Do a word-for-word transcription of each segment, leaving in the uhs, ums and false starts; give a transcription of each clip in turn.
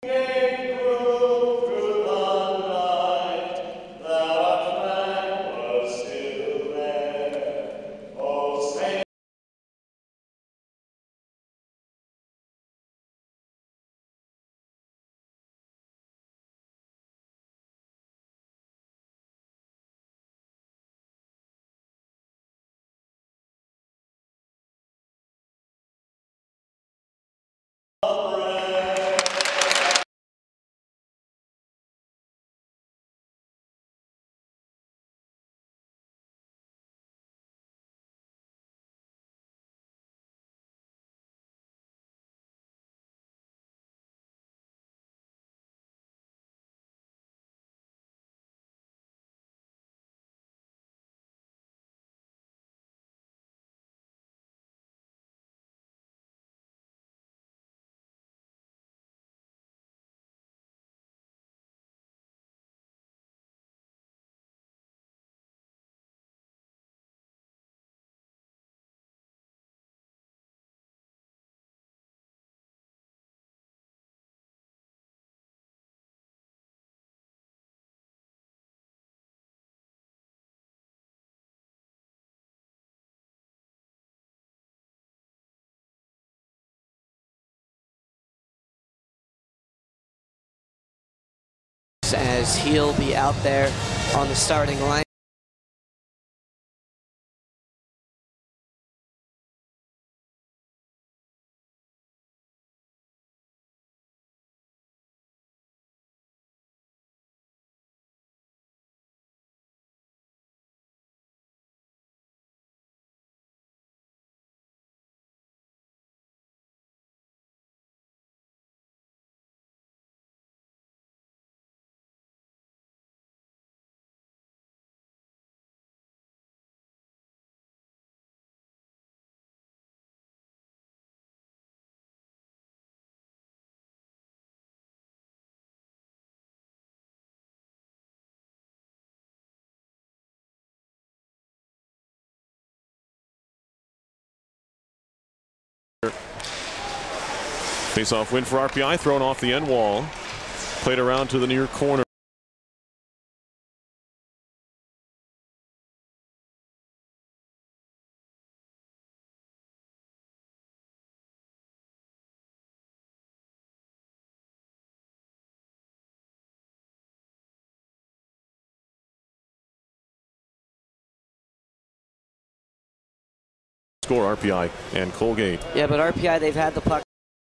As he'll be out there on the starting line. Face-off win for R P I, thrown off the end wall. Played around to the near corner. Score R P I and Colgate. Yeah, but R P I, they've had the puck.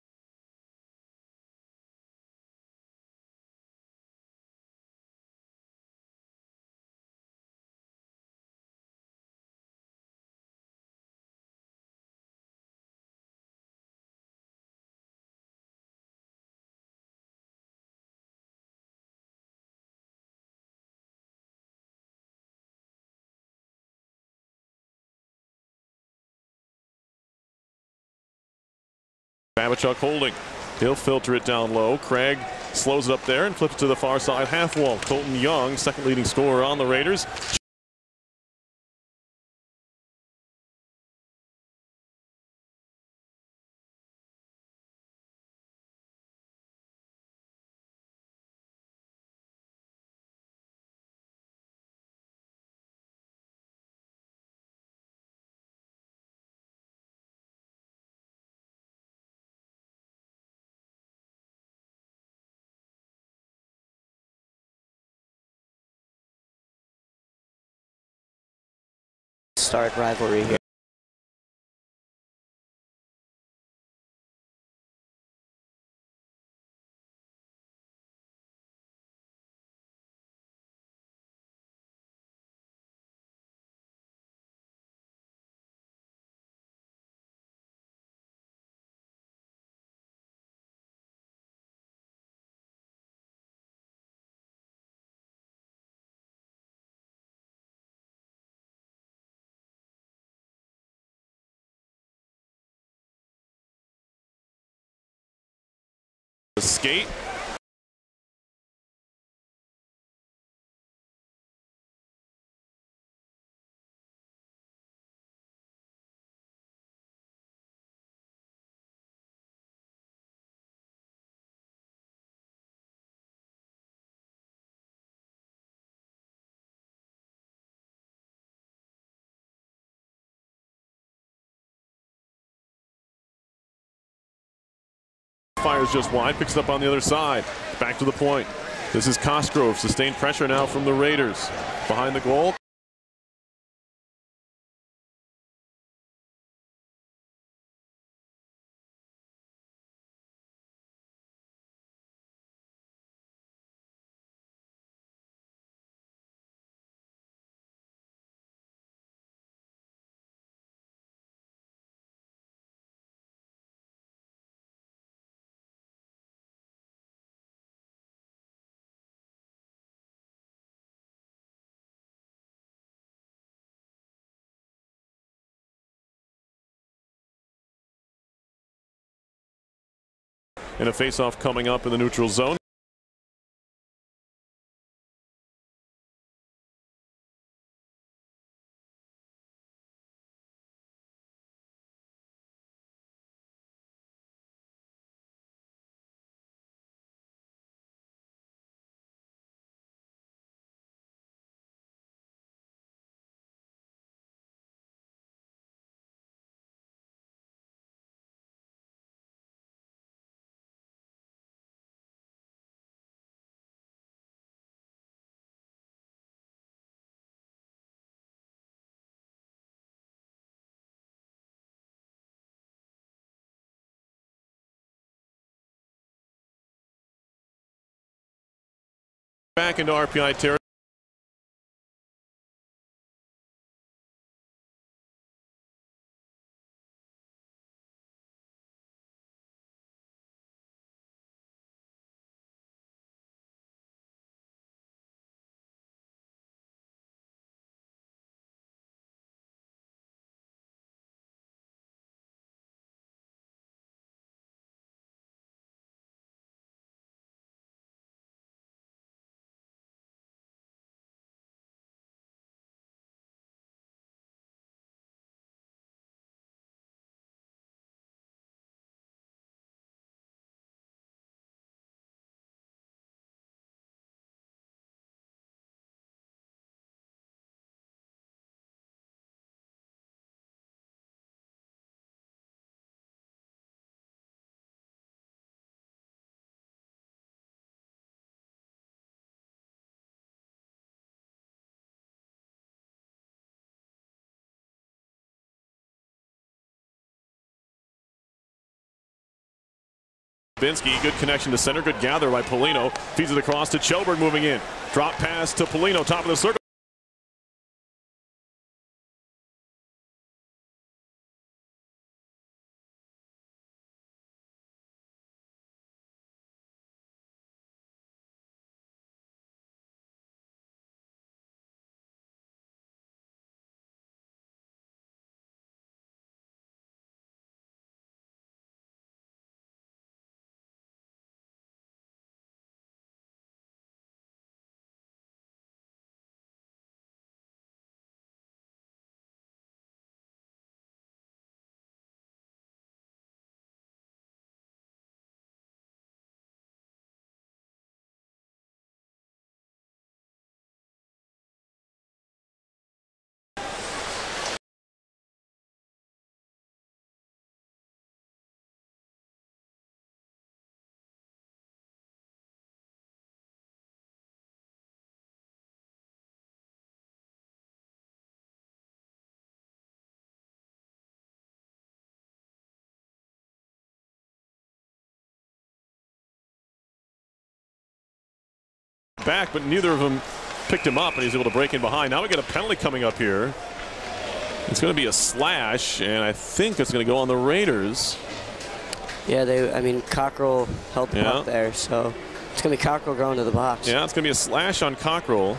Babachuk holding. He'll filter it down low. Craig slows it up there and flips it to the far side half wall. Colton Young, second leading scorer on the Raiders. Start rivalry here. Skate. Fires just wide, picks it up on the other side. Back to the point. This is Cosgrove. Sustained pressure now from the Raiders. Behind the goal. And a face-off coming up in the neutral zone. Back into R P I territory. Binsky, good connection to center, good gather by Polino. Feeds it across to Kjellberg moving in. Drop pass to Polino, top of the circle. Back, but neither of them picked him up, and he's able to break in behind. Now we get a penalty coming up here. It's going to be a slash, and I think it's going to go on the Raiders. Yeah, they. I mean, Cockrell held the yeah. puck there, so it's going to be Cockrell going to the box. Yeah, it's going to be a slash on Cockrell.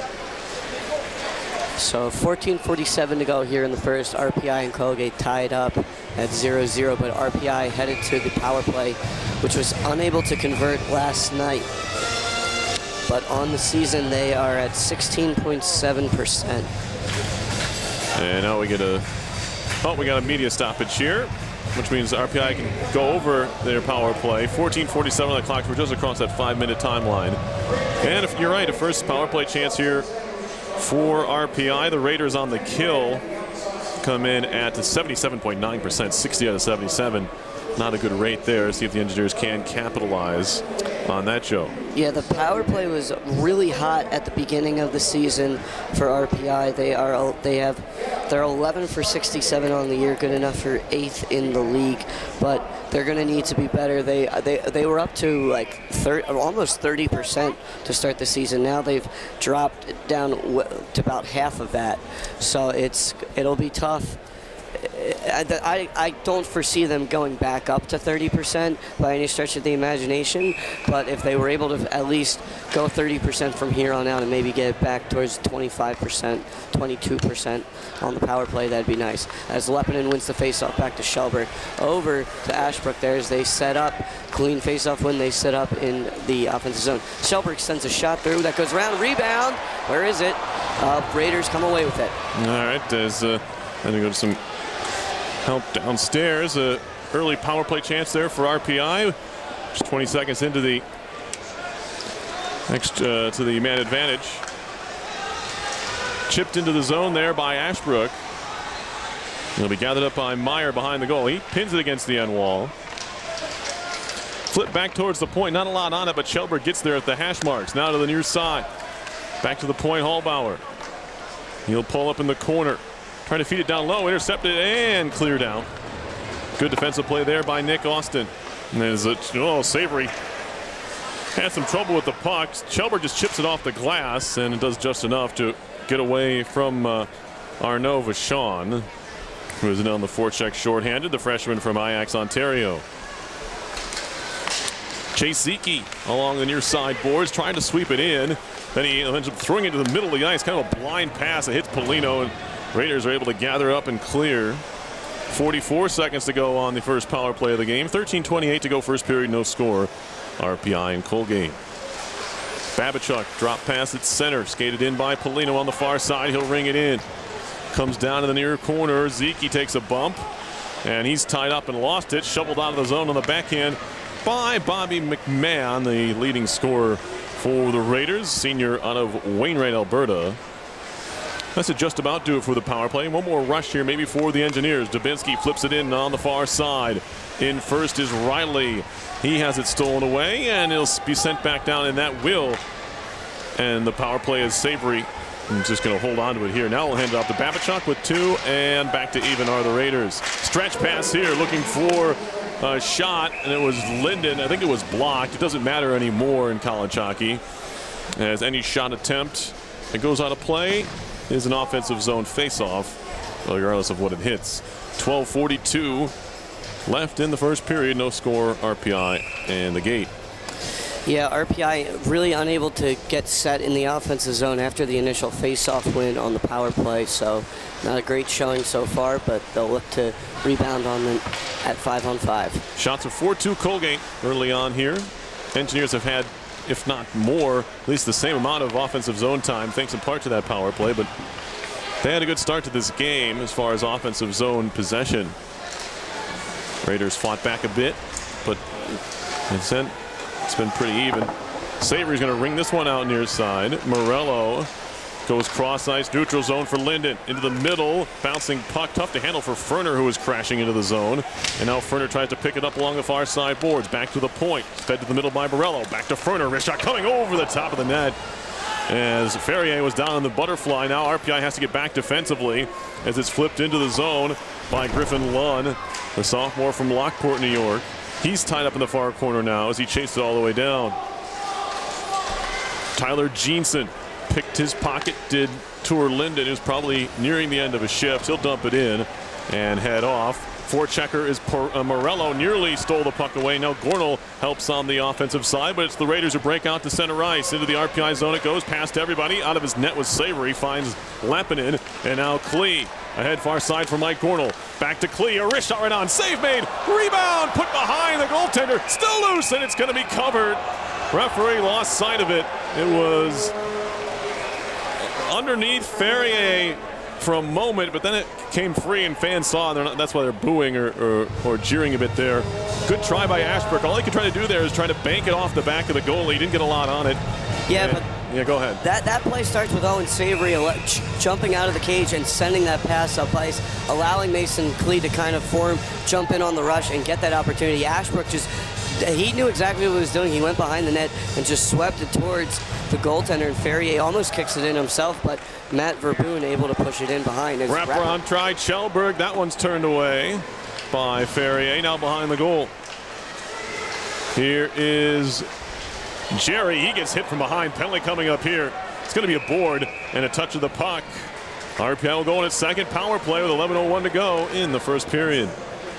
So fourteen forty-seven to go here in the first. R P I and Colgate tied up at zero zero, but R P I headed to the power play, which was unable to convert last night. But on the season, they are at sixteen point seven percent. And now we get a, oh, we got a media stoppage here, which means R P I can go over their power play. fourteen forty-seven on the clock. We're just across that five-minute timeline. And if you're right, a first power play chance here for R P I. The Raiders on the kill come in at seventy-seven point nine percent, sixty out of seventy-seven. not a good rate there. See if the Engineers can capitalize on that, Joe. Yeah, the power play was really hot at the beginning of the season for R P I. They are they have they're eleven for sixty-seven on the year, good enough for eighth in the league, but they're going to need to be better. They they they were up to like thirty, almost thirty percent to start the season. Now they've dropped down to about half of that. So it's it'll be tough. I, I, I don't foresee them going back up to thirty percent by any stretch of the imagination, but if they were able to at least go thirty percent from here on out and maybe get back towards twenty-five percent, twenty-two percent on the power play, that'd be nice. As Lepinen wins the faceoff back to Shelberg. Over to Ashbrook there as they set up. Clean faceoff when they set up in the offensive zone. Shelberg sends a shot through that goes around. Rebound. Where is it? Uh, Raiders come away with it. All right, as uh, then we go to some help downstairs. Uh, early power play chance there for R P I. Just twenty seconds into the next uh, to the man advantage. Chipped into the zone there by Ashbrook. It'll be gathered up by Meyer behind the goal. He pins it against the end wall. Flip back towards the point. Not a lot on it, but Shelberg gets there at the hash marks. Now to the near side. Back to the point, Hallbauer. He'll pull up in the corner. Trying to feed it down low, intercepted and cleared out. Good defensive play there by Nick Austin. And there's a, oh, Savory had some trouble with the puck. Shelberg just chips it off the glass, and it does just enough to get away from uh, Arnaud Vachon, who is on the forecheck shorthanded, the freshman from Ajax, Ontario. Chase Zeke along the near side boards, trying to sweep it in. Then he ends up throwing it to the middle of the ice, kind of a blind pass that hits Polino, and Raiders are able to gather up and clear. forty-four seconds to go on the first power play of the game. thirteen twenty-eight to go first period, no score. R P I and Colgate. Babichuk drop pass at center, skated in by Polino on the far side. He'll ring it in. Comes down to the near corner. Zeke takes a bump, and he's tied up and lost it. Shoveled out of the zone on the backhand by Bobby McMahon, the leading scorer for the Raiders, senior out of Wainwright, Alberta. That's just about do it for the power play. One more rush here maybe for the Engineers. Dubinsky flips it in on the far side. In first is Riley. He has it stolen away, and it'll be sent back down, and that will. And the power play is Savory. I'm just going to hold on to it here. Now we'll hand it off to Babichuk with two, and back to even are the Raiders. Stretch pass here, looking for a shot, and it was Linden. I think it was blocked. It doesn't matter anymore in college hockey, as any shot attempt that goes out of play is an offensive zone face-off, regardless of what it hits. twelve forty-two left in the first period. No score, R P I and the gate. Yeah, R P I really unable to get set in the offensive zone after the initial face-off win on the power play. So not a great showing so far, but they'll look to rebound on them at five on five. Shots of four two Colgate early on here. Engineers have had, if not more, at least the same amount of offensive zone time, thanks in part to that power play, but they had a good start to this game as far as offensive zone possession. Raiders fought back a bit, but it's been, it's been pretty even. Savory's going to ring this one out near side. Morello goes cross ice, neutral zone for Linden. Into the middle, bouncing puck, tough to handle for Ferner, who was crashing into the zone. And now Ferner tries to pick it up along the far side boards. Back to the point, fed to the middle by Morello. Back to Ferner, wrist shot coming over the top of the net. As Ferrier was down in the butterfly. Now R P I has to get back defensively as it's flipped into the zone by Griffin Lunn, the sophomore from Lockport, New York. He's tied up in the far corner now as he chases it all the way down. Tyler Jeanson picked his pocket, did Tour Linden, who's probably nearing the end of his shift. He'll dump it in and head off. Forechecker is per, uh, Morello, nearly stole the puck away. Now Gornall helps on the offensive side, but it's the Raiders who break out to center ice. Into the R P I zone it goes, past everybody. Out of his net with Savory, finds Lappinen, and now Klee. Ahead far side for Mike Gornall. Back to Klee, a wrist shot right on, save made, rebound, put behind the goaltender, still loose, and it's going to be covered. Referee lost sight of it. It was underneath Ferrier for a moment, but then it came free and fans saw, and not, that's why they're booing or, or, or jeering a bit there. Good try by Ashbrook. All he could try to do there is try to bank it off the back of the goalie. He didn't get a lot on it. Yeah, and but Yeah, go ahead. That that play starts with Owen Savory ch jumping out of the cage and sending that pass up ice, allowing Mason Klee to kind of form, jump in on the rush, and get that opportunity. Ashbrook just, he knew exactly what he was doing. He went behind the net and just swept it towards the goaltender, and Ferrier almost kicks it in himself, but Matt Verboon able to push it in behind. Wraparound try, Kjellberg. That one's turned away by Ferrier, now behind the goal. Here is Jerry. He gets hit from behind. Penalty coming up here. It's going to be a board and a touch of the puck. R P I will go on its second power play with eleven oh one to go in the first period.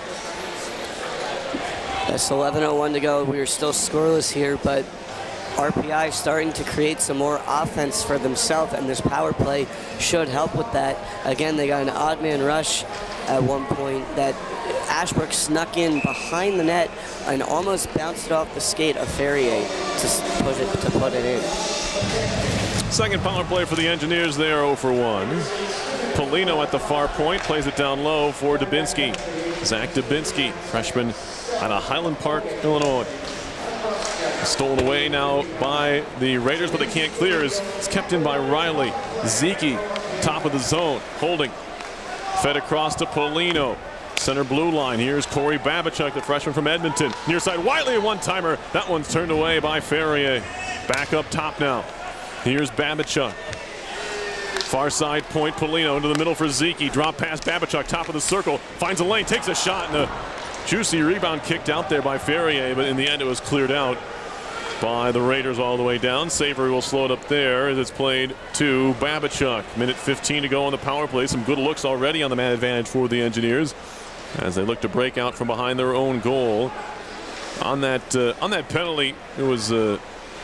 That's eleven oh one to go. We are still scoreless here, but R P I starting to create some more offense for themselves, and this power play should help with that. Again, they got an odd man rush at one point that Ashbrook snuck in behind the net and almost bounced it off the skate of Ferrier to put it, to put it in. Second power play for the Engineers. They are oh for one. Polino at the far point plays it down low for Dubinsky. Zach Dubinsky, freshman out of Highland Park, Illinois. Stolen away now by the Raiders, but they can't clear. It's kept in by Riley. Zeke, top of the zone, holding. Fed across to Polino. Center blue line. Here's Corey Babachuk, the freshman from Edmonton. Near side, Wiley, a one-timer. That one's turned away by Ferrier. Back up top now. Here's Babachuk. Far side point, Polino into the middle for Zeke. Drop pass, Babachuk, top of the circle. Finds a lane, takes a shot, and a juicy rebound kicked out there by Ferrier, but in the end it was cleared out by the Raiders all the way down. Savory will slow it up there as it's played to Babachuk. Minute fifteen to go on the power play. Some good looks already on the man advantage for the Engineers as they look to break out from behind their own goal. On that uh, on that penalty, it was uh,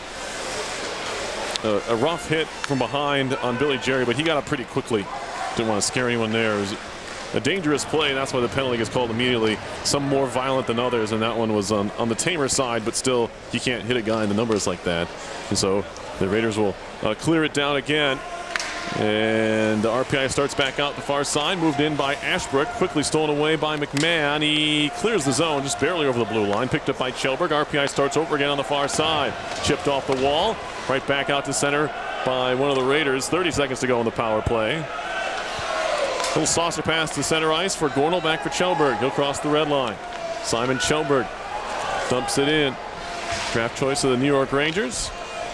a, a rough hit from behind on Billy Jerry, but he got up pretty quickly. Didn't want to scare anyone there. It was a dangerous play, and that's why the penalty gets called immediately. Some more violent than others, and that one was on, on the tamer side, but still, you can't hit a guy in the numbers like that. And so the Raiders will uh, clear it down again. And the R P I starts back out the far side, moved in by Ashbrook, quickly stolen away by McMahon. He clears the zone just barely over the blue line, picked up by Kjellberg. R P I starts over again on the far side. Chipped off the wall, right back out to center by one of the Raiders. thirty seconds to go on the power play. Little saucer pass to center ice for Gornall, back for Kjellberg. He'll cross the red line. Simon Kjellberg dumps it in. Draft choice of the New York Rangers.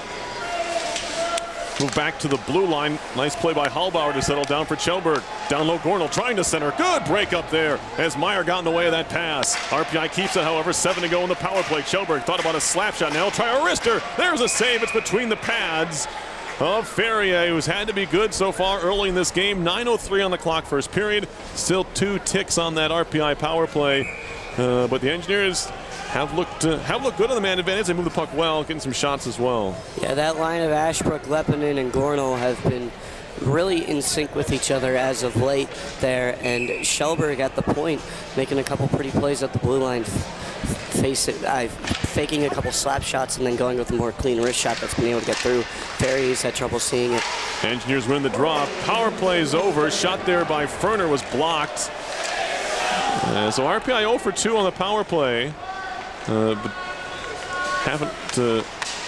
Move back to the blue line. Nice play by Hallbauer to settle down for Kjellberg. Down low, Gornall trying to center. Good break up there as Meyer got in the way of that pass. R P I keeps it, however, seven to go in the power play. Kjellberg thought about a slap shot. Now he'll try a wrister. There's a save. It's between the pads of Ferrier, who's had to be good so far early in this game. nine oh three on the clock, first period. Still two ticks on that R P I power play. Uh, but the Engineers have looked uh, have looked good on the man advantage. They move the puck well, getting some shots as well. Yeah, that line of Ashbrook, Lepinen, and Gornall have been really in sync with each other as of late there. And Kjellberg at the point, making a couple pretty plays at the blue line, face it, uh, faking a couple slap shots and then going with a more clean wrist shot that's been able to get through. Ferrier's had trouble seeing it. Engineers win the draw. Power play is over. Shot there by Ferner was blocked. Uh, so R P I oh for two on the power play. Uh, but haven't uh,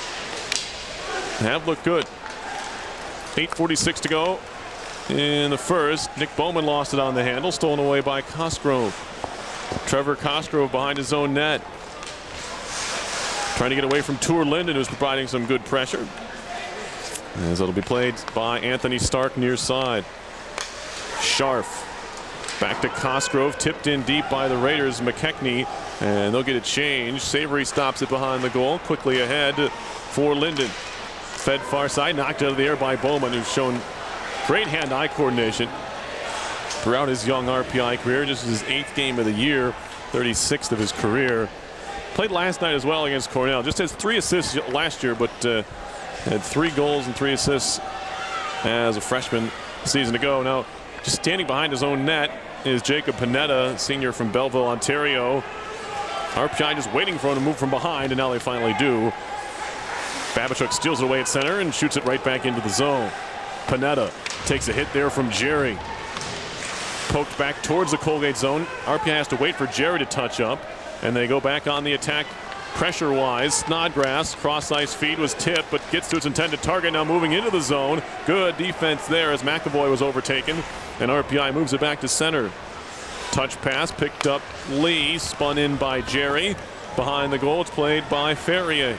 have looked good. eight forty-six to go in the first. Nick Bowman lost it on the handle, stolen away by Cosgrove. Trevor Cosgrove behind his own net, trying to get away from Tour Linden, who's providing some good pressure. As it'll be played by Anthony Stark near side. Scharf back to Cosgrove, tipped in deep by the Raiders, McKechnie, and they'll get it changed. Savory stops it behind the goal, quickly ahead for Linden. Fed far side, knocked out of the air by Bowman, who's shown great hand-eye coordination throughout his young R P I career. Just his eighth game of the year, thirty-sixth of his career. Played last night as well against Cornell. Just has three assists last year, but uh, had three goals and three assists as a freshman season ago. Now, just standing behind his own net is Jacob Panetta, senior from Belleville, Ontario. R P I just waiting for him to move from behind, and now they finally do. Babachuk steals it away at center and shoots it right back into the zone. Panetta takes a hit there from Jerry. Poked back towards the Colgate zone. R P I has to wait for Jerry to touch up, and they go back on the attack pressure-wise. Snodgrass, cross-ice feed, was tipped, but gets to its intended target. Now moving into the zone. Good defense there as McAvoy was overtaken, and R P I moves it back to center. Touch pass picked up Lee, spun in by Jerry. Behind the goal, it's played by Ferrier.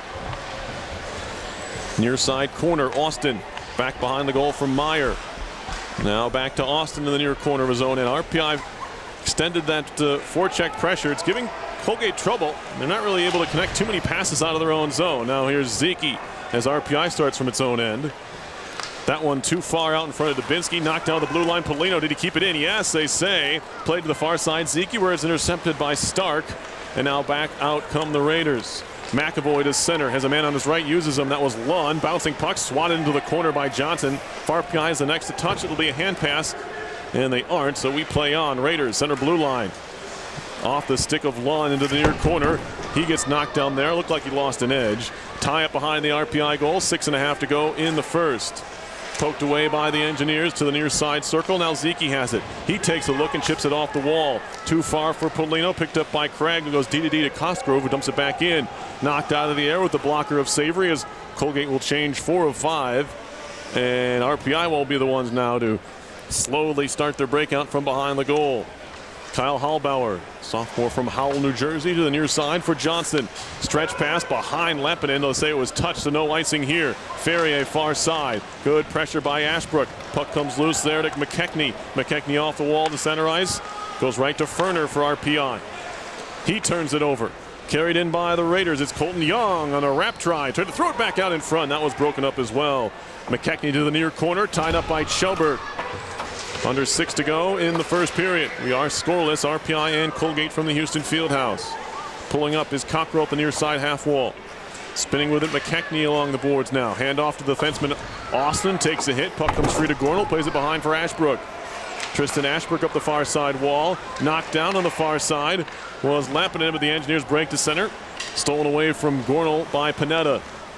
Near side corner, Austin. Back behind the goal from Meyer. Now back to Austin in the near corner of his own, and R P I extended that uh, forecheck pressure. It's giving Colgate trouble. They're not really able to connect too many passes out of their own zone. Now here's Zeke as R P I starts from its own end. That one too far out in front of Dubinsky. Knocked down the blue line. Polino, did he keep it in? Yes, they say. Played to the far side. Zeke, where it's intercepted by Stark. And now back out come the Raiders. McAvoy to center. Has a man on his right. Uses him. That was Lund. Bouncing puck. Swatted into the corner by Johnson. R P I is the next to touch. It'll be a hand pass. And they aren't, so we play on. Raiders, center blue line. Off the stick of Lund into the near corner. He gets knocked down there. Looked like he lost an edge. Tie up behind the R P I goal. Six and a half to go in the first. Poked away by the Engineers to the near side circle. Now Zeke has it. He takes a look and chips it off the wall. Too far for Polino. Picked up by Craig, who goes D to D to Cosgrove, who dumps it back in. Knocked out of the air with the blocker of Savory as Colgate will change four of five. And R P I will be the ones now to slowly start their breakout from behind the goal. Kyle Hallbauer, sophomore from Howell, New Jersey, to the near side for Johnston. Stretch pass behind Lepinen. They'll say it was touched, so no icing here. Ferrier far side. Good pressure by Ashbrook. Puck comes loose there to McKechnie. McKechnie off the wall to center ice. Goes right to Ferner for R P I. He turns it over. Carried in by the Raiders. It's Colton Young on a wrap try. Tried to throw it back out in front. That was broken up as well. McKechnie to the near corner. Tied up by Shelberg. Under six to go in the first period. We are scoreless. R P I and Colgate from the Houston Fieldhouse. Pulling up is Cockrell at the near side half wall. Spinning with it, McKechnie along the boards now. Hand off to the defenseman. Austin takes a hit. Puck comes free to Gornell. Plays it behind for Ashbrook. Tristan Ashbrook up the far side wall. Knocked down on the far side was Lappinen, but the Engineers break to center. Stolen away from Gornell by Panetta.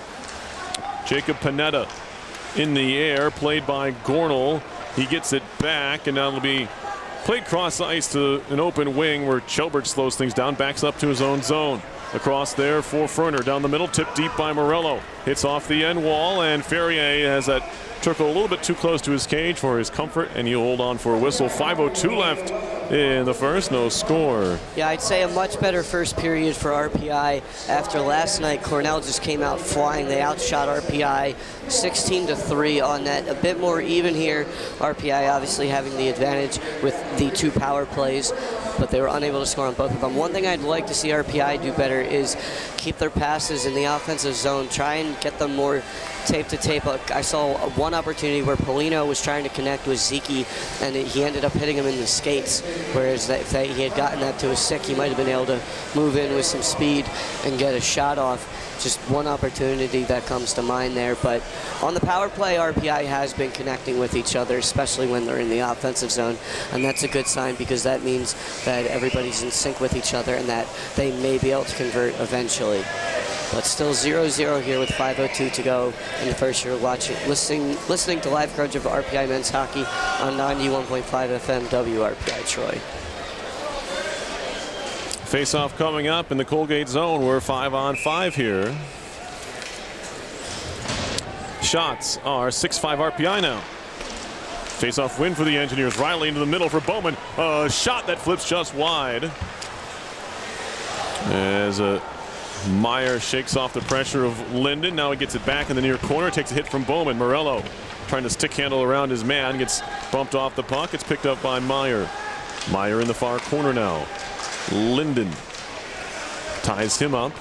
Jacob Panetta in the air. Played by Gornell. He gets it back, and now it'll be played cross ice to an open wing where Shelberg slows things down, backs up to his own zone. Across there for Ferner, down the middle, tipped deep by Morello. Hits off the end wall, and Ferrier has that circle a little bit too close to his cage for his comfort, and he'll hold on for a whistle. five oh two left in the first, no score. Yeah, I'd say a much better first period for R P I. After last night, Cornell just came out flying. They outshot R P I sixteen to three on that. A bit more even here. R P I obviously having the advantage with the two power plays, but they were unable to score on both of them. One thing I'd like to see R P I do better is keep their passes in the offensive zone. Try and get them more tape to tape. I saw one opportunity where Polino was trying to connect with Zeke, and he ended up hitting him in the skates, whereas if they, he had gotten that to his stick, he might have been able to move in with some speed and get a shot off. Just one opportunity that comes to mind there. But on the power play, R P I has been connecting with each other, especially when they're in the offensive zone, and that's a good sign because that means that everybody's in sync with each other and that they may be able to convert eventually. But still zero zero here with five oh two to go in the first. You're watching, listening, listening to live coverage of R P I men's hockey on ninety-one point five F M W R P I Troy. Face-off coming up in the Colgate zone. We're five on five here. Shots are six five R P I now. Face-off win for the Engineers. Riley into the middle for Bowman. A shot that flips just wide. As a Meyer shakes off the pressure of Linden. Now he gets it back in the near corner. Takes a hit from Bowman. Morello trying to stick handle around his man. Gets bumped off the puck. It's picked up by Meyer. Meyer in the far corner now. Linden ties him up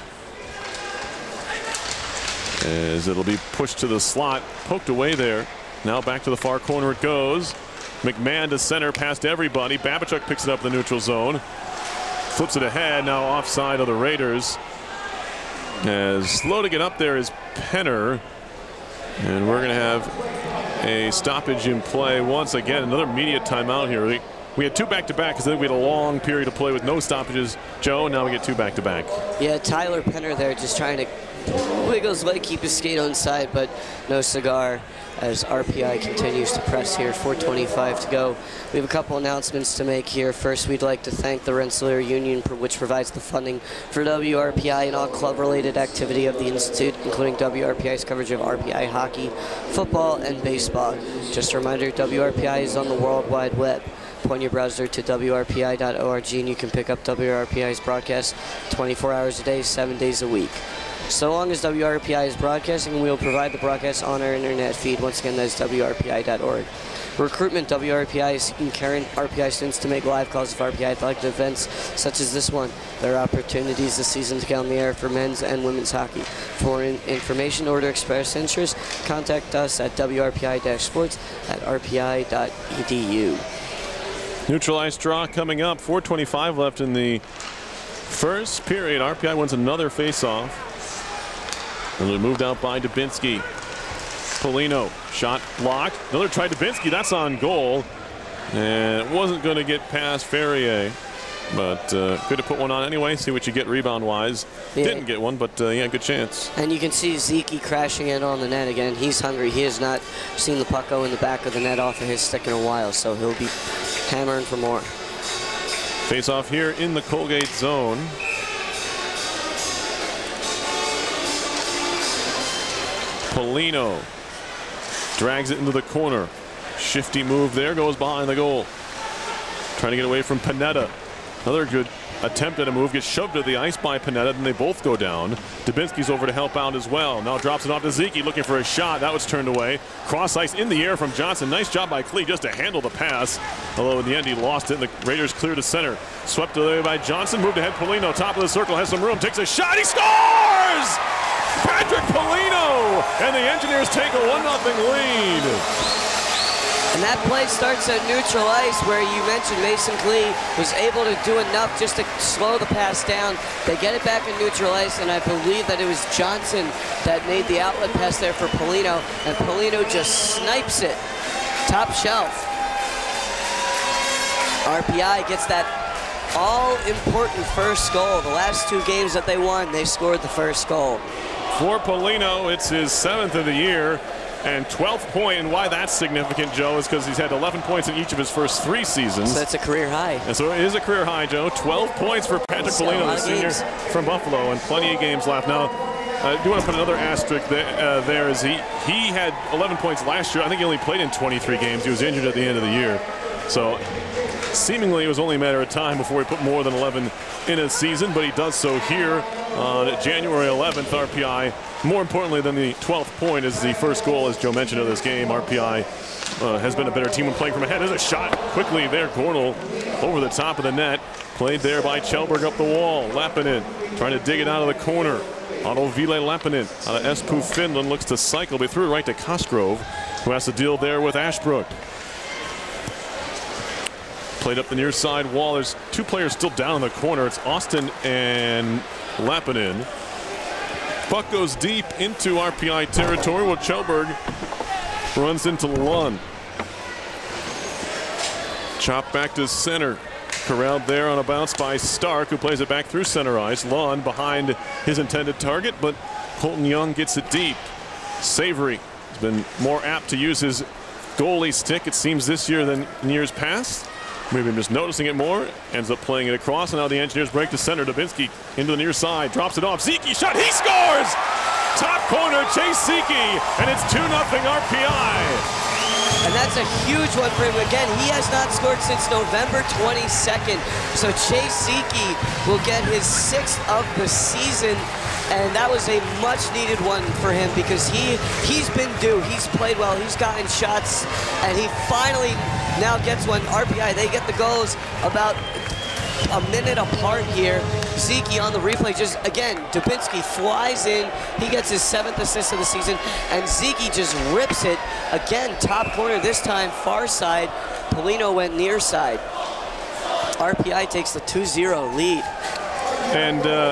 as it'll be pushed to the slot. Poked away there. Now back to the far corner it goes. McMahon to center past everybody. Babachuk picks it up in the neutral zone. Flips it ahead. Now offside of the Raiders. As slow to get up there is Penner. And we're going to have a stoppage in play once again. Another immediate timeout here. We, we had two back-to-back because then we had a long period of play with no stoppages. Joe, now we get two back-to-back. Yeah, Tyler Penner there just trying to wiggles leg, keep his skate on side, but no cigar as R P I continues to press here. four twenty-five to go. We have a couple announcements to make here. First, we'd like to thank the Rensselaer Union, which provides the funding for W R P I and all club-related activity of the Institute, including W R P I's coverage of R P I hockey, football, and baseball. Just a reminder, W R P I is on the World Wide Web. Point your browser to W R P I dot org and you can pick up W R P I's broadcast twenty-four hours a day, seven days a week. So long as W R P I is broadcasting, we will provide the broadcast on our internet feed. Once again, that's W R P I dot org. Recruitment, W R P I is seeking current R P I students to make live calls of R P I athletic events such as this one. There are opportunities this season to get on the air for men's and women's hockey. For in information or to express interest, contact us at W R P I sports at R P I dot E D U. Neutralized draw coming up. four twenty-five left in the first period. R P I wins another face-off. And they're moved out by Dubinsky. Polino, shot blocked. Another try Dubinsky, that's on goal. And it wasn't going to get past Ferrier. But uh, good to put one on anyway, see what you get rebound-wise. Yeah. Didn't get one, but uh, yeah, good chance. And you can see Zeke crashing in on the net again. He's hungry. He has not seen the puck go in the back of the net off of his stick in a while, so he'll be hammering for more. Face-off here in the Colgate zone. Polino drags it into the corner. Shifty move there, goes behind the goal. Trying to get away from Panetta. Another good attempt at a move, gets shoved to the ice by Panetta, then they both go down. Dubinsky's over to help out as well. Now drops it off to Zeke, looking for a shot. That was turned away. Cross ice in the air from Johnson. Nice job by Klee just to handle the pass. Although in the end he lost it, and the Raiders clear to center. Swept away by Johnson, moved ahead Polino, top of the circle, has some room, takes a shot, he scores! Patrick Polino! And the Engineers take a one nothing lead. And that play starts at neutral ice, where you mentioned Mason Klee was able to do enough just to slow the pass down. They get it back in neutral ice, and I believe that it was Johnson that made the outlet pass there for Polino, and Polino just snipes it. Top shelf. R P I gets that all-important first goal. The last two games that they won, they scored the first goal. For Polino, it's his seventh of the year and twelfth point, and why that's significant, Joe, is because he's had eleven points in each of his first three seasons. So that's a career high. And so it is a career high, Joe. twelve points for Patrick Polino, the senior from Buffalo, and plenty of games left. Now, I do want to put another asterisk there, uh, there is he, he had eleven points last year. I think he only played in twenty-three games. He was injured at the end of the year. So seemingly it was only a matter of time before he put more than eleven in a season, but he does so here on January eleventh. R P I, more importantly than the twelfth point, is the first goal, as Joe mentioned, of this game. R P I uh, has been a better team when playing from ahead. There's a shot quickly there, Gornal over the top of the net. Played there by Kjellberg up the wall. Lappinen trying to dig it out of the corner. Otto Ville Lappinen out of Espoo, Finland, looks to cycle, but threw it right to Cosgrove, who has to deal there with Ashbrook. Played up the near side wall. There's two players still down in the corner. It's Austin and Lappinen. Puck goes deep into R P I territory. Well, Kjellberg runs into Lund. Chop back to center. Corralled there on a bounce by Stark, who plays it back through center ice. Lund behind his intended target, but Colton Young gets it deep. Savory has been more apt to use his goalie stick, it seems, this year than in years past. Maybe I'm just noticing it more. Ends up playing it across, and now the Engineers break to center. Dubinsky into the near side, drops it off. Zeke shot, he scores! Top corner, Chase Zeke, and it's two nothing R P I. And that's a huge one for him. Again, he has not scored since November twenty-second. So Chase Zeke will get his sixth of the season. And that was a much-needed one for him because he, he's been due. He's played well. He's gotten shots. And he finally now gets one. R P I, they get the goals about a minute apart here. Zeke on the replay, just again, Dubinsky flies in. He gets his seventh assist of the season, and Zeke just rips it. Again, top corner, this time far side. Polino went near side. R P I takes the two zero lead. And uh,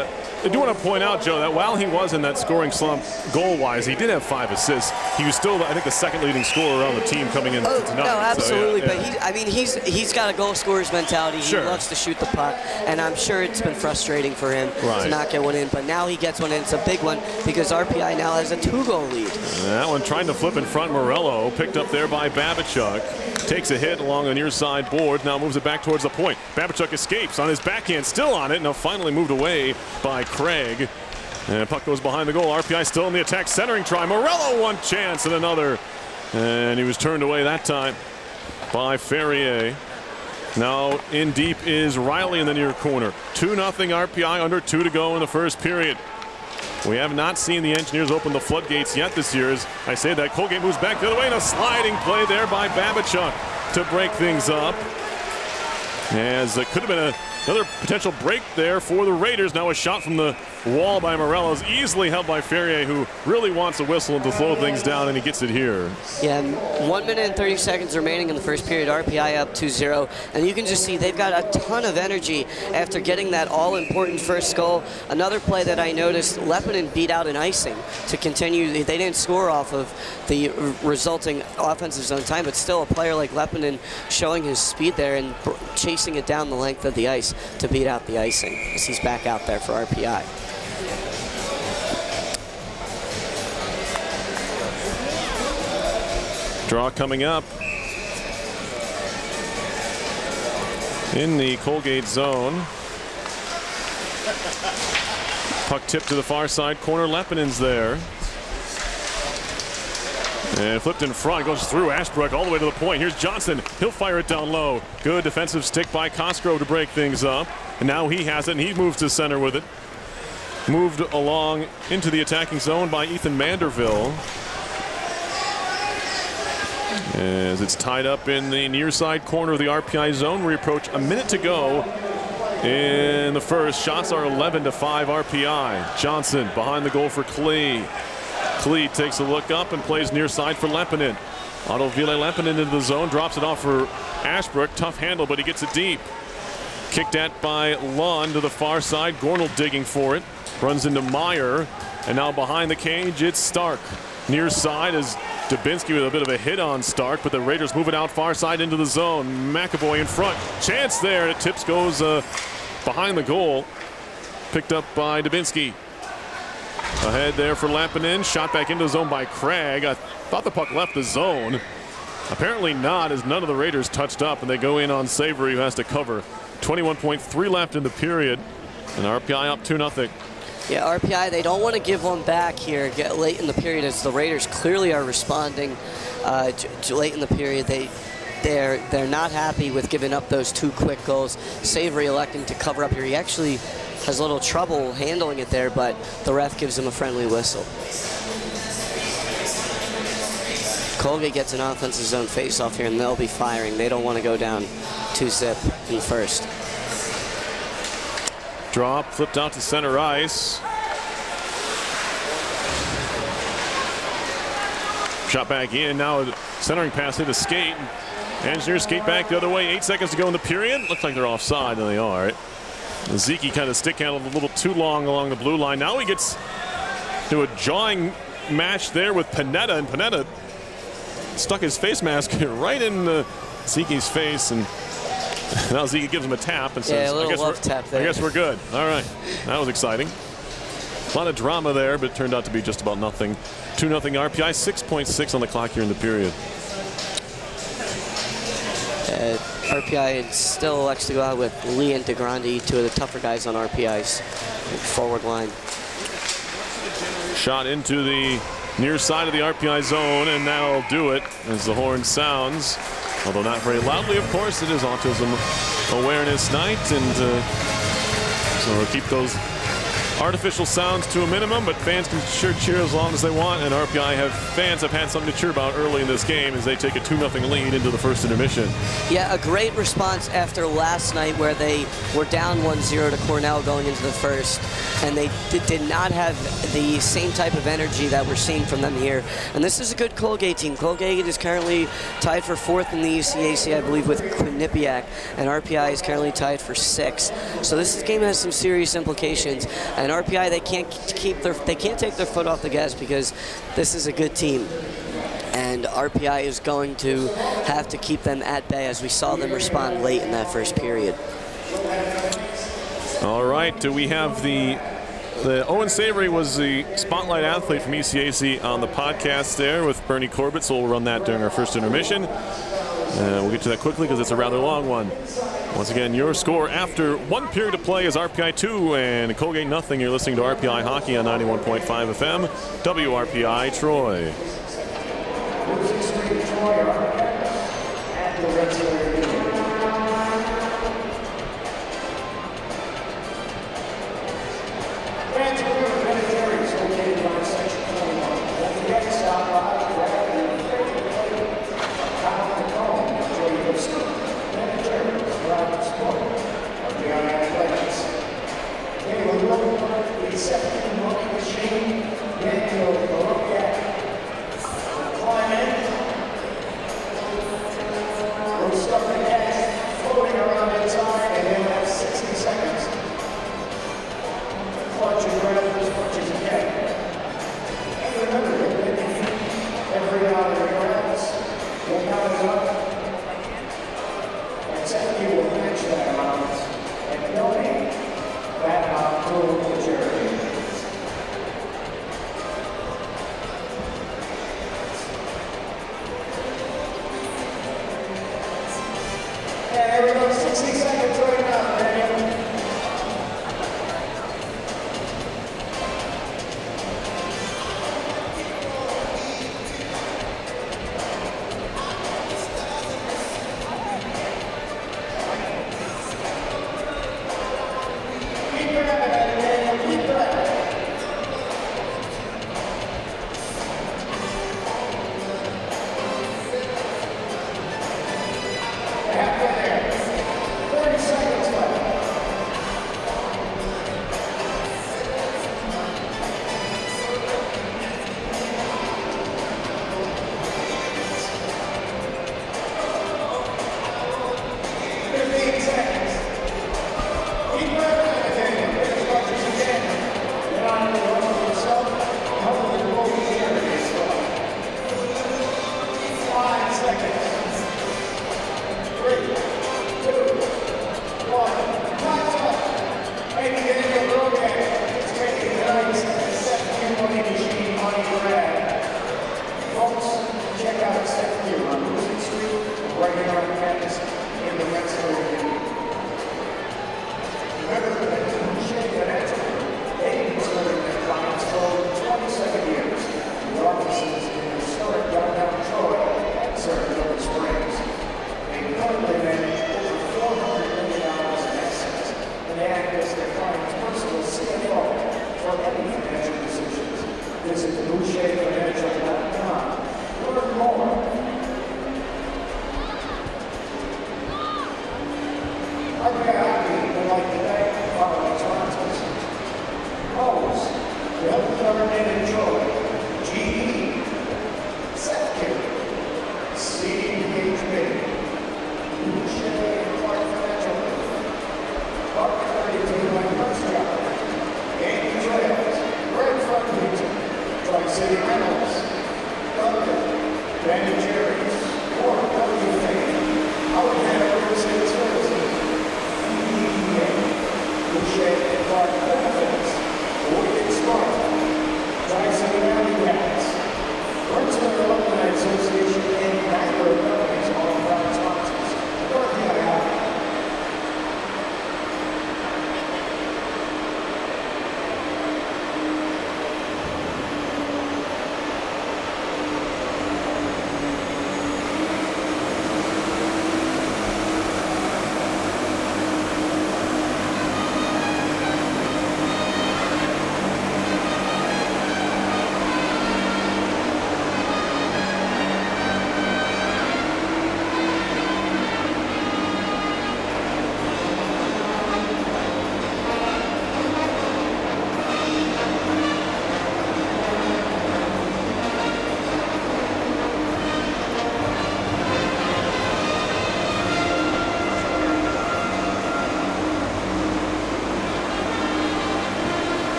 I do want to point out, Joe, that while he was in that scoring slump goal-wise, he did have five assists. He was still, I think, the second leading scorer on the team coming in oh, tonight. No, absolutely. So, yeah, but yeah. he, I mean, he's he's got a goal scorer's mentality. Sure. He loves to shoot the puck, and I'm sure it's been frustrating for him right. to not get one in. But now he gets one in. It's a big one because R P I now has a two-goal lead. And that one trying to flip in front. Morello picked up there by Babachuk. Takes a hit along the near side board. Now moves it back towards the point. Babachuk escapes on his backhand, still on it. Now finally moved away by Craig. And puck goes behind the goal. R P I still in the attack, centering try. Morello one chance and another. And he was turned away that time by Ferrier. Now in deep is Riley in the near corner. two nothing R P I, under two to go in the first period. We have not seen the Engineers open the floodgates yet this year. As I say that, Colgate moves back the other way, and a sliding play there by Babachuk to break things up. As it could have been a, another potential break there for the Raiders. Now a shot from the wall by Morello is easily held by Ferrier, who really wants a whistle to slow things down, and he gets it here. Yeah, one minute and thirty seconds remaining in the first period. R P I up two zero, and you can just see they've got a ton of energy after getting that all-important first goal. Another play that I noticed, Lepinen beat out an icing to continue. They didn't score off of the resulting offensive zone time, but still a player like Lepinen showing his speed there and chasing it down the length of the ice to beat out the icing as he's back out there for R P I. Draw coming up in the Colgate zone. Puck tipped to the far side corner. Lepinen's there. And flipped in front, goes through Ashbrook all the way to the point. Here's Johnson. He'll fire it down low. Good defensive stick by Cosgrove to break things up. And now he has it, and he moves to center with it. Moved along into the attacking zone by Ethan Manderville. As it's tied up in the near side corner of the R P I zone. We approach a minute to go in the first. Shots are eleven to five R P I. Johnson behind the goal for Klee. Klee takes a look up and plays near side for Lepinen. Otto Ville Lepinen into the zone, drops it off for Ashbrook. Tough handle, but he gets it deep. Kicked at by Lund to the far side. Gornell digging for it. Runs into Meyer. And now behind the cage, it's Stark. Near side is Dubinsky with a bit of a hit on Stark, but the Raiders move it out far side into the zone. McAvoy in front. Chance there. The tips goes uh, behind the goal. Picked up by Dubinsky. Ahead there for Lampinen. Shot back into the zone by Craig. I thought the puck left the zone. Apparently not, as none of the Raiders touched up, and they go in on Savory, who has to cover. twenty-one point three left in the period, and R P I up two nothing. Yeah, R P I, they don't want to give one back here get late in the period, as the Raiders clearly are responding uh, to, to late in the period. They, they're, they're not happy with giving up those two quick goals. Savory electing to cover up here. He actually has a little trouble handling it there, but the ref gives him a friendly whistle. Colgate gets an offensive zone face-off here, and they'll be firing. They don't want to go down two zip in first. Drop, flipped out to center ice. Shot back in, now a centering pass into skate. Engineers skate back the other way, eight seconds to go in the period. Looks like they're offside, and they are. Zeke kind of stick handled a little too long along the blue line. Now he gets to a jawing match there with Panetta, and Panetta stuck his face mask right in uh, Zeke's face, and now Zeke gives him a tap and says, yeah, a little I, guess love tap there. I guess we're good. All right, that was exciting. A lot of drama there, but it turned out to be just about nothing. two nothing R P I, six point six on the clock here in the period. Uh, R P I still elects to go out with Lee and DeGrande, two of the tougher guys on R P I's forward line. Shot into the near side of the R P I zone, and that'll do it as the horn sounds. Although not very loudly, of course. It is Autism Awareness Night, and uh, so we'll keep those artificial sounds to a minimum, but fans can sure cheer as long as they want, and R P I have fans have had something to cheer about early in this game as they take a two nothing lead into the first intermission. Yeah, a great response after last night where they were down one zero to Cornell going into the first, and they did, did not have the same type of energy that we're seeing from them here. And this is a good Colgate team. Colgate is currently tied for fourth in the E C A C, I believe, with Quinnipiac, and R P I is currently tied for sixth. So this game has some serious implications. And R P I, they can't keep their, they can't take their foot off the gas because this is a good team. And R P I is going to have to keep them at bay as we saw them respond late in that first period. All right, do we have the, the Owen Savory was the spotlight athlete from E C A C on the podcast there with Bernie Corbett, so we'll run that during our first intermission. Uh, we'll get to that quickly because it's a rather long one. Once again, your score after one period of play is R P I two and Colgate nothing. You're listening to R P I Hockey on ninety-one point five F M, W R P I Troy.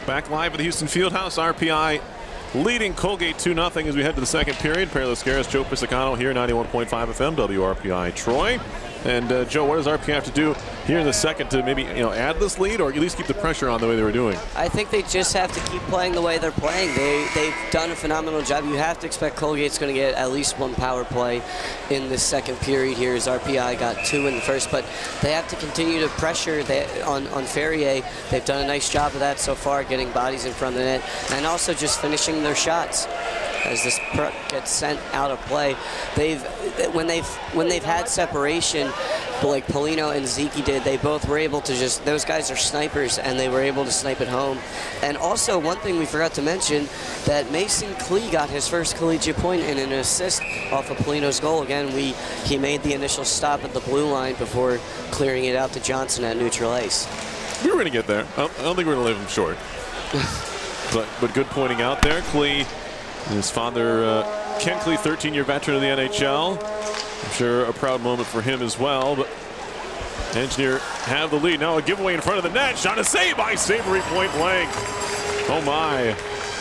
Back live at the Houston Fieldhouse. R P I leading Colgate two nothing as we head to the second period. Perry Lascaris, Joe Pisacano here, ninety-one point five F M, W R P I Troy. And uh, Joe, what does R P I have to do here in the second to maybe you know add this lead or at least keep the pressure on the way they were doing? I think they just have to keep playing the way they're playing. They, they've done a phenomenal job. You have to expect Colgate's going to get at least one power play in this second period here as R P I got two in the first. But they have to continue to pressure they, on, on Ferrier. They've done a nice job of that so far, getting bodies in front of the net and also just finishing their shots. As this puck gets sent out of play, they've when they've when they've had separation, like Polino and Ziki did, they both were able to just those guys are snipers and they were able to snipe it home. And also one thing we forgot to mention that Mason Klee got his first collegiate point and an assist off of Polino's goal. Again, we he made the initial stop at the blue line before clearing it out to Johnson at neutral ice. We were going to get there. I don't, I don't think we're going to leave him short. but but good pointing out there, Klee. His father, uh, Ken Klee, thirteen year veteran of the N H L. I'm sure a proud moment for him as well. But Engineer have the lead. Now a giveaway in front of the net. Shot a save by Savory, point blank. Oh my.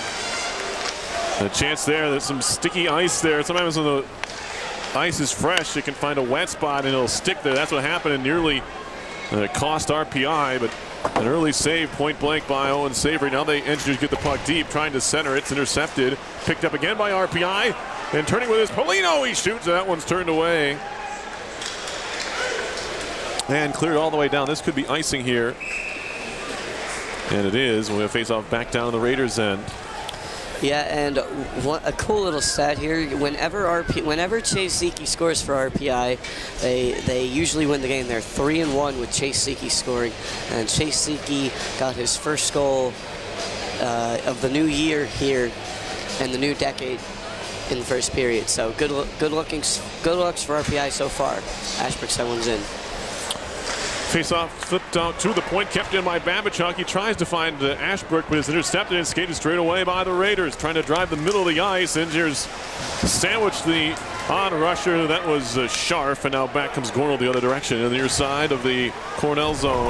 A chance there. There's some sticky ice there. Sometimes when the ice is fresh, it can find a wet spot and it'll stick there. That's what happened and nearly uh, cost R P I. But an early save, point blank by Owen Savory. Now the Engineers get the puck deep, trying to center. It's intercepted. Picked up again by R P I. And turning with his Polino, he shoots. That one's turned away. And cleared all the way down. This could be icing here. And it is. We'll face off back down the Raiders' end. Yeah, and one, a cool little stat here. Whenever R P, whenever Chase Ziki scores for R P I, they they usually win the game. They're three and one with Chase Ziki scoring, and Chase Ziki got his first goal uh, of the new year here, and the new decade in the first period. So good, good looking, good looks for R P I so far. Ashbrook, that one's in. Face-off flipped out to the point, kept in by Babachuk. He tries to find uh, Ashbrook, but is intercepted and skated straight away by the Raiders. Trying to drive the middle of the ice. Engineers sandwiched the on-rusher. That was uh, Scharf, and now back comes Gornell the other direction on the near side of the Cornell zone.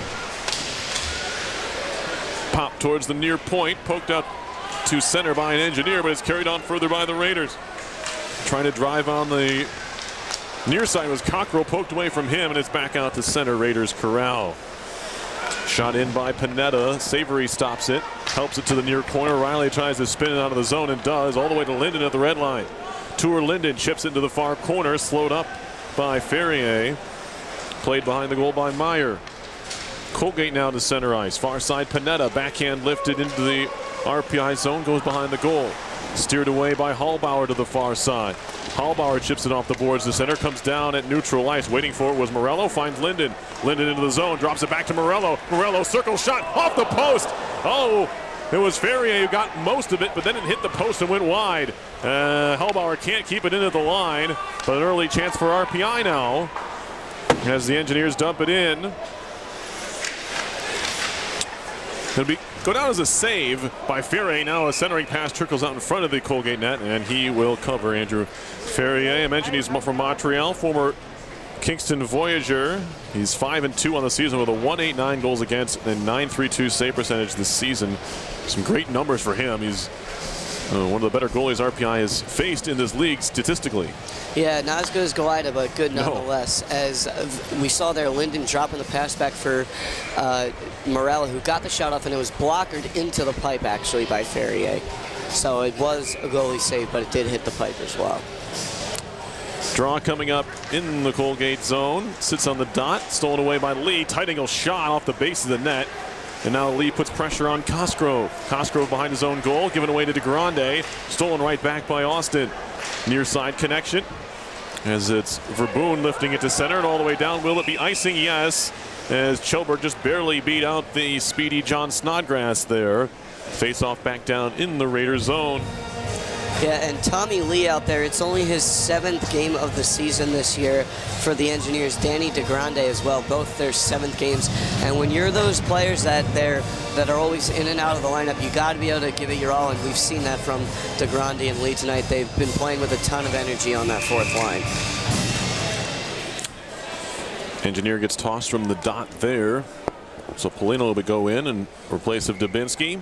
Pop towards the near point, poked up to center by an Engineer, but it's carried on further by the Raiders. Trying to drive on the near side was Cockrell, poked away from him, and it's back out to center. Raiders corral. Shot in by Panetta. Savory stops it, helps it to the near corner. Riley tries to spin it out of the zone and does, all the way to Linden at the red line. Tour Linden chips into the far corner, slowed up by Ferrier. Played behind the goal by Meyer. Colgate now to center ice. Far side Panetta, backhand lifted into the R P I zone, goes behind the goal. Steered away by Hallbauer to the far side. Hallbauer chips it off the boards. The center comes down at neutral ice. Waiting for it was Morello. Finds Linden. Linden into the zone. Drops it back to Morello. Morello circle shot off the post. Oh, it was Ferrier who got most of it, but then it hit the post and went wide. Uh, Hallbauer can't keep it into the line, but an early chance for R P I now as the Engineers dump it in. It'll be go down as a save by Ferrier. Now a centering pass trickles out in front of the Colgate net, and he will cover. Andrew Ferrier, I mentioned he's from Montreal, former Kingston Voyager. He's five and two on the season with a one eighty-nine goals against and nine thirty-two save percentage this season. Some great numbers for him. He's uh, one of the better goalies R P I has faced in this league statistically. Yeah, not as good as Galida, but good No. nonetheless. As we saw there, Linden dropping the pass back for uh, Morella, who got the shot off, and it was blockered into the pipe, actually, by Ferrier. So it was a goalie save, but it did hit the pipe as well. Draw coming up in the Colgate zone. Sits on the dot, stolen away by Lee. Tight angle shot off the base of the net. And now Lee puts pressure on Cosgrove. Cosgrove behind his own goal, given away to DeGrande. Stolen right back by Austin. Near side connection. As it's Verboon lifting it to center and all the way down. Will it be icing? Yes. As Choberg just barely beat out the speedy John Snodgrass there. Face off back down in the Raider zone. Yeah, and Tommy Lee out there, it's only his seventh game of the season this year for the Engineers. Danny DeGrande as well, both their seventh games. And when you're those players that they're that are always in and out of the lineup, you got to be able to give it your all, and we've seen that from DeGrande and Lee tonight. They've been playing with a ton of energy on that fourth line. Engineer gets tossed from the dot there. So Polino will go in and replace of Dubinsky.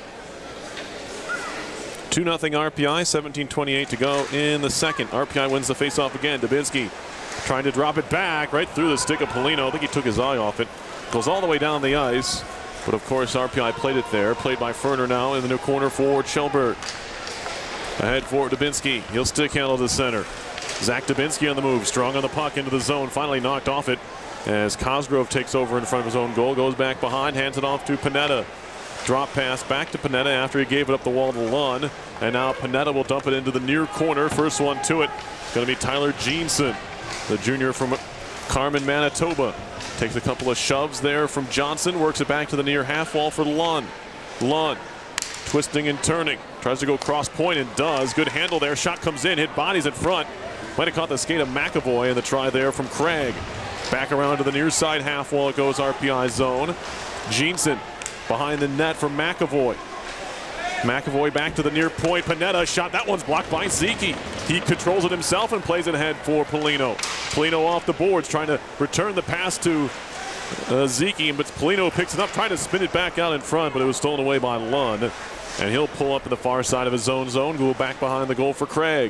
two nothing R P I, seventeen twenty-eight to go in the second. R P I wins the faceoff again. Dubinsky trying to drop it back right through the stick of Polino. I think he took his eye off it. Goes all the way down the ice. But of course, R P I played it there. Played by Ferner now in the new corner for Kjellberg. Ahead for Dubinsky. He'll stick handle to center. Zach Dubinsky on the move. Strong on the puck into the zone. Finally knocked off it as Cosgrove takes over in front of his own goal. Goes back behind. Hands it off to Panetta. Drop pass back to Panetta after he gave it up the wall to Lund. And now Panetta will dump it into the near corner. First one to it. Going to be Tyler Jeanson, the junior from Carmen, Manitoba. Takes a couple of shoves there from Johnson. Works it back to the near half wall for Lund. Lund twisting and turning. Tries to go cross point and does. Good handle there. Shot comes in. Hit bodies in front. Might have caught the skate of McAvoy and the try there from Craig. Back around to the near side half wall it goes. R P I zone. Jeanson behind the net from McAvoy. McAvoy back to the near point. Panetta shot. That one's blocked by Zeke. He controls it himself and plays it ahead for Polino. Polino off the boards trying to return the pass to uh, Zeke, but Polino picks it up, trying to spin it back out in front, but it was stolen away by Lund. And he'll pull up to the far side of his own zone, go back behind the goal for Craig.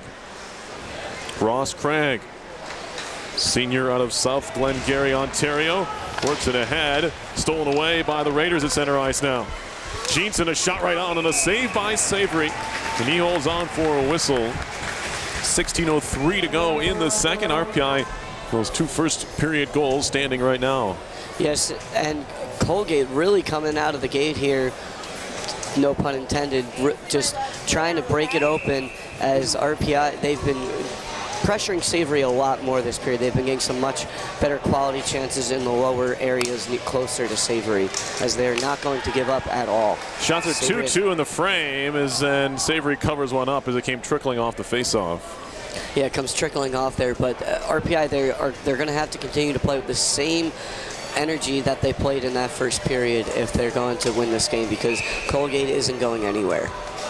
Ross Craig, senior out of South Glengarry, Ontario, works it ahead. Stolen away by the Raiders at center ice now. Jeanson a shot right on and a save by Savory. And he holds on for a whistle. sixteen oh three to go in the second. R P I, those two first period goals standing right now. Yes, and Colgate really coming out of the gate here, no pun intended, just trying to break it open as R P I, they've been pressuring Savory a lot more this period. They've been getting some much better quality chances in the lower areas closer to Savory, as they're not going to give up at all. Shots are two two in the frame, as then Savory covers one up as it came trickling off the faceoff. Yeah, it comes trickling off there, but uh, R P I, they are, they're going to have to continue to play with the same energy that they played in that first period if they're going to win this game, because Colgate isn't going anywhere.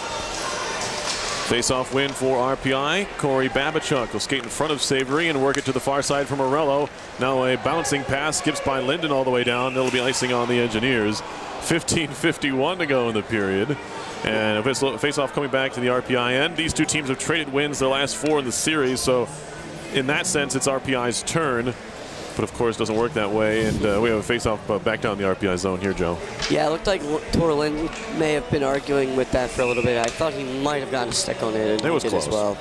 Face-off win for R P I. Corey Babachuk will skate in front of Savory and work it to the far side for Morello. Now a bouncing pass skips by Linden all the way down. It'll be icing on the Engineers. fifteen fifty-one to go in the period. And face-off coming back to the R P I end. These two teams have traded wins their last four in the series, so in that sense it's R P I's turn. But of course, it doesn't work that way, and uh, we have a face-off uh, back down the R P I zone here, Joe. Yeah, it looked like Torlin may have been arguing with that for a little bit. I thought he might have gotten a stick on it, and it was he did close as well.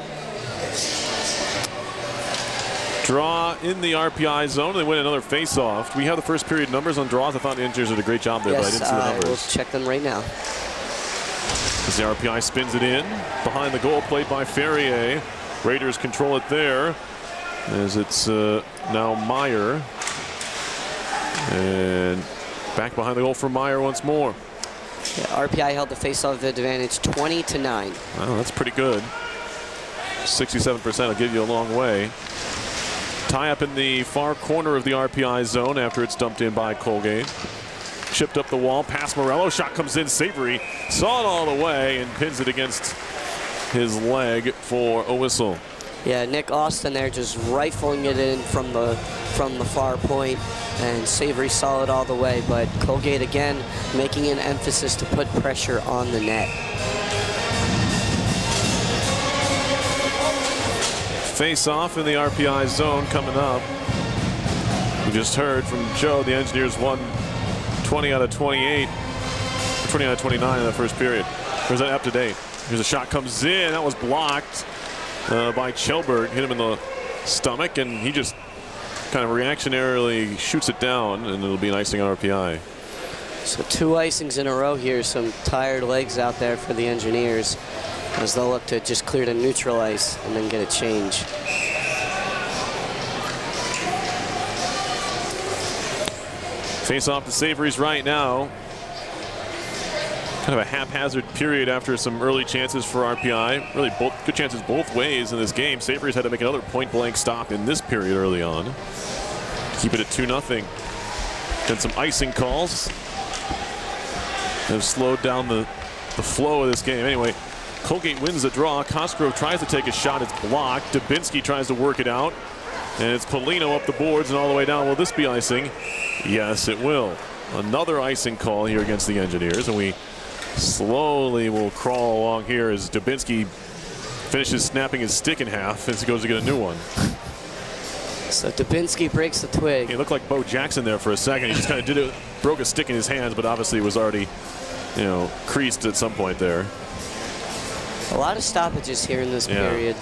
Draw in the R P I zone. They win another face-off. Do we have the first period numbers on draws? I thought the Engineers did a great job there, yes, but I didn't see the numbers. Uh, we'll check them right now. As the R P I spins it in, behind the goal, played by Ferrier. Raiders control it there, as it's uh, now Meyer. And back behind the goal for Meyer once more. Yeah, R P I held the face-off advantage twenty to nine. Wow, that's pretty good. sixty-seven percent will give you a long way. Tie up in the far corner of the R P I zone after it's dumped in by Colgate. Chipped up the wall, past Morello. Shot comes in. Savory saw it all the way and pins it against his leg for a whistle. Yeah, Nick Austin there just rifling it in from the from the far point, and Savory saw it all the way, but Colgate again making an emphasis to put pressure on the net. Face off in the R P I zone coming up. We just heard from Joe, the Engineers won twenty out of twenty-eight, twenty out of twenty-nine in the first period. Here's that up to date. Here's a shot comes in, that was blocked uh, by Kjellberg, hit him in the stomach, and he just kind of reactionarily shoots it down, and it'll be an icing on R P I. So two icings in a row here, some tired legs out there for the Engineers, as they'll look to just clear to neutral ice and then get a change. Face off to Savory's right now. Kind of a haphazard period after some early chances for R P I. Really both good chances both ways in this game. Savory's had to make another point-blank stop in this period early on. Keep it at two nothing. Then some icing calls have slowed down the, the flow of this game. Anyway, Colgate wins the draw. Cosgrove tries to take a shot. It's blocked. Dubinsky tries to work it out. And it's Polino up the boards and all the way down. Will this be icing? Yes, it will. another icing call here against the Engineers, and we slowly will crawl along here as Dubinsky finishes snapping his stick in half as he goes to get a new one. So Dubinsky breaks the twig. He looked like Bo Jackson there for a second. He just kind of did it, broke a stick in his hands, but obviously it was already, you know, creased at some point there. A lot of stoppages here in this yeah. period.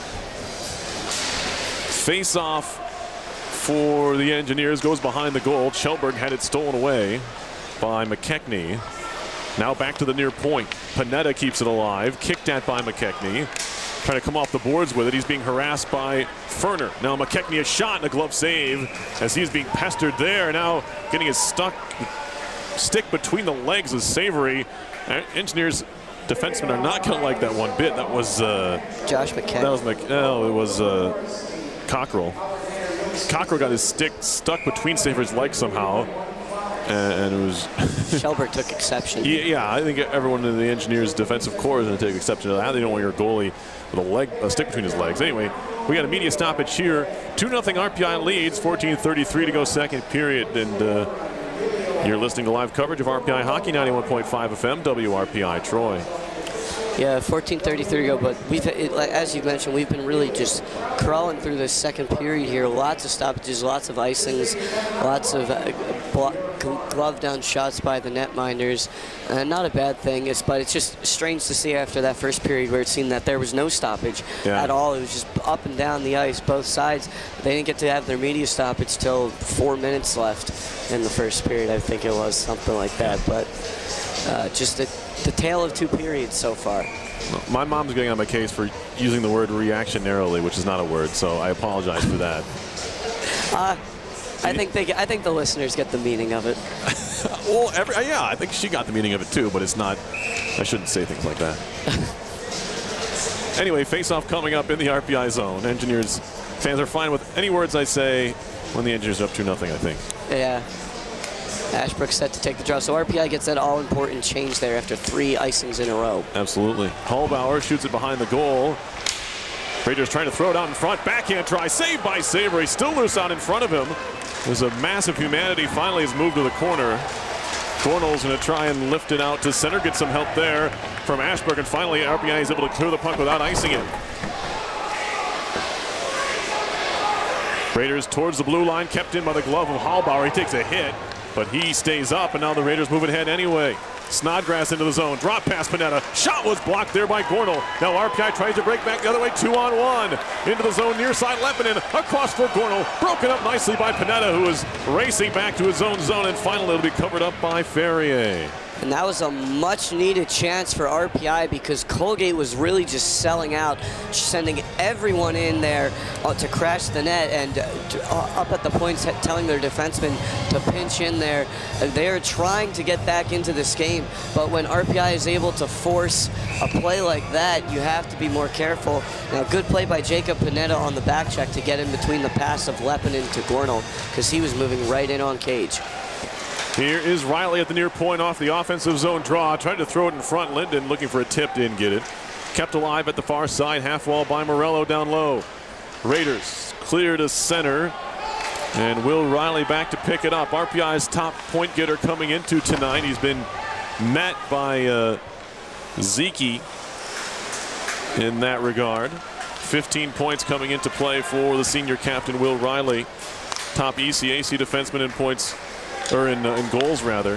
Face off for the Engineers goes behind the goal. Kjellberg had it stolen away by McKechnie. Now back to the near point. Panetta keeps it alive. Kicked at by McKechnie. Trying to come off the boards with it. He's being harassed by Ferner. Now McKechnie a shot and a glove save as he's being pestered there. Now getting his stuck stick between the legs of Savory. Engineers defensemen are not going to like that one bit. That was uh, Josh McKechnie. That was Mc, no, it was uh, Cockrell. Cockrell got his stick stuck between Savory's legs somehow. And it was Kjellberg took exception. Yeah, yeah, I think everyone in the Engineers defensive core is going to take exception to that. They don't want your goalie with a leg, a stick between his legs. Anyway, we got a media stoppage here. two nothing R P I leads, fourteen thirty-three to go second period. And uh, you're listening to live coverage of R P I Hockey, ninety-one point five F M, W R P I Troy. Yeah, fourteen thirty-three to go, but we've, it, like, as you mentioned, we've been really just crawling through this second period here. Lots of stoppages, lots of icings, lots of uh, glove down shots by the netminders. Uh, not a bad thing, it's, but it's just strange to see after that first period where it seemed that there was no stoppage yeah. at all. It was just up and down the ice, both sides. They didn't get to have their media stoppage till four minutes left in the first period, I think it was, something like that. But uh, just the, the tale of two periods so far. Well, my mom's getting on my case for using the word reactionarily, which is not a word, so I apologize for that. Uh, I think they, I think the listeners get the meaning of it. Well, every, yeah, I think she got the meaning of it too, but it's not. I shouldn't say things like that. Anyway, face-off coming up in the R P I zone. Engineers fans are fine with any words I say when the Engineers are up two nothing, I think. Yeah. Ashbrook set to take the draw, so R P I gets that all-important change there after three icings in a row. Absolutely. Hallbauer shoots it behind the goal. Raiders trying to throw it out in front. Backhand try, saved by Savory. Still loose out in front of him. There's a massive humanity. Finally has moved to the corner. Gornall's going to try and lift it out to center. Get some help there from Ashbrook, and finally R P I is able to clear the puck without icing it. Raiders towards the blue line, kept in by the glove of Hallbauer. He takes a hit, but he stays up, and now the Raiders move ahead anyway. Snodgrass into the zone, drop pass Panetta. Shot was blocked there by Gornall. Now R P I tries to break back the other way, two on one. Into the zone, near side, Lepinen, across for Gornall. Broken up nicely by Panetta, who is racing back to his own zone, and finally it'll be covered up by Ferrier. And that was a much-needed chance for R P I because Colgate was really just selling out, sending everyone in there uh, to crash the net, and uh, up at the points telling their defensemen to pinch in there. Uh, they're trying to get back into this game, but when R P I is able to force a play like that, you have to be more careful. Now, good play by Jacob Panetta on the back check to get in between the pass of Lepinen to Gornall because he was moving right in on Cage. Here is Riley at the near point off the offensive zone draw. Tried to throw it in front. Linden looking for a tip, didn't get it. Kept alive at the far side. Half wall by Morello down low. Raiders clear to center. And Will Riley back to pick it up. R P I's top point getter coming into tonight. He's been met by uh, Zeke in that regard. fifteen points coming into play for the senior captain, Will Riley. Top E C A C defenseman in points. Or in, uh, in goals, rather.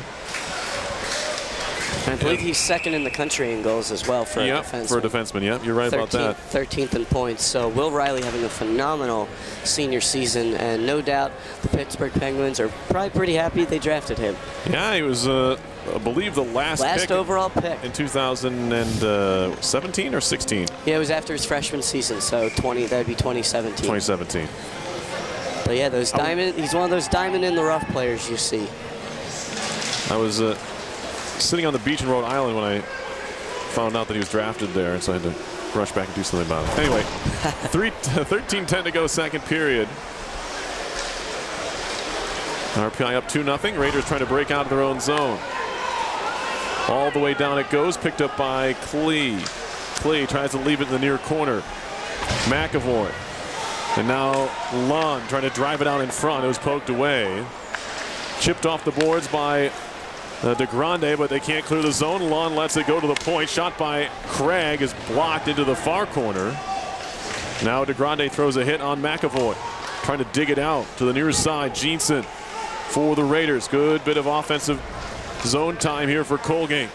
I believe he's second in the country in goals as well for yep, a defenseman. for a defenseman, yeah, you're right about that. thirteenth in points. So Will Riley having a phenomenal senior season, and no doubt the Pittsburgh Penguins are probably pretty happy they drafted him. Yeah, he was, uh, I believe, the last, last pick overall pick in two thousand seventeen or sixteen. Yeah, it was after his freshman season, so twenty that'd be twenty seventeen. twenty seventeen. But yeah, those diamond, he's one of those diamond in the rough players you see. I was uh, sitting on the beach in Rhode Island when I found out that he was drafted there, and so I had to rush back and do something about it. Anyway, thirteen ten to go, second period. R P I up two nothing. Raiders trying to break out of their own zone. All the way down it goes, picked up by Klee. Klee tries to leave it in the near corner. McAvoy. And now Lund trying to drive it out in front. It was poked away. Chipped off the boards by uh, DeGrande, but they can't clear the zone. Lund lets it go to the point. Shot by Craig is blocked into the far corner. Now DeGrande throws a hit on McAvoy. Trying to dig it out to the near side. Jeanson for the Raiders. Good bit of offensive zone time here for Colgate.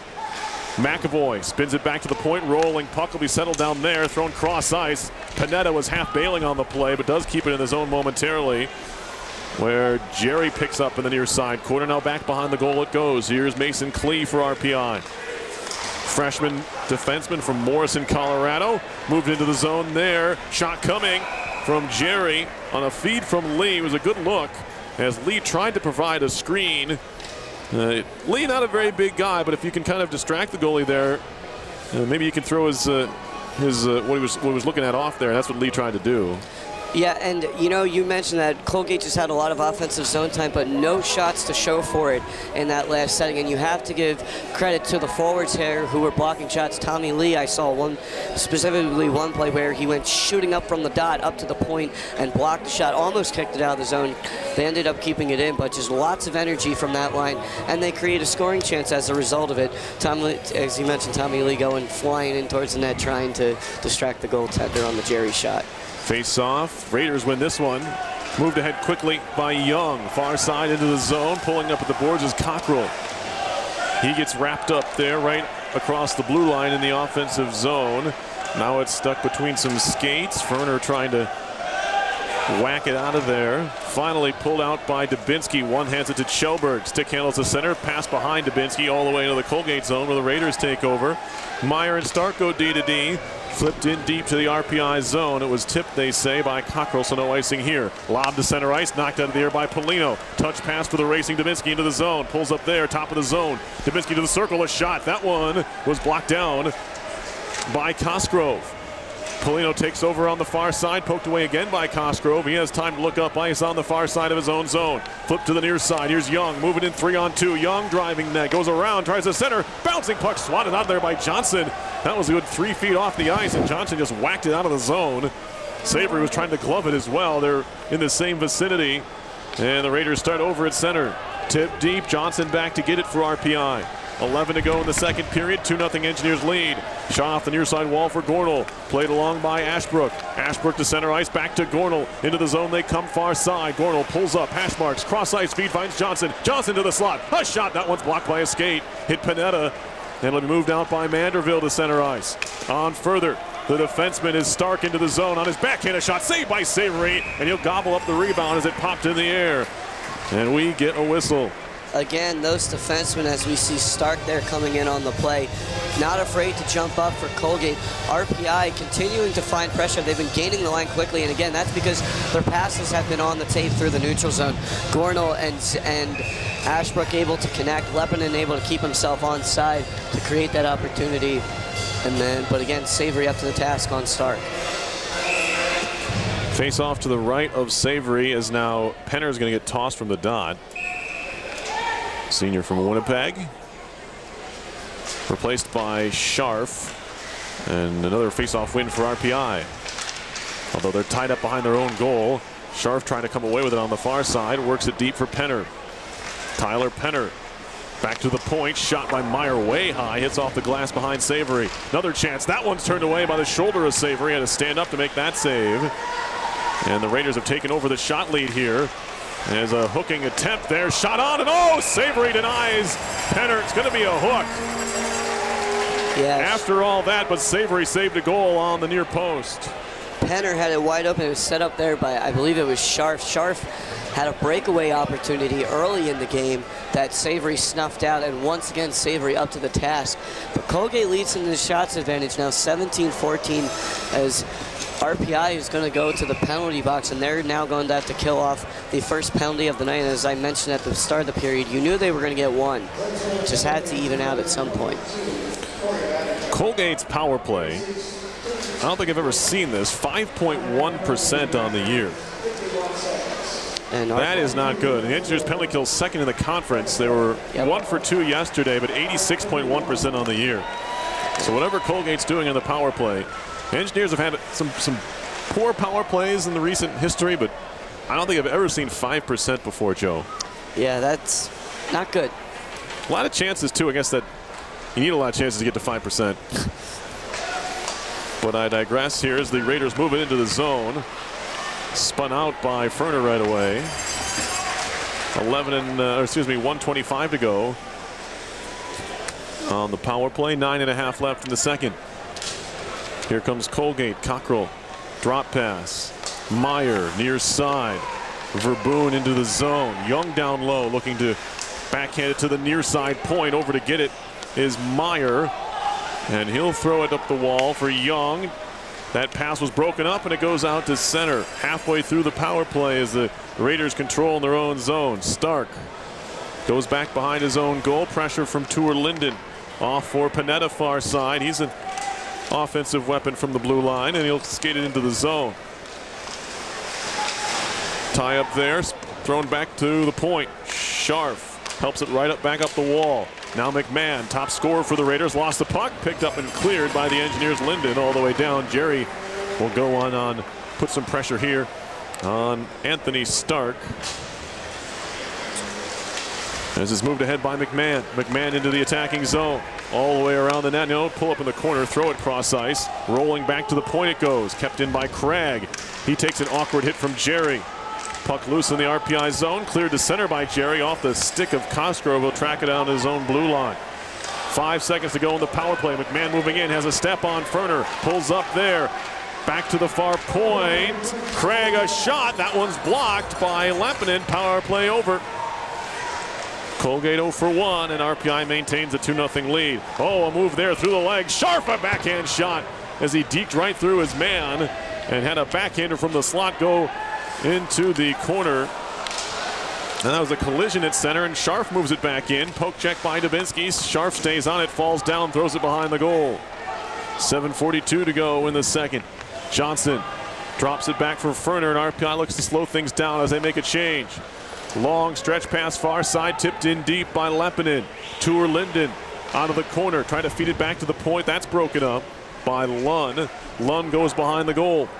McAvoy spins it back to the point. Rolling puck will be settled down there. Thrown cross ice. Panetta was half bailing on the play, but does keep it in the zone momentarily. Where Jerry picks up in the near side corner. Now back behind the goal it goes. Here's Mason Klee for R P I. Freshman defenseman from Morrison, Colorado. Moved into the zone there. Shot coming from Jerry on a feed from Lee. It was a good look as Lee tried to provide a screen. Uh, Lee not a very big guy, but if you can kind of distract the goalie there, uh, maybe you can throw his, uh, his uh, what he was what he was looking at off there. That's what Lee tried to do. Yeah, and you know, you mentioned that Colgate just had a lot of offensive zone time, but no shots to show for it in that last setting. And you have to give credit to the forwards here who were blocking shots. Tommy Lee, I saw one, specifically one play where he went shooting up from the dot up to the point and blocked the shot, almost kicked it out of the zone. They ended up keeping it in, but just lots of energy from that line, and they create a scoring chance as a result of it. Tom Lee, as you mentioned, Tommy Lee going flying in towards the net, trying to distract the goaltender on the Jerry shot. Face off. Raiders win this one. Moved ahead quickly by Young. Far side into the zone. Pulling up at the boards is Cockrell. He gets wrapped up there right across the blue line in the offensive zone. Now it's stuck between some skates. Ferner trying to whack it out of there. Finally pulled out by Dubinsky. One hands it to Kjellberg. Stick handles the center. Pass behind Dubinsky all the way into the Colgate zone where the Raiders take over. Meyer and Stark go D to D. Flipped in deep to the R P I zone. It was tipped, they say, by Cockrell, so no icing here. Lob to center ice, knocked out of the air by Polino. Touch pass for the racing Dubinsky into the zone. Pulls up there, top of the zone. Dubinsky to the circle, a shot. That one was blocked down by Cosgrove. Polino takes over on the far side, poked away again by Cosgrove. He has time to look up ice on the far side of his own zone. Flip to the near side. Here's Young, moving in three on two. Young driving net, goes around, tries to center. Bouncing puck swatted out there by Johnson. That was a good three feet off the ice, and Johnson just whacked it out of the zone. Savory was trying to glove it as well. They're in the same vicinity, and the Raiders start over at center. Tip deep, Johnson back to get it for R P I. eleven to go in the second period, two nothing Engineers lead. Shot off the near side wall for Gornall. Played along by Ashbrook. Ashbrook to center ice, back to Gornall. Into the zone, they come far side. Gornall pulls up, hash marks, cross ice feed, finds Johnson. Johnson to the slot, a shot, that one's blocked by a skate. Hit Panetta, and it'll be moved out by Manderville to center ice. On further, the defenseman is Stark into the zone on his backhand, a shot saved by Savory, and he'll gobble up the rebound as it popped in the air. And we get a whistle. Again, those defensemen, as we see Stark there coming in on the play, not afraid to jump up for Colgate. R P I continuing to find pressure. They've been gaining the line quickly, and again, that's because their passes have been on the tape through the neutral zone. Gornall and, and Ashbrook able to connect. Lepinen able to keep himself on side to create that opportunity. And then, but again, Savory up to the task on Stark. Face off to the right of Savory as now Penner is going to get tossed from the dot. Senior from Winnipeg. Replaced by Scharf. And another face-off win for R P I. Although they're tied up behind their own goal. Scharf trying to come away with it on the far side. Works it deep for Penner. Tyler Penner. Back to the point. Shot by Meyer way high. Hits off the glass behind Savory. Another chance. That one's turned away by the shoulder of Savory. Had to stand up to make that save. And the Raiders have taken over the shot lead here. There's a hooking attempt there. Shot on, and oh, Savory denies Penner. It's going to be a hook. Yes. After all that, but Savory saved a goal on the near post. Penner had it wide open. It was set up there by, I believe it was Scharf. Scharf had a breakaway opportunity early in the game that Savory snuffed out, and once again Savory up to the task. But Colgate leads in the shots advantage now seventeen fourteen as R P I is going to go to the penalty box, and they're now going to have to kill off the first penalty of the night. And as I mentioned at the start of the period, you knew they were going to get one. Just had to even out at some point. Colgate's power play, I don't think I've ever seen this, five point one percent on the year. And that is not good. The Engineers penalty kills second in the conference. They were yep. one for two yesterday, but eighty-six point one percent on the year. So whatever Colgate's doing on the power play, Engineers have had some, some poor power plays in the recent history, but I don't think I've ever seen five percent before, Joe. Yeah, that's not good. A lot of chances, too. I guess that you need a lot of chances to get to five percent. But I digress. Here as the Raiders move it into the zone. Spun out by Ferner right away. eleven and, uh, excuse me, one twenty-five to go on the power play. Nine and a half left in the second. Here comes Colgate. Cockrell. Drop pass. Meyer near side. Verboon into the zone. Young down low looking to backhand it to the near side point. Over to get it is Meyer. And he'll throw it up the wall for Young. That pass was broken up and it goes out to center. Halfway through the power play as the Raiders control in their own zone. Stark goes back behind his own goal. Pressure from Tour Linden. Off for Panetta far side. He's an offensive weapon from the blue line and he'll skate it into the zone. Tie up there. Thrown back to the point. Scharf helps it right up back up the wall. Now McMahon, top scorer for the Raiders, lost the puck, picked up and cleared by the Engineers. Linden all the way down. Jerry will go on on, put some pressure here on Anthony Stark. As it's moved ahead by McMahon. McMahon into the attacking zone. All the way around the net. No, pull up in the corner, throw it cross ice. Rolling back to the point it goes. Kept in by Craig. He takes an awkward hit from Jerry. Puck loose in the R P I zone. Cleared to center by Jerry. Off the stick of Cosgrove. Will track it down to his own blue line. Five seconds to go in the power play. McMahon moving in. Has a step on Ferner. Pulls up there. Back to the far point. Craig a shot. That one's blocked by Lappinen. Power play over. Colgate oh for one and R P I maintains a two nothing lead. Oh, a move there through the legs. Sharp a backhand shot as he deked right through his man and had a backhander from the slot go into the corner. And that was a collision at center, and Scharf moves it back in. Poke check by Dubinsky. Scharf stays on it, falls down, throws it behind the goal. seven forty-two to go in the second. Johnson drops it back for Ferner, and R P I looks to slow things down as they make a change. Long stretch pass far side, tipped in deep by Lappinen. Tour Linden out of the corner, trying to feed it back to the point. That's broken up by Lund. Lund goes behind the goal.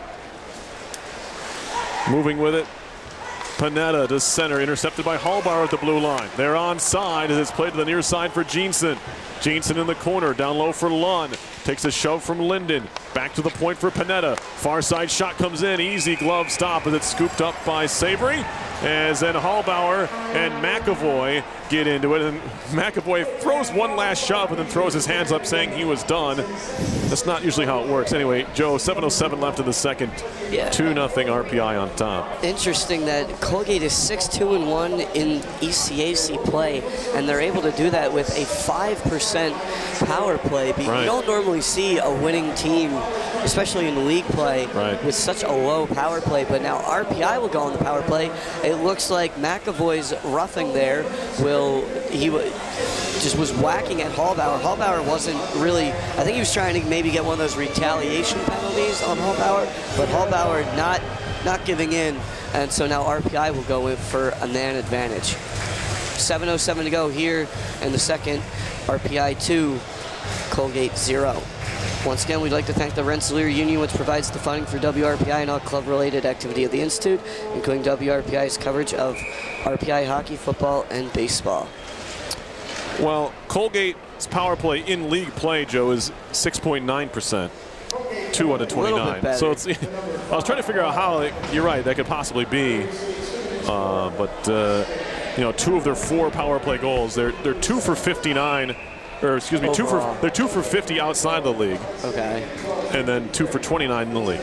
Moving with it. Panetta to center, intercepted by Hallbauer at the blue line. They're onside as it's played to the near side for Jeanson. Jeanson in the corner, down low for Lund. Takes a shove from Linden. Back to the point for Panetta. Far side shot comes in. Easy glove stop as it's scooped up by Savory. As then Hallbauer and McAvoy get into it. And McAvoy throws one last shove and then throws his hands up saying he was done. That's not usually how it works. Anyway, Joe, seven oh seven left in the second. Yeah. two nothing R P I on top. Interesting that Colgate is six two and one in E C A C play, and they're able to do that with a five percent power play. But right. You don't normally see a winning team, especially in league play, right. with such a low power play. But now R P I will go on the power play. It looks like McAvoy's roughing there will he just was whacking at Hallbauer. Hallbauer wasn't really, I think he was trying to maybe get one of those retaliation penalties on Hallbauer, but Hallbauer not not giving in, and so now R P I will go in for a man advantage. seven oh seven to go here in the second. R P I two, Colgate zero. Once again, we'd like to thank the Rensselaer Union, which provides the funding for W R P I and all club-related activity of the Institute, including W R P I's coverage of R P I hockey, football, and baseball. Well, Colgate's power play in league play, Joe, is six point nine percent. two out of twenty-nine. So it's, I was trying to figure out how, it, you're right, that could possibly be. Uh, but, uh, you know, two of their four power play goals, they're, they're two for fifty-nine. Or excuse me, Overall. two for they're two for fifty outside the league. Okay. And then two for twenty-nine in the league.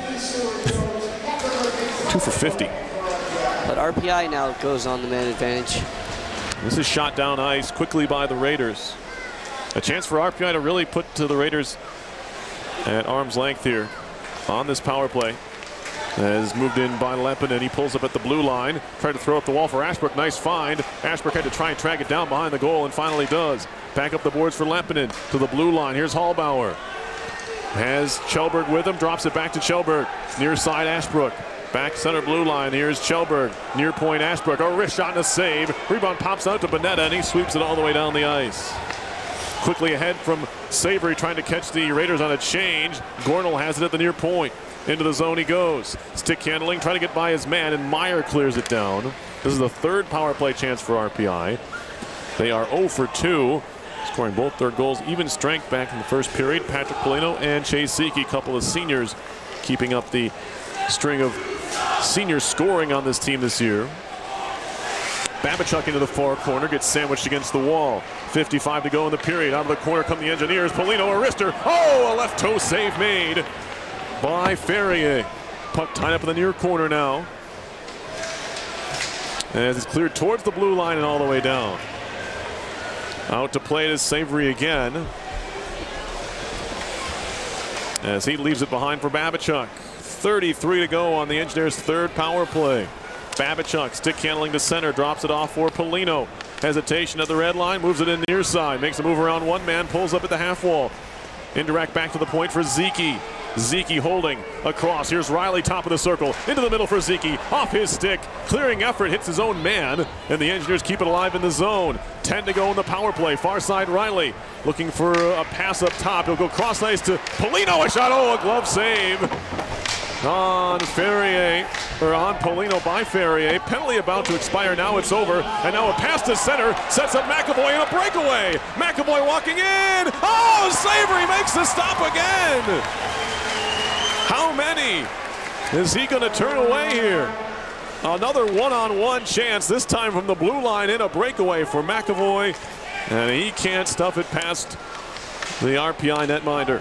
two for fifty. But R P I now goes on the man advantage. This is shot down ice quickly by the Raiders. A chance for R P I to really put to the Raiders at arm's length here on this power play. As moved in by Lepin, and he pulls up at the blue line. Tried to throw up the wall for Ashbrook. Nice find. Ashbrook had to try and track it down behind the goal and finally does. Back up the boards for Lepinen to the blue line. Here's Hallbauer. Has Kjellberg with him. Drops it back to Kjellberg. Near side Ashbrook. Back center blue line. Here's Kjellberg. Near point Ashbrook. A wrist shot and a save. Rebound pops out to Bonetta and he sweeps it all the way down the ice. Quickly ahead from Savory trying to catch the Raiders on a change. Gornell has it at the near point. Into the zone he goes. Stick handling, trying to get by his man, and Meyer clears it down. This is the third power play chance for R P I. They are zero for two, scoring both third goals. Even strength back in the first period. Patrick Polino and Chase Zeke, couple of seniors, keeping up the string of senior scoring on this team this year. Babachuk into the far corner, gets sandwiched against the wall. fifty-five to go in the period. Out of the corner come the Engineers. Polino, a wrister. Oh, a left toe save made by Ferrier. Puck tied up in the near corner now. As it's cleared towards the blue line and all the way down. Out to play it is Savory again. As he leaves it behind for Babachuk. thirty-three to go on the Engineers' third power play. Babachuk stick handling to center, drops it off for Polino. Hesitation at the red line, moves it in near side, makes a move around one man, pulls up at the half wall. Indirect back to the point for Zeke. Zeke holding across. Here's Riley, top of the circle, into the middle for Zeke. Off his stick, clearing effort, hits his own man, and the Engineers keep it alive in the zone. ten to go in the power play. Far side Riley looking for a pass up top. He'll go cross ice to Polino. A shot, oh, a glove save on Ferrier, or on Polino by Ferrier. Penalty about to expire. Now it's over, and now a pass to center sets up McAvoy in a breakaway. McAvoy walking in. Oh, Savory makes the stop again. How many is he going to turn away here? Another one-on-one chance, this time from the blue line in a breakaway for McAvoy, and he can't stuff it past the R P I netminder.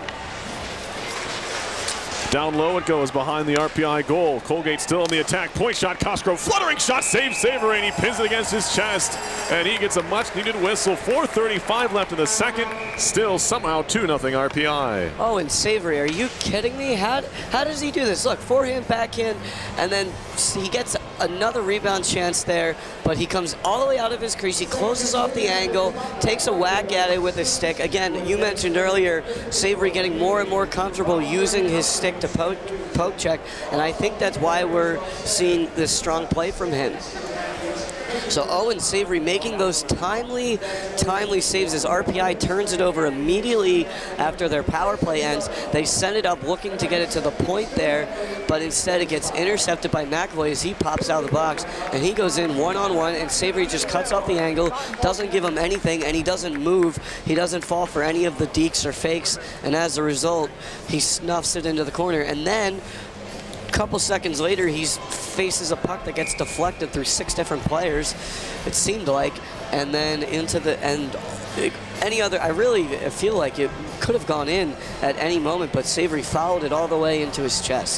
Down low it goes behind the R P I goal. Colgate still on the attack. Point shot, Cosgrove. Fluttering shot, saves Savory, and he pins it against his chest. And he gets a much-needed whistle. four thirty-five left in the second. Still somehow two nothing R P I. Oh, and Savory, are you kidding me? How, how does he do this? Look, forehand, backhand, and then he gets another rebound chance there, but he comes all the way out of his crease. He closes off the angle, takes a whack at it with his stick. Again, you mentioned earlier, Savory getting more and more comfortable using his stick to poke, poke check, and I think that's why we're seeing this strong play from him. So Owen Savory making those timely, timely saves as R P I turns it over immediately after their power play ends. They send it up looking to get it to the point there, but instead it gets intercepted by McAvoy as he pops out of the box, and he goes in one-on-one, and Savory just cuts off the angle, doesn't give him anything, and he doesn't move. He doesn't fall for any of the dekes or fakes, and as a result, he snuffs it into the corner. And then a couple seconds later, he faces a puck that gets deflected through six different players, it seemed like, and then into the end. Any other, I really feel like it could have gone in at any moment, but Savory fouled it all the way into his chest.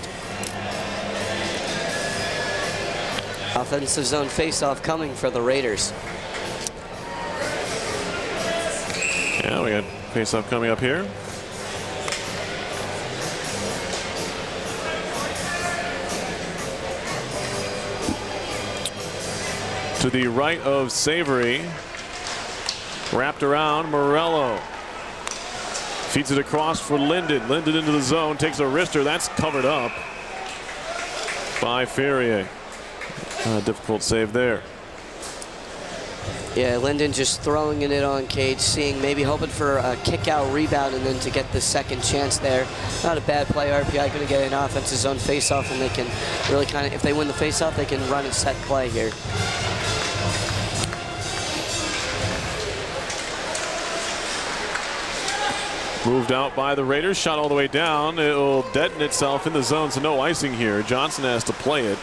Offensive zone faceoff coming for the Raiders. Yeah, we got faceoff coming up here. To the right of Savory, wrapped around Morello. Feeds it across for Linden. Linden into the zone, takes a wrister. That's covered up by Ferrier. Uh, difficult save there. Yeah, Linden just throwing it on Cage, seeing, maybe hoping for a kick-out rebound and then to get the second chance there. Not a bad play. R P I going to get an offensive zone face-off, and they can really kind of, if they win the face-off, they can run a set play here. Moved out by the Raiders, shot all the way down. It'll deaden itself in the zone, so no icing here. Johnson has to play it.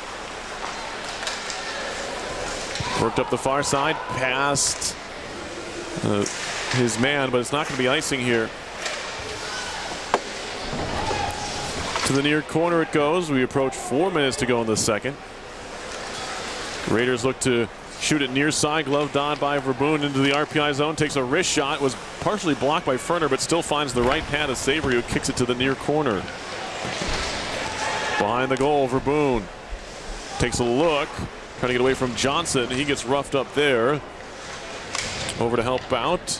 Worked up the far side, past uh, his man, but it's not going to be icing here. To the near corner it goes. We approach four minutes to go in the second. Raiders look to shoot it near side, gloved on by Verboon into the R P I zone. Takes a wrist shot, was partially blocked by Ferner, but still finds the right pad of Savory, who kicks it to the near corner. Behind the goal, Verboon takes a look, trying to get away from Johnson. He gets roughed up there. Over to help out,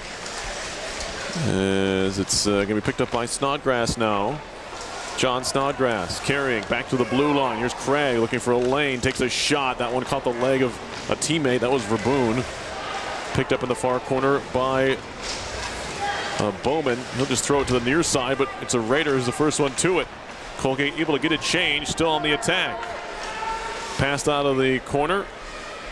as it's uh, going to be picked up by Snodgrass now. John Snodgrass carrying back to the blue line. Here's Craig looking for a lane, takes a shot. That one caught the leg of a teammate. That was Verboon. Picked up in the far corner by uh, Bowman. He'll just throw it to the near side, but it's a Raider who's the first one to it. Colgate able to get it changed, still on the attack. Passed out of the corner.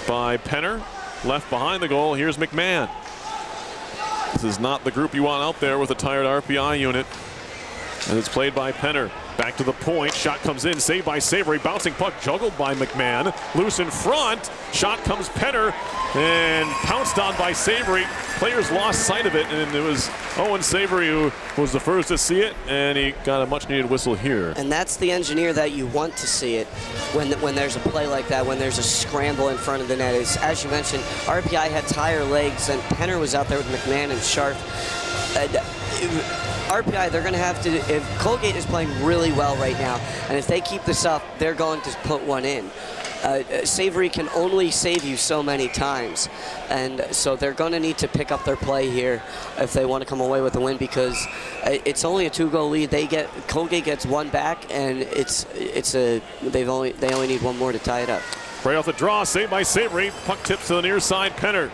by Penner. Left behind the goal, here's McMahon. This is not the group you want out there with a tired R P I unit. And it's played by Penner. Back to the point, shot comes in, saved by Savory, bouncing puck juggled by McMahon. Loose in front, shot comes Penner, and pounced on by Savory. Players lost sight of it, and it was Owen Savory who was the first to see it, and he got a much needed whistle here. And that's the engineer that you want to see it when when there's a play like that, when there's a scramble in front of the net. Is, as you mentioned, R P I had tire legs, and Penner was out there with McMahon and Sharp. And, uh, R P I, they're going to have to, if Colgate is playing really well right now, and if they keep this up, they're going to put one in. Uh, Savory can only save you so many times, and so they're going to need to pick up their play here if they want to come away with a win, because it's only a two-goal lead. They get Colgate gets one back, and it's it's a they've only they only need one more to tie it up. Right off the draw, saved by Savory. Puck tips to the near side. Penner.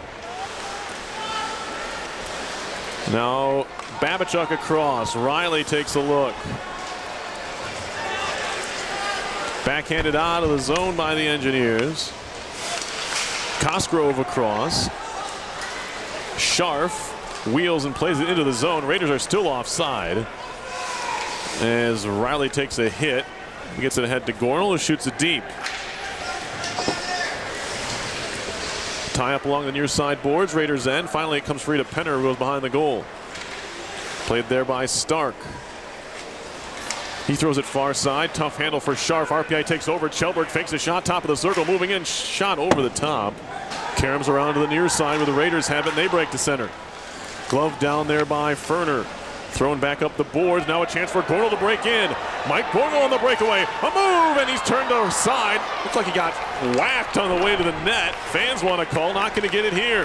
Now Babachuk across. Riley takes a look. Backhanded out of the zone by the Engineers. Cosgrove across. Scharf wheels and plays it into the zone. Raiders are still offside as Riley takes a hit. He gets it ahead to Gornall, who shoots it deep. Tie up along the near side boards. Raiders end. Finally, it comes free to Penner, who goes behind the goal. Played there by Stark. He throws it far side. Tough handle for Scharf. R P I takes over. Chelberg fakes a shot. Top of the circle. Moving in. Shot over the top. Karams around to the near side where the Raiders have it, and they break to center. Glove down there by Ferner. Thrown back up the boards. Now a chance for Gornall to break in. Mike Gornall on the breakaway. A move, and he's turned aside. Looks like he got whacked on the way to the net. Fans want to call. Not going to get it here.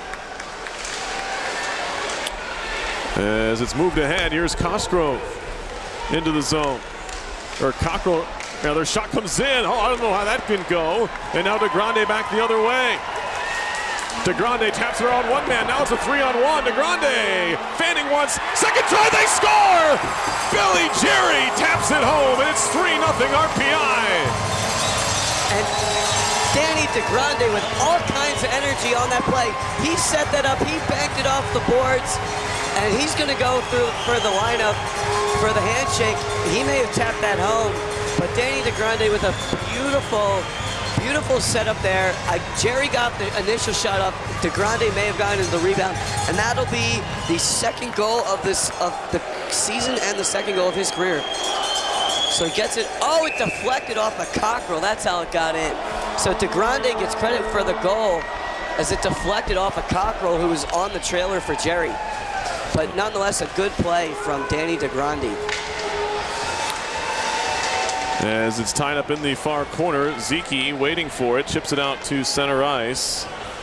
As it's moved ahead, here's Cosgrove into the zone. Or Cockrell, now their shot comes in. Oh, I don't know how that can go. And now DeGrande back the other way. DeGrande taps it around one man. Now it's a three on one. DeGrande fanning once. Second try, they score! Billy Jerry taps it home, and it's three nothing R P I. And Danny DeGrande with all kinds of energy on that play. He set that up. He banked it off the boards. And he's going to go through for the lineup for the handshake. He may have tapped that home, but Danny DeGrande with a beautiful, beautiful setup there. Uh, Jerry got the initial shot up. DeGrande may have gotten into the rebound, and that'll be the second goal of this of the season and the second goal of his career. So he gets it. Oh, it deflected off a Cockrell. That's how it got in. So DeGrande gets credit for the goal as it deflected off a Cockrell, who was on the trailer for Jerry. But nonetheless, a good play from Danny DeGrande. As it's tied up in the far corner, Zeke waiting for it, chips it out to center ice.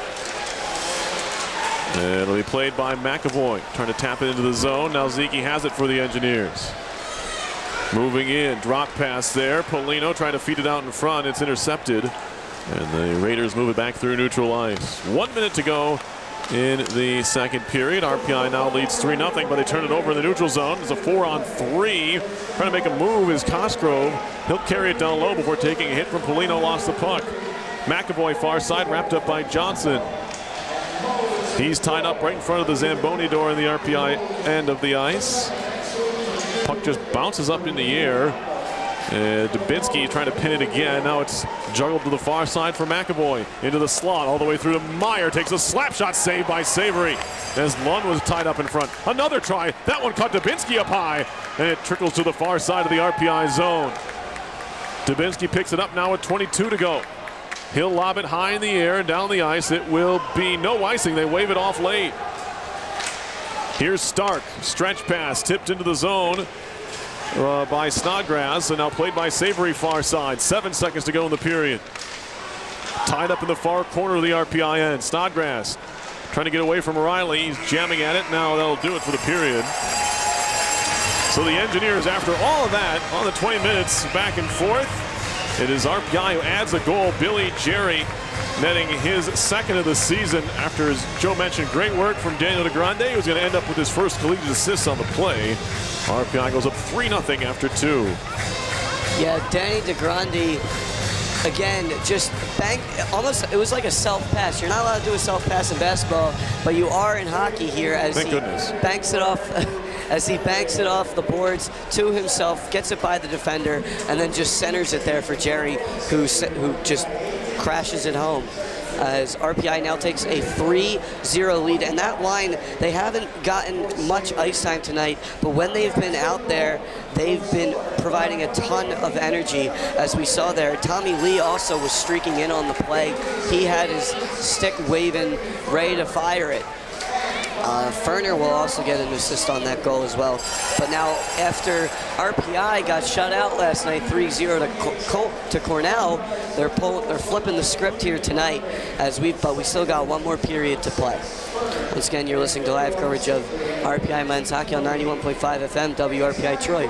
And it'll be played by McAvoy, trying to tap it into the zone. Now Zeke has it for the Engineers. Moving in, drop pass there. Polino trying to feed it out in front. It's intercepted. And the Raiders move it back through neutral ice. One minute to go in the second period. R P I now leads three nothing, but they turn it over in the neutral zone. It's a four on three. Trying to make a move is Cosgrove. He'll carry it down low before taking a hit from Polino. Lost the puck. McAvoy far side, wrapped up by Johnson. He's tied up right in front of the Zamboni door in the R P I end of the ice. Puck just bounces up in the air. Uh, Dubinsky trying to pin it again. Now it's juggled to the far side for McAvoy. Into the slot, all the way through to Meyer. Takes a slap shot saved by Savory as Lund was tied up in front. Another try. That one caught Dubinsky up high, and it trickles to the far side of the R P I zone. Dubinsky picks it up now with twenty-two to go. He'll lob it high in the air and down the ice. It will be no icing. They wave it off late. Here's Stark. Stretch pass tipped into the zone. Uh, by Snodgrass, and now played by Savory far side. Seven seconds to go in the period. Tied up in the far corner of the R P I end. Snodgrass trying to get away from Riley. He's jamming at it. Now that'll do it for the period. So the Engineers, after all of that, on the twenty minutes back and forth, it is R P I who adds a goal. Billy Jerry netting his second of the season after, as Joe mentioned, great work from Daniel DeGrande, who's going to end up with his first collegiate assist on the play. R P I goes up three nothing after two. Yeah, Danny DeGrande again, just bank, almost, it was like a self-pass. You're not allowed to do a self-pass in basketball, but you are in hockey here as Thank he goodness. banks it off, as he banks it off the boards to himself, gets it by the defender, and then just centers it there for Jerry, who, who just crashes it home. As R P I now takes a three zero lead. And that line, they haven't gotten much ice time tonight, but when they've been out there, they've been providing a ton of energy, as we saw there. Tommy Lee also was streaking in on the play. He had his stick waving, ready to fire it. Uh, Ferner will also get an assist on that goal as well. But now, after R P I got shut out last night, three zero to Col to Cornell, they're pull they're flipping the script here tonight. As we, but we still got one more period to play. Once again, you're listening to live coverage of R P I men's hockey on ninety-one point five F M, W R P I Troy.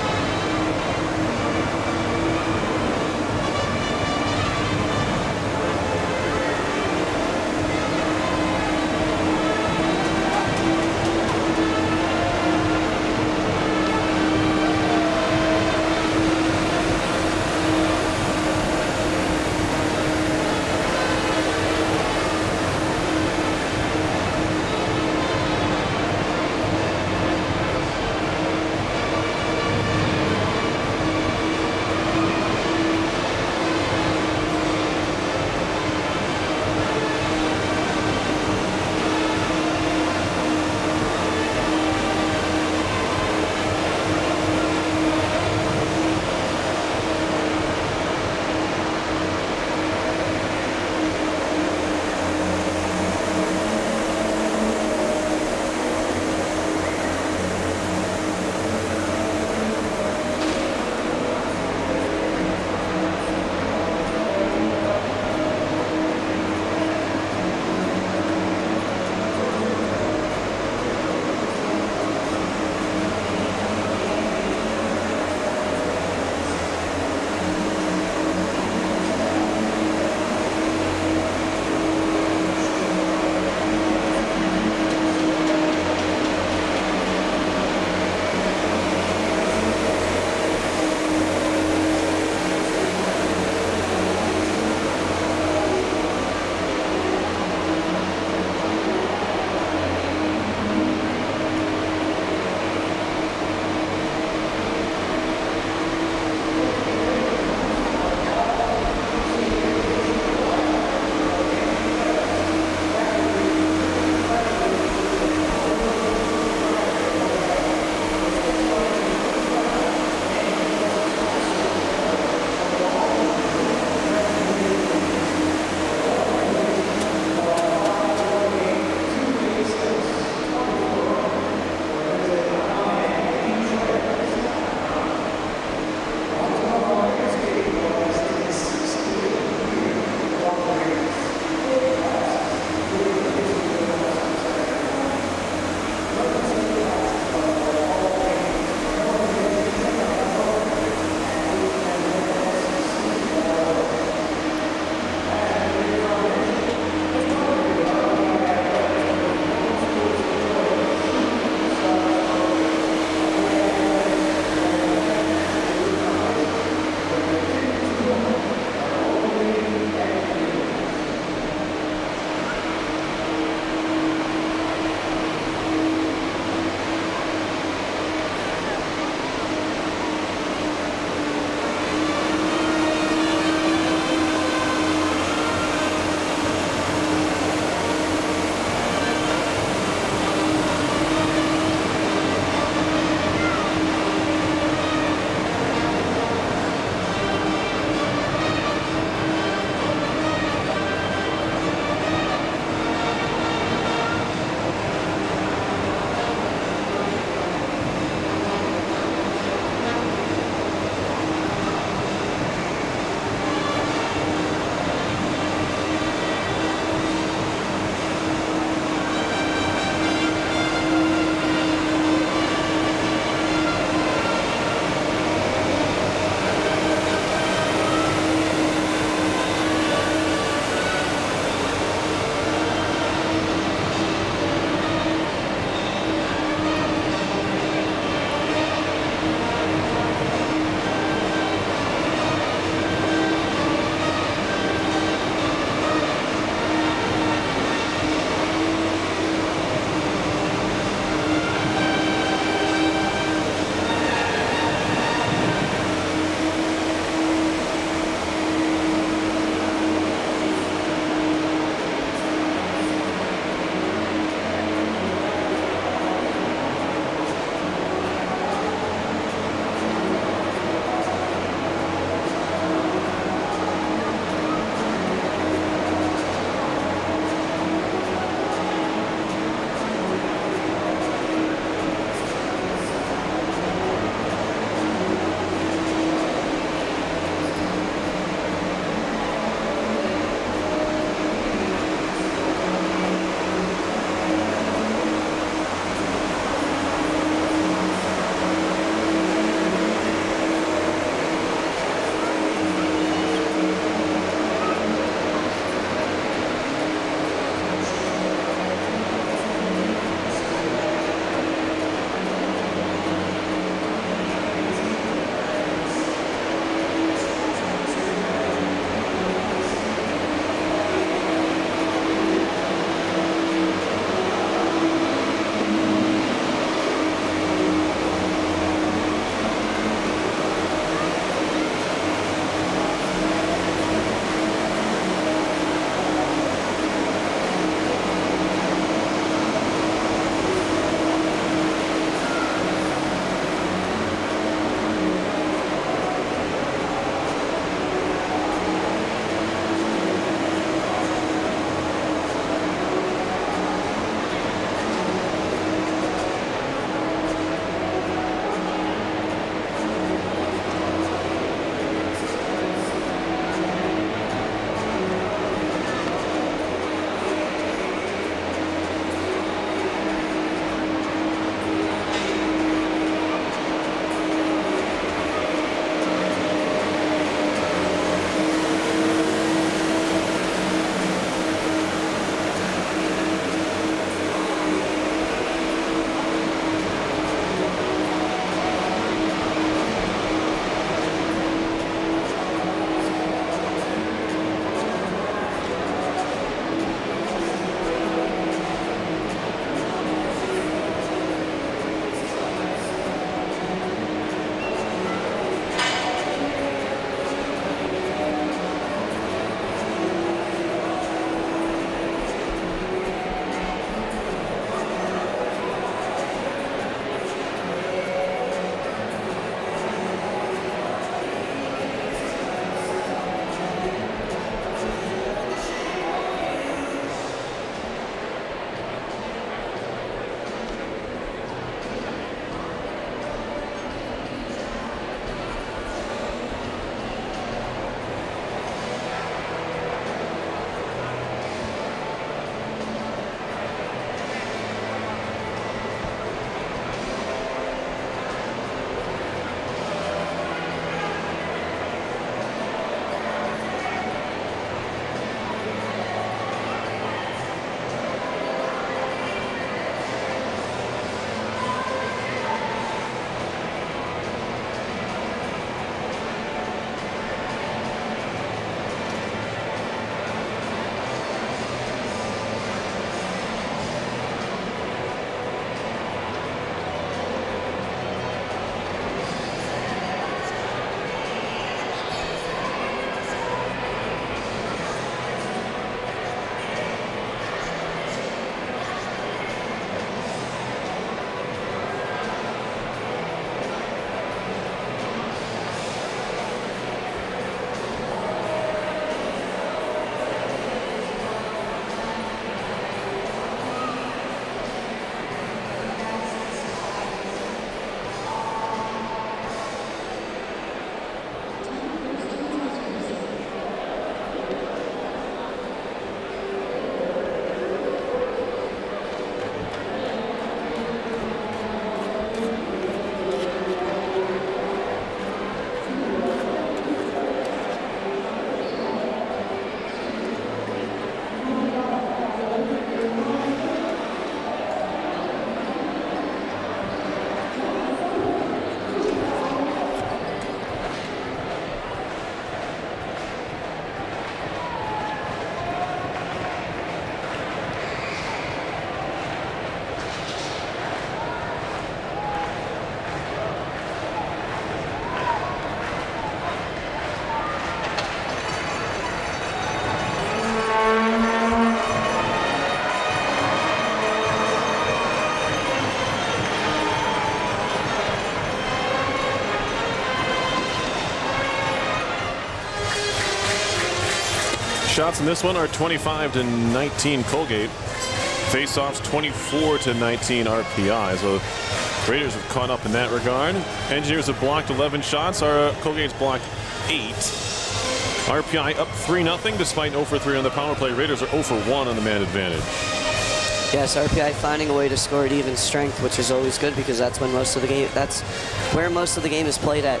Shots in this one are twenty-five to nineteen Colgate. Face-offs twenty-four to nineteen R P I. So Raiders have caught up in that regard. Engineers have blocked eleven shots. Our Colgate's blocked eight. R P I up three nothing despite zero for three on the power play. Raiders are zero for one on the man advantage. Yes, R P I finding a way to score at even strength, which is always good because that's when most of the game, that's where most of the game is played at.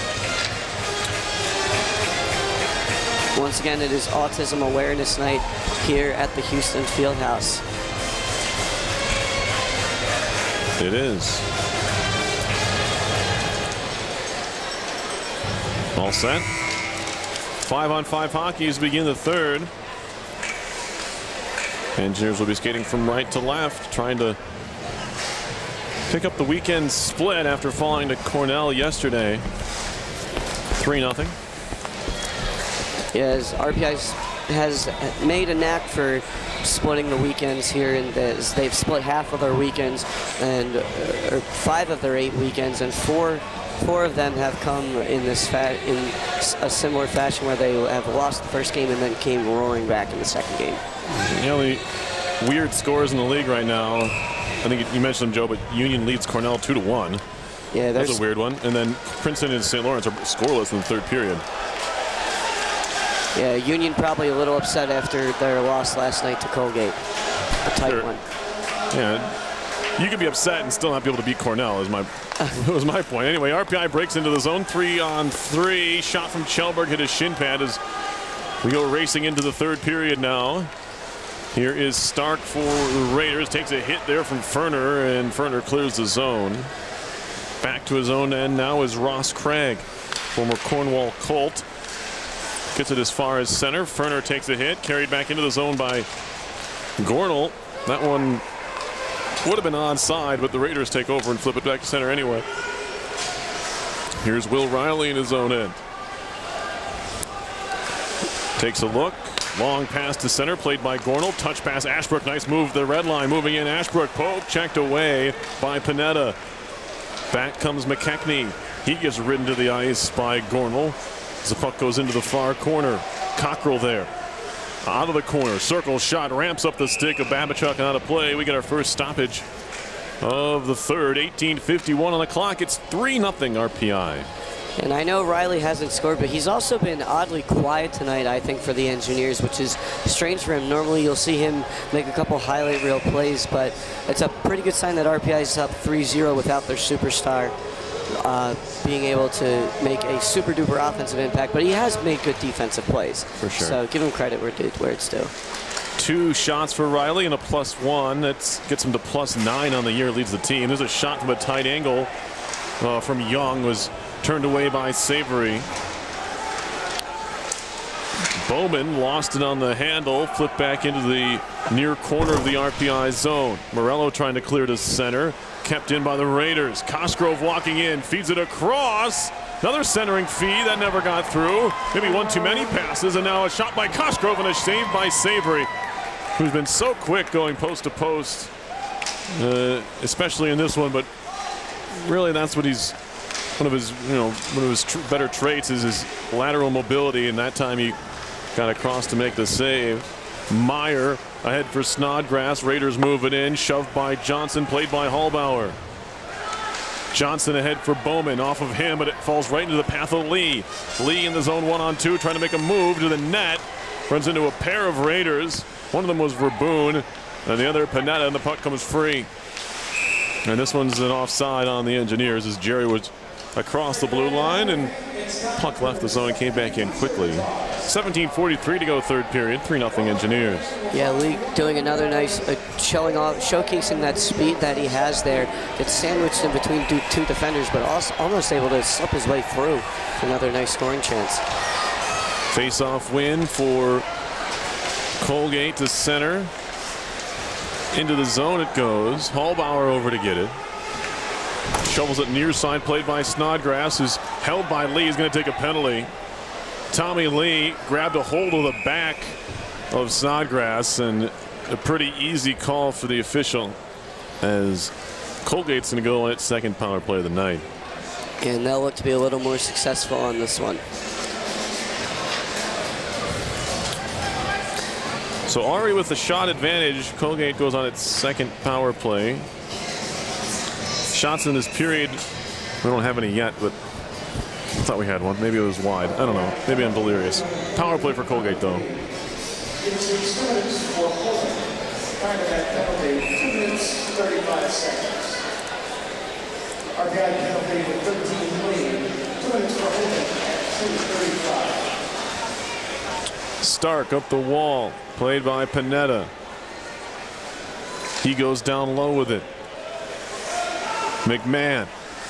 Once again, it is Autism Awareness Night here at the Houston Fieldhouse. It is. All set. Five on five hockey as we begin the third. Engineers will be skating from right to left, trying to pick up the weekend split after falling to Cornell yesterday. three nothing. Yes, R P I has made a knack for splitting the weekends here, and they've split half of their weekends, and or five of their eight weekends, and four four of them have come in this fa in a similar fashion where they have lost the first game and then came roaring back in the second game. The only weird scores in the league right now, I think you mentioned them, Joe, but Union leads Cornell two to one. Yeah, that's a weird one. And then Princeton and Saint Lawrence are scoreless in the third period. Yeah, Union probably a little upset after their loss last night to Colgate. A tight sure. one. Yeah, you could be upset and still not be able to beat Cornell, is my was my point. Anyway, R P I breaks into the zone, three on three. Shot from Kjellberg hit his shin pad as we go racing into the third period now. Here is Stark for the Raiders. Takes a hit there from Ferner, and Ferner clears the zone. Back to his own end now is Ross Craig, former Cornwall Colt. Gets it as far as center. Ferner takes a hit, carried back into the zone by Gornall. That one would have been onside, but the Raiders take over and flip it back to center anyway. Here's Will Riley in his own end. Takes a look. Long pass to center, played by Gornall. Touch pass, Ashbrook. Nice move, the red line. Moving in, Ashbrook. Poke checked away by Panetta. Back comes McKechnie. He gets ridden to the ice by Gornall. As the puck goes into the far corner. Cockrell there. Out of the corner. Circle shot. Ramps up the stick of Babachuk and out of play. We get our first stoppage of the third. eighteen fifty-one on the clock. It's three nothing R P I. And I know Riley hasn't scored, but he's also been oddly quiet tonight, I think, for the Engineers, which is strange for him. Normally you'll see him make a couple highlight reel plays, but it's a pretty good sign that R P I is up three zero without their superstar uh, being able to make a super duper offensive impact. But he has made good defensive plays. For sure. So give him credit where, where it's due. Two shots for Riley and a plus one. That gets him to plus nine on the year, leads the team. There's a shot from a tight angle uh, from Young, was turned away by Savory. Bowman lost it on the handle, flipped back into the near corner of the R P I zone. Morello trying to clear to center, kept in by the Raiders. Cosgrove walking in, feeds it across. Another centering feed that never got through. Maybe one too many passes, and now a shot by Cosgrove and a save by Savory, who's been so quick going post to post, uh, especially in this one. But really, that's what he's. One of his, you know, one of his tr better traits is his lateral mobility, and that time he got across to make the save. Meyer ahead for Snodgrass. Raiders move it in, shoved by Johnson, played by Hallbauer. Johnson ahead for Bowman, off of him, but it falls right into the path of Lee. Lee in the zone one on two, trying to make a move to the net. Runs into a pair of Raiders. One of them was Verboon, and the other Panetta, and the puck comes free. And this one's an offside on the Engineers as Jerry was across the blue line, and puck left the zone and came back in quickly. seventeen forty-three to go third period, three nothing Engineers. Yeah, Lee doing another nice, uh, showing off, showcasing that speed that he has there. Gets sandwiched in between two, two defenders, but also almost able to slip his way through for another nice scoring chance. Face-off win for Colgate to center. Into the zone it goes. Hallbauer over to get it. Shovels it near side, played by Snodgrass, who's held by Lee. He's going to take a penalty. Tommy Lee grabbed a hold of the back of Snodgrass, and a pretty easy call for the official as Colgate's going to go on its second power play of the night. And they'll look to be a little more successful on this one. So Ari with the shot advantage. Colgate goes on its second power play. Shots in this period, we don't have any yet, but I thought we had one. Maybe it was wide. I don't know. Maybe I'm delirious. Power play for Colgate, though. Stark up the wall, played by Panetta. He goes down low with it. McMahon.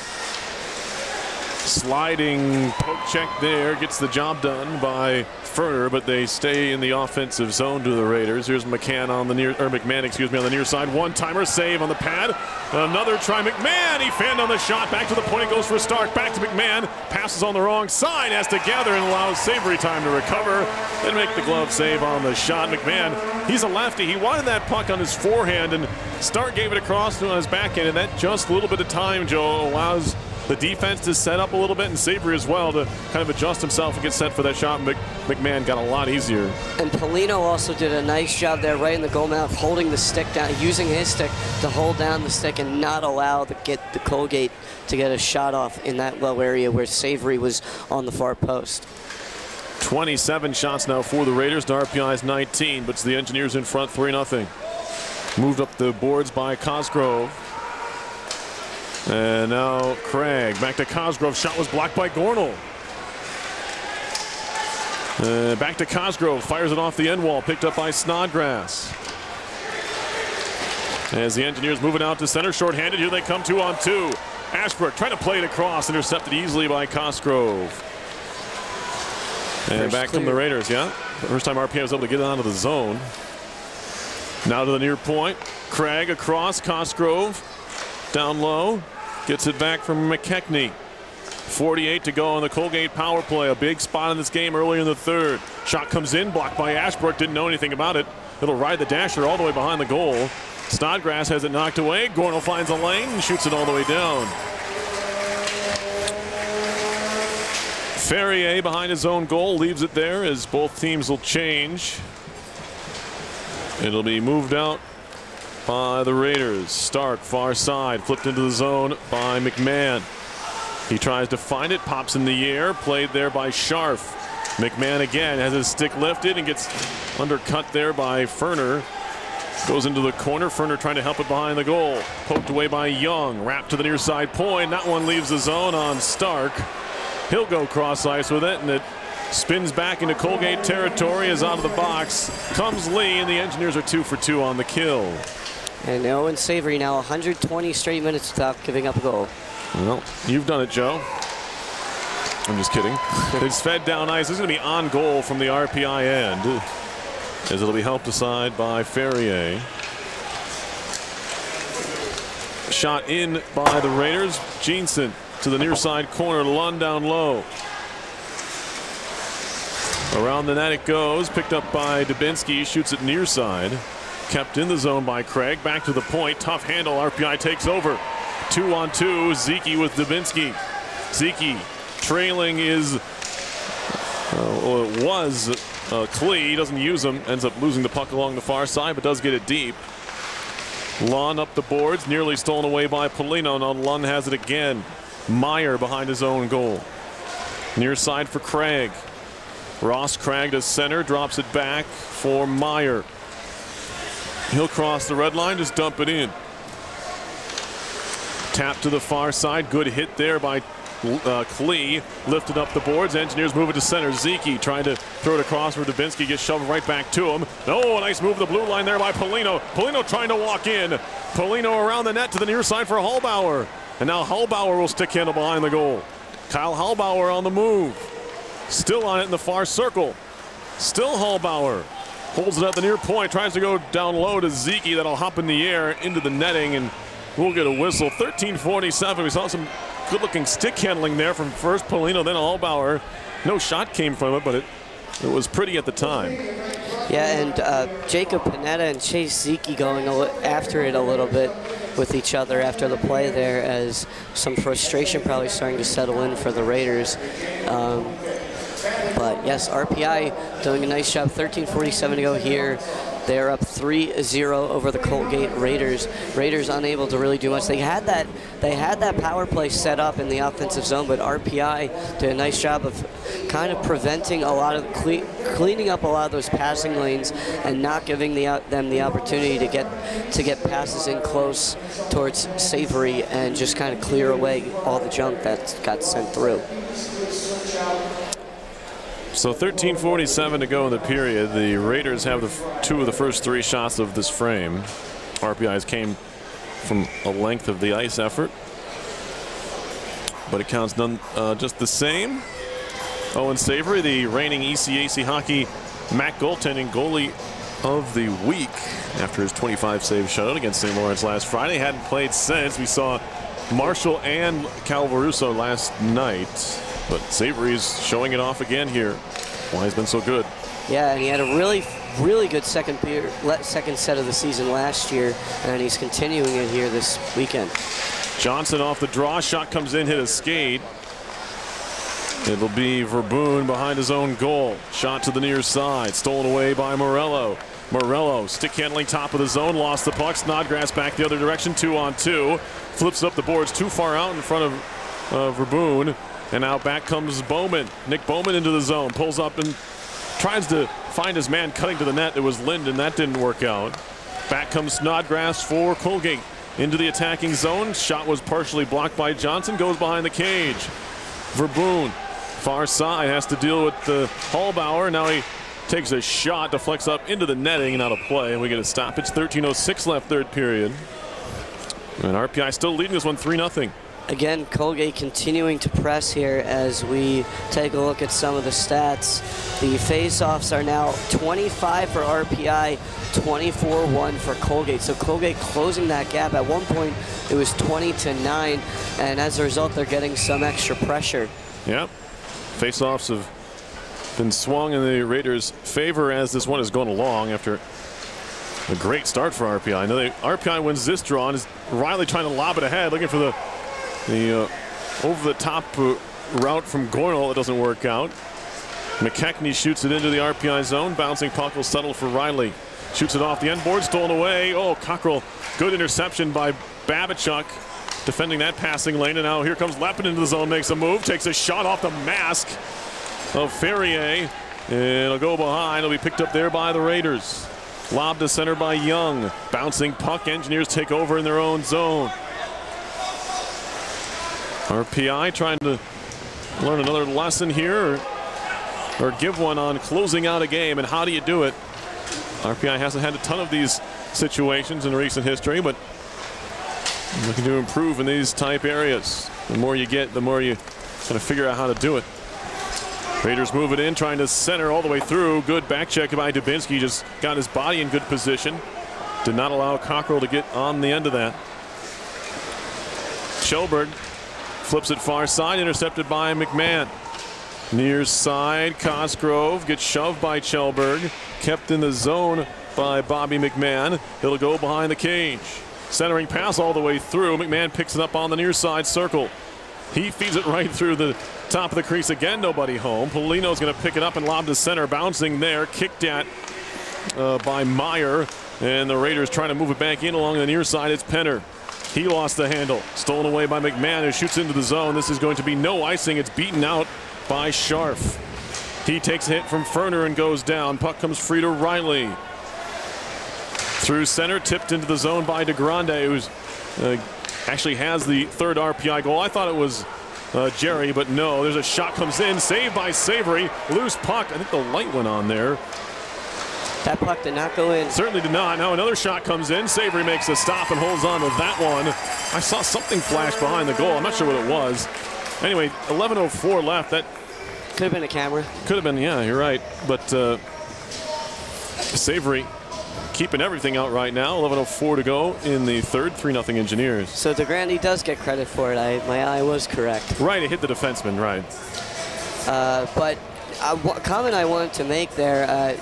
Sliding poke check there, gets the job done by Ferner, but they stay in the offensive zone to the Raiders. Here's McCann on the near, or McMahon, excuse me, on the near side. One-timer save on the pad. Another try. McMahon, he fanned on the shot. Back to the point, it goes for Stark. Back to McMahon. Passes on the wrong side, has to gather and allows Savory time to recover. Then make the glove save on the shot. McMahon, he's a lefty. He wanted that puck on his forehand, and Stark gave it across to on his backhand, and that just a little bit of time, Joe, allows the defense to set up a little bit, and Savory as well to kind of adjust himself and get set for that shot. Mc, McMahon got a lot easier. And Polino also did a nice job there right in the goal mouth, holding the stick down, using his stick to hold down the stick and not allow the get the Colgate to get a shot off in that low area where Savory was on the far post. twenty-seven shots now for the Raiders to R P I's nineteen, but it's the Engineers in front three nothing. Moved up the boards by Cosgrove. And now Craig back to Cosgrove. Shot was blocked by Gornall. Uh, back to Cosgrove. Fires it off the end wall. Picked up by Snodgrass. As the Engineers moving out to center. Short-handed. Here they come two on two. Ashbrook trying to play it across. Intercepted easily by Cosgrove. And First back clear. From the Raiders. Yeah. First time R P I was able to get it onto the zone. Now to the near point. Craig across. Cosgrove down low. Gets it back from McKechnie. forty-eight to go on the Colgate power play. A big spot in this game early in the third. Shot comes in, blocked by Ashbrook. Didn't know anything about it. It'll ride the dasher all the way behind the goal. Snodgrass has it knocked away. Gornall finds a lane and shoots it all the way down. Ferrier behind his own goal leaves it there as both teams will change. It'll be moved out by the Raiders. Stark far side, flipped into the zone by McMahon. He tries to find it, pops in the air, played there by Scharf. McMahon again has his stick lifted and gets undercut there by Ferner. Goes into the corner. Ferner trying to help it behind the goal. Poked away by Young. Wrapped to the near side point. That one leaves the zone on Stark. He'll go cross ice with it, and it spins back into Colgate territory as out of the box comes Lee, and the Engineers are two for two on the kill. And Owen Savory now one hundred twenty straight minutes without giving up a goal. Well, you've done it, Joe. I'm just kidding. It's fed down ice. This is going to be on goal from the R P I end, as it'll be helped aside by Ferrier. Shot in by the Raiders. Jeanson to the near side corner. Lund down low. Around the net it goes. Picked up by Dubinsky. Shoots it near side. Kept in the zone by Craig. Back to the point. Tough handle. R P I takes over. Two on two. Zeke with Dubinsky. Zeke trailing is, uh, well, it was uh, Klee. Doesn't use him. Ends up losing the puck along the far side, but does get it deep. Lund up the boards. Nearly stolen away by Polino. Now Lund has it again. Meyer behind his own goal. Near side for Craig. Ross Craig to center. Drops it back for Meyer. He'll cross the red line, just dump it in. Tap to the far side. Good hit there by uh, Klee. Lifted up the boards. Engineers move it to center. Zeke trying to throw it across for Dubinsky. Gets shoved right back to him. Oh, a nice move to the blue line there by Polino. Polino trying to walk in. Polino around the net to the near side for Hallbauer. And now Hallbauer will stick handle behind the goal. Kyle Hallbauer on the move. Still on it in the far circle. Still Hallbauer. Holds it at the near point, tries to go down low to Zeke. That'll hop in the air into the netting, and we'll get a whistle. thirteen forty-seven. We saw some good-looking stick handling there from first Polino, then Hallbauer. No shot came from it, but it, it was pretty at the time. Yeah, and uh, Jacob Panetta and Chase Zeke going after it a little bit with each other after the play there, as some frustration probably starting to settle in for the Raiders. Um, But yes, R P I doing a nice job. thirteen forty-seven to go here. They're up three zero over the Colgate Raiders. Raiders unable to really do much. They had that they had that power play set up in the offensive zone, but R P I did a nice job of kind of preventing a lot of cle cleaning up a lot of those passing lanes and not giving the, them the opportunity to get to get passes in close towards Savory and just kind of clear away all the junk that got sent through. So thirteen forty-seven to go in the period. The Raiders have the two of the first three shots of this frame. R P I's came from a length of the ice effort, but it counts none uh, just the same. Owen Savory, the reigning E C A C hockey M A C goaltending goalie of the week after his twenty-five save shutout against Saint Lawrence last Friday. Hadn't played since. We saw Marshall and Calvaruso last night. But Savory's showing it off again here. Why he's been so good. Yeah, and he had a really, really good second beer, second set of the season last year, and he's continuing it here this weekend. Johnson off the draw. Shot comes in, hit a skate. It'll be Verboon behind his own goal. Shot to the near side. Stolen away by Morello. Morello stick handling top of the zone. Lost the puck. Snodgrass back the other direction. Two on two. Flips up the boards too far out in front of uh, Verboon. And now back comes Bowman. Nick Bowman into the zone. Pulls up and tries to find his man cutting to the net. It was Linden. That didn't work out. Back comes Snodgrass for Colgate. Into the attacking zone. Shot was partially blocked by Johnson. Goes behind the cage. Verboon. Far side. Has to deal with the Hallbauer. Now he takes a shot. Deflects up into the netting and out of play. And we get a stoppage. thirteen oh six left third period. And R P I still leading this one three nothing. Again, Colgate continuing to press here as we take a look at some of the stats. The face-offs are now twenty-five for R P I, twenty-four one for Colgate. So Colgate closing that gap. At one point, it was twenty to nine, and as a result, they're getting some extra pressure. Yep. Face-offs have been swung in the Raiders' favor as this one is going along after a great start for R P I. I know they, R P I wins this draw, and is Riley trying to lob it ahead, looking for the The uh, over-the-top uh, route from Goynel. It doesn't work out. McKechnie shoots it into the R P I zone. Bouncing puck will settle for Riley. Shoots it off the end board, stolen away. Oh, Cockrell. Good interception by Babichuk, defending that passing lane. And now here comes Leppin into the zone, makes a move, takes a shot off the mask of Ferrier. And it'll go behind. It'll be picked up there by the Raiders. Lob to center by Young. Bouncing puck. Engineers take over in their own zone. R P I trying to learn another lesson here, or, or give one on closing out a game, and how do you do it? R P I hasn't had a ton of these situations in recent history, but looking to improve in these type areas. The more you get, the more you kind of figure out how to do it. Raiders move it in, trying to center all the way through. Good back check by Dubinsky, just got his body in good position. Did not allow Cockrell to get on the end of that. Shelberg flips it far side, intercepted by McMahon. Near side, Cosgrove gets shoved by Kjellberg, kept in the zone by Bobby McMahon. It'll go behind the cage. Centering pass all the way through. McMahon picks it up on the near side circle. He feeds it right through the top of the crease again. Nobody home. Polino's going to pick it up and lob to center. Bouncing there, kicked at uh, by Meyer. And the Raiders trying to move it back in along the near side. It's Penner. He lost the handle. Stolen away by McMahon, who shoots into the zone. This is going to be no icing. It's beaten out by Scharf. He takes a hit from Ferner and goes down. Puck comes free to Riley. Through center, tipped into the zone by DeGrande, who's uh, actually has the third R P I goal. I thought it was uh, Jerry, but no. There's a shot comes in. Saved by Savory. Loose puck. I think the light went on there. That puck did not go in. Certainly did not. Now another shot comes in. Savory makes a stop and holds on to that one. I saw something flash behind the goal. I'm not sure what it was. Anyway, eleven oh four left. That could have been a camera. Could have been, yeah, you're right. But uh, Savory keeping everything out right now. eleven oh four to go in the third. three nothing Engineers. So DeGrande does get credit for it. I, my eye was correct. Right, it hit the defenseman, right. Uh, but a comment I wanted to make there, uh,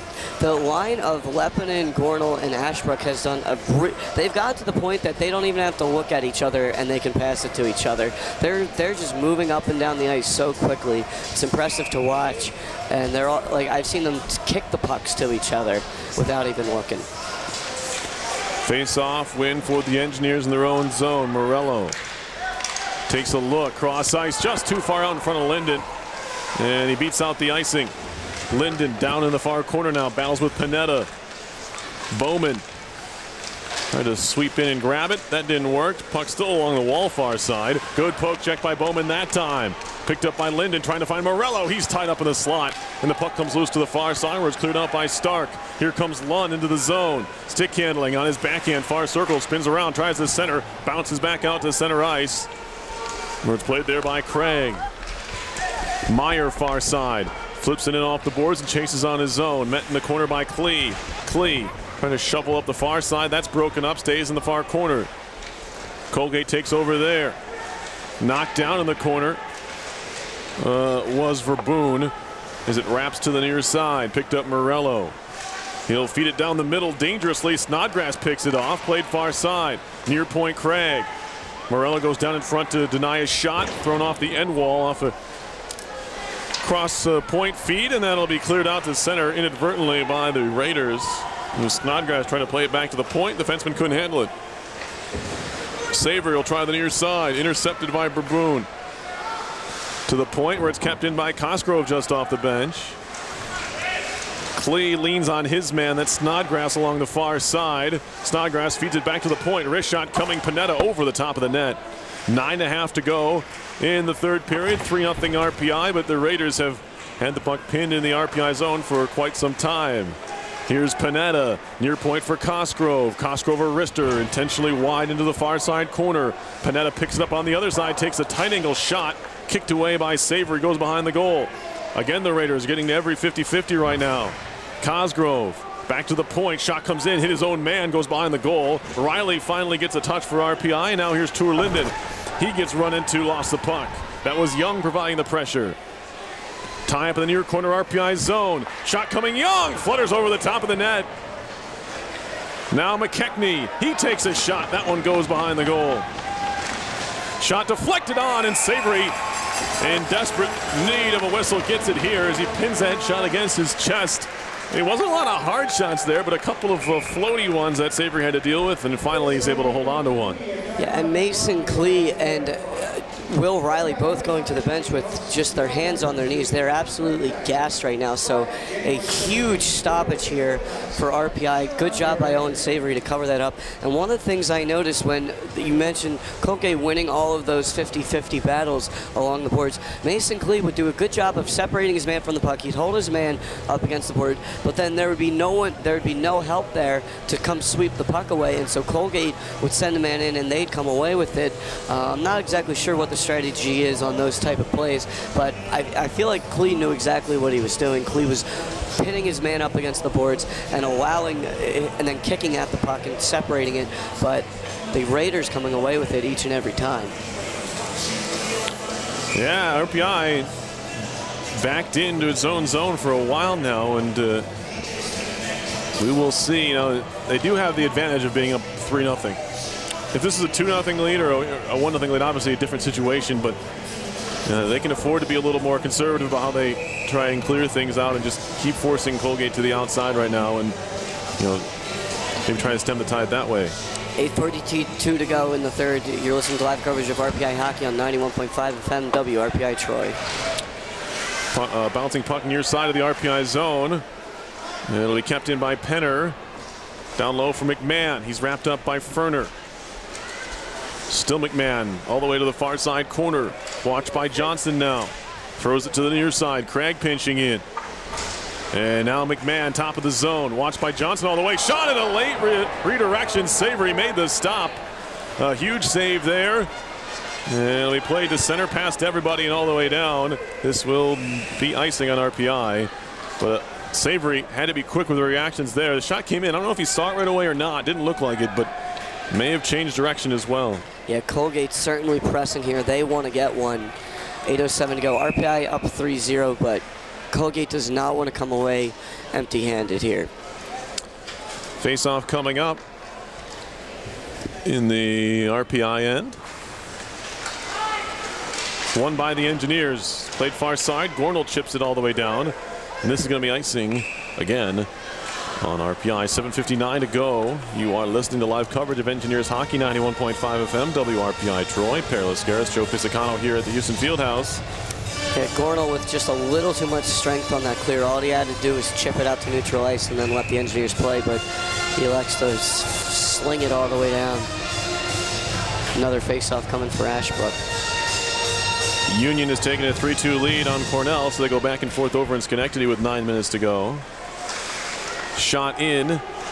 the line of Lepinen, Gornall, and Ashbrook has done a. They've got to the point that they don't even have to look at each other and they can pass it to each other. They're they're just moving up and down the ice so quickly. It's impressive to watch, and they're all like I've seen them kick the pucks to each other without even looking. Face-off win for the Engineers in their own zone. Morello takes a look, cross ice, just too far out in front of Linden, and he beats out the icing. Linden down in the far corner now, battles with Panetta. Bowman tried to sweep in and grab it. That didn't work. Puck still along the wall far side. Good poke check by Bowman that time. Picked up by Linden, trying to find Morello. He's tied up in the slot, and the puck comes loose to the far side where it's cleared out by Stark. Here comes Lund into the zone. Stick handling on his backhand, far circle, spins around, tries the center, bounces back out to center ice, where it's played there by Craig. Meyer far side, flips it in off the boards and chases on his zone. Met in the corner by Klee. Klee trying to shovel up the far side. That's broken up, stays in the far corner. Colgate takes over there. Knocked down in the corner uh, was Verboon as it wraps to the near side. Picked up Morello. He'll feed it down the middle dangerously. Snodgrass picks it off. Played far side. Near point Craig. Morello goes down in front to deny a shot. Thrown off the end wall off a cross uh, point feed, and that'll be cleared out to center inadvertently by the Raiders. And Snodgrass trying to play it back to the point. The defenseman couldn't handle it. Savory will try the near side. Intercepted by Verboon. To the point where it's kept in by Cosgrove just off the bench. Klee leans on his man. That's Snodgrass along the far side. Snodgrass feeds it back to the point. Wrist shot coming. Panetta over the top of the net. Nine and a half to go in the third period. three nothing R P I, but the Raiders have had the puck pinned in the R P I zone for quite some time. Here's Panetta, near point for Cosgrove. Cosgrove or wrister, intentionally wide into the far side corner. Panetta picks it up on the other side, takes a tight angle shot, kicked away by Savory, goes behind the goal. Again, the Raiders getting to every fifty fifty right now. Cosgrove back to the point, shot comes in, hit his own man, goes behind the goal. Riley finally gets a touch for R P I, and now here's Tour Linden. He gets run into, lost the puck. That was Young providing the pressure. Tie up in the near corner R P I zone. Shot coming, Young flutters over the top of the net. Now McKechnie, he takes a shot. That one goes behind the goal. Shot deflected on, and Savory, in desperate need of a whistle, gets it here as he pins that shot against his chest. It wasn't a lot of hard shots there, but a couple of uh, floaty ones that Savory had to deal with, and finally he's able to hold on to one. Yeah, and Mason Klee and uh, Will Riley both going to the bench with just their hands on their knees. They're absolutely gassed right now, so a huge stoppage here for R P I. Good job by Owen Savory to cover that up. And one of the things I noticed when you mentioned Colgate winning all of those fifty fifty battles along the boards, Mason Klee would do a good job of separating his man from the puck. He'd hold his man up against the board, but then there would be no one, there would be no help there to come sweep the puck away, and so Colgate would send a man in and they'd come away with it. Uh, I'm not exactly sure what the strategy is on those type of plays, but I, I feel like Klee knew exactly what he was doing. Klee was pinning his man up against the boards and allowing, and then kicking at the puck and separating it, but the Raiders coming away with it each and every time. Yeah, R P I backed into its own zone for a while now, and uh, we will see. You know, they do have the advantage of being up three nothing. If this is a two nothing lead or a one nothing lead, obviously a different situation, but uh, they can afford to be a little more conservative about how they try and clear things out and just keep forcing Colgate to the outside right now, and you know, maybe try to stem the tide that way. eight forty-two to go in the third. You're listening to live coverage of R P I hockey on ninety-one point five F M W R P I Troy. Uh, bouncing puck near side of the R P I zone. And it'll be kept in by Penner. Down low for McMahon. He's wrapped up by Ferner. Still McMahon all the way to the far side corner. Watched by Johnson now. Throws it to the near side. Craig pinching in. And now McMahon top of the zone. Watched by Johnson all the way. Shot in a late re redirection. Savory made the stop. A huge save there. And we played to center past everybody and all the way down. This will be icing on R P I. But Savory had to be quick with the reactions there. The shot came in. I don't know if he saw it right away or not. Didn't look like it, but may have changed direction as well. Yeah, Colgate's certainly pressing here. They want to get one. eight oh seven to go. R P I up three zero, but Colgate does not want to come away empty-handed here. Face-off coming up in the R P I end. Won by the Engineers. Played far side. Gornall chips it all the way down. And this is going to be icing again on R P I. seven fifty-nine to go. You are listening to live coverage of Engineers Hockey, ninety-one point five F M, W R P I Troy. Per Lascaris, Joe Piscicano here at the Houston Fieldhouse. Yeah, Gornall with just a little too much strength on that clear. All he had to do was chip it out to neutral ice and then let the Engineers play, but he elects to sling it all the way down. Another face-off coming for Ashbrook. Union is taking a three two lead on Cornell, so they go back and forth over in Schenectady with nine minutes to go. Shot in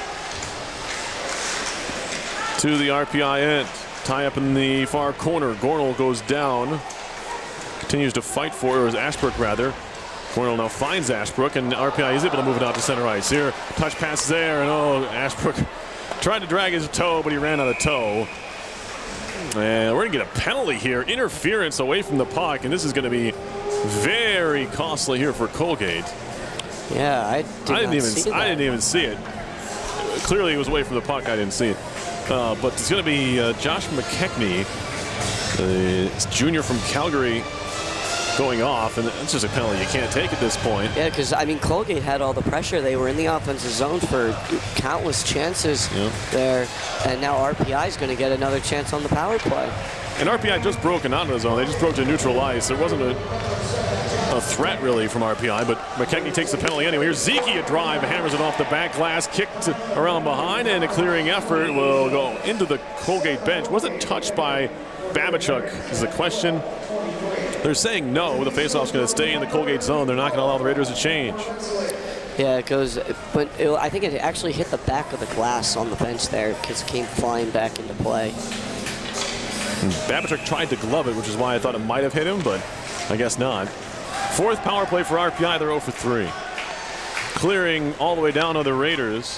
to the R P I end. Tie up in the far corner. Gornall goes down. Continues to fight for it, or is Ashbrook rather. Gornall now finds Ashbrook, and R P I is able to move it out to center ice. Here, touch pass there, and oh, Ashbrook tried to drag his toe, but he ran out of toe. And we're going to get a penalty here. Interference away from the puck, and this is going to be very costly here for Colgate. Yeah, I, did I didn't not even see I that. didn't even see it. Clearly, it was away from the puck. I didn't see it. Uh, but it's going to be uh, Josh McKechnie, the junior from Calgary, going off, and it's just a penalty you can't take at this point. Yeah, because, I mean, Colgate had all the pressure. They were in the offensive zone for countless chances Yep. there, and now R P I is going to get another chance on the power play. And R P I just broken out of the zone. They just broke to neutral ice. There wasn't a, a threat, really, from R P I, but McKechnie takes the penalty anyway. Here's Zeke, a drive, hammers it off the back glass, kicked around behind, and a clearing effort will go into the Colgate bench. Was it touched by Babachuk is the question. They're saying no. The faceoff's going to stay in the Colgate zone. They're not going to allow the Raiders to change. Yeah, it goes, but it, I think it actually hit the back of the glass on the bench there because it came flying back into play. Babachuk tried to glove it, which is why I thought it might have hit him, but I guess not. Fourth power play for R P I. They're oh for three. Clearing all the way down on the Raiders.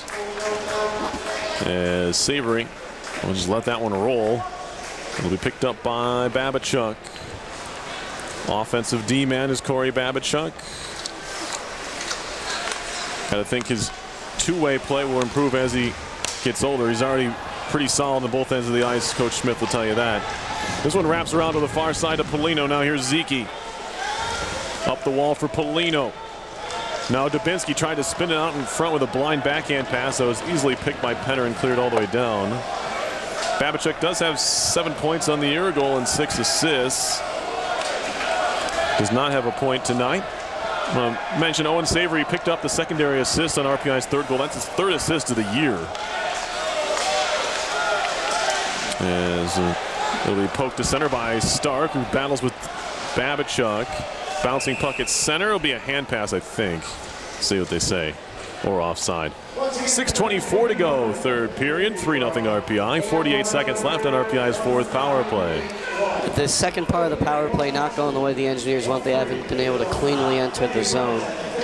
As Savory will just let that one roll. It'll be picked up by Babachuk. Offensive D-man is Corey Babachuk. Gotta think his two-way play will improve as he gets older. He's already pretty solid on both ends of the ice. Coach Smith will tell you that. This one wraps around to the far side of Polino. Now here's Zeke. Up the wall for Polino. Now Dubinsky tried to spin it out in front with a blind backhand pass that was easily picked by Penner and cleared all the way down. Babachuk does have seven points on the year, a goal and six assists. Does not have a point tonight. Um, mentioned Owen Savory picked up the secondary assist on R P I's third goal. That's his third assist of the year. As uh, it'll be poked to center by Stark, who battles with Babachuk. Bouncing puck at center. It'll be a hand pass, I think. See what they say. Or offside. six twenty-four to go, third period. three nothing R P I. forty-eight seconds left on R P I's fourth power play. The second part of the power play not going the way the Engineers want. They haven't been able to cleanly enter the zone.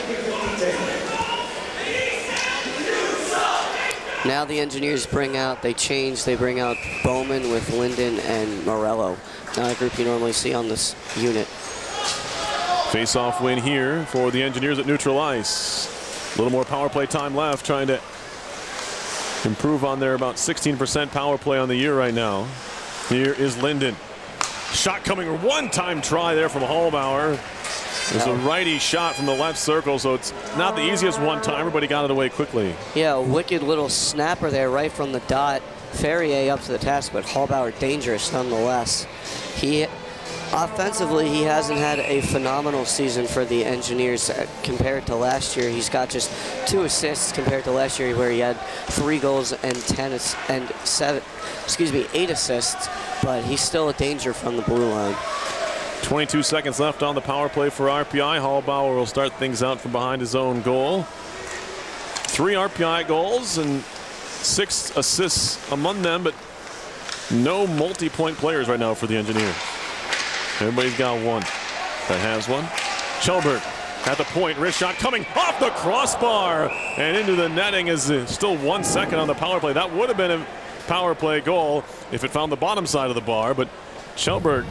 Now the Engineers bring out, they change, they bring out Bowman with Linden and Morello. Not a group you normally see on this unit. Face-off win here for the Engineers at neutral ice. A little more power play time left, trying to improve on their about sixteen percent power play on the year right now. Here is Linden. Shot coming, one-time try there from Hallbauer. There's a righty shot from the left circle, so it's not the easiest one-timer, but he got it away quickly. Yeah, a wicked little snapper there right from the dot. Ferrier up to the task, but Hallbauer dangerous nonetheless. He Offensively, he hasn't had a phenomenal season for the Engineers compared to last year. He's got just two assists compared to last year, where he had three goals and ten and seven, excuse me, eight assists. But he's still a danger from the blue line. twenty-two seconds left on the power play for R P I. Hallbauer will start things out from behind his own goal. Three R P I goals and six assists among them, but no multi-point players right now for the Engineers. Everybody's got one that has one. Shelberg at the point, wrist shot coming off the crossbar and into the netting. Is still one second on the power play. That would have been a power play goal if it found the bottom side of the bar, but Shelberg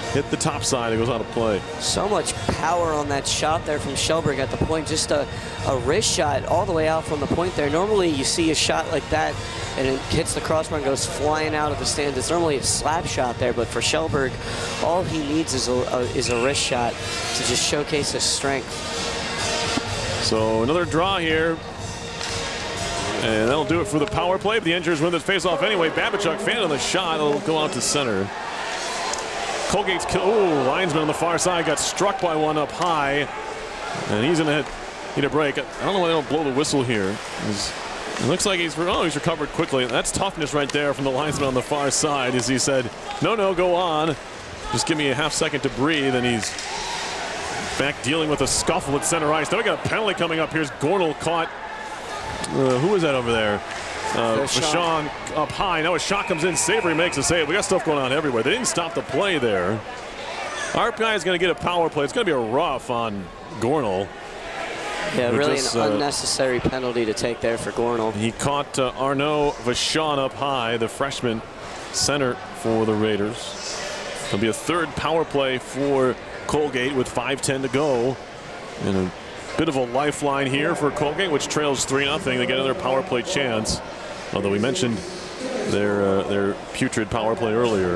hit the top side. It goes out of play. So much power on that shot there from Kjellberg at the point. Just a, a wrist shot all the way out from the point there. Normally you see a shot like that and it hits the crossbar and goes flying out of the stands. It's normally a slap shot there, but for Kjellberg, all he needs is a, a, is a wrist shot to just showcase his strength. So another draw here. And that'll do it for the power play. The Engineers win this face-off anyway. Babachuk fan on the shot. It'll go out to center. Colgate's kill. Oh, linesman on the far side got struck by one up high. And he's going to need a break. I don't know why they don't blow the whistle here. He's, it looks like he's, oh, he's recovered quickly. That's toughness right there from the linesman on the far side as he said, no, no, go on. Just give me a half second to breathe. And he's back dealing with a scuffle at center ice. Now we got a penalty coming up. Here's Gornall caught. Uh, who is that over there? Uh, Vachon up high. Now a shot comes in. Savory makes a save. We got stuff going on everywhere. They didn't stop the play there. R P I is going to get a power play. It's going to be a rough on Gornall. Yeah, really just, an uh, unnecessary penalty to take there for Gornall. He caught uh, Arnaud Vachon up high, the freshman center for the Raiders. There'll be a third power play for Colgate with five ten to go. And a bit of a lifeline here for Colgate, which trails three nothing. They get another power play chance. Although we mentioned their uh, their putrid power play earlier.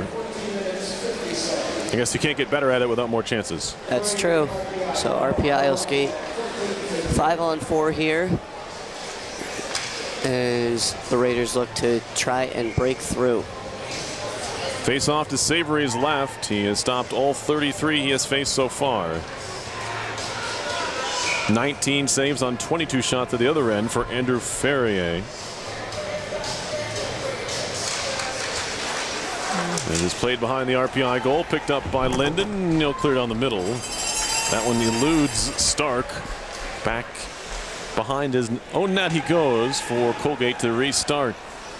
I guess you can't get better at it without more chances. That's true. So R P I will skate five on four here as the Raiders look to try and break through. Face off to Savory's left. He has stopped all thirty-three he has faced so far. nineteen saves on twenty-two shots at the other end for Andrew Ferrier. It is played behind the R P I goal, picked up by Linden. He'll clear down the middle. That one eludes Stark. Back behind his own net he goes for Colgate to restart.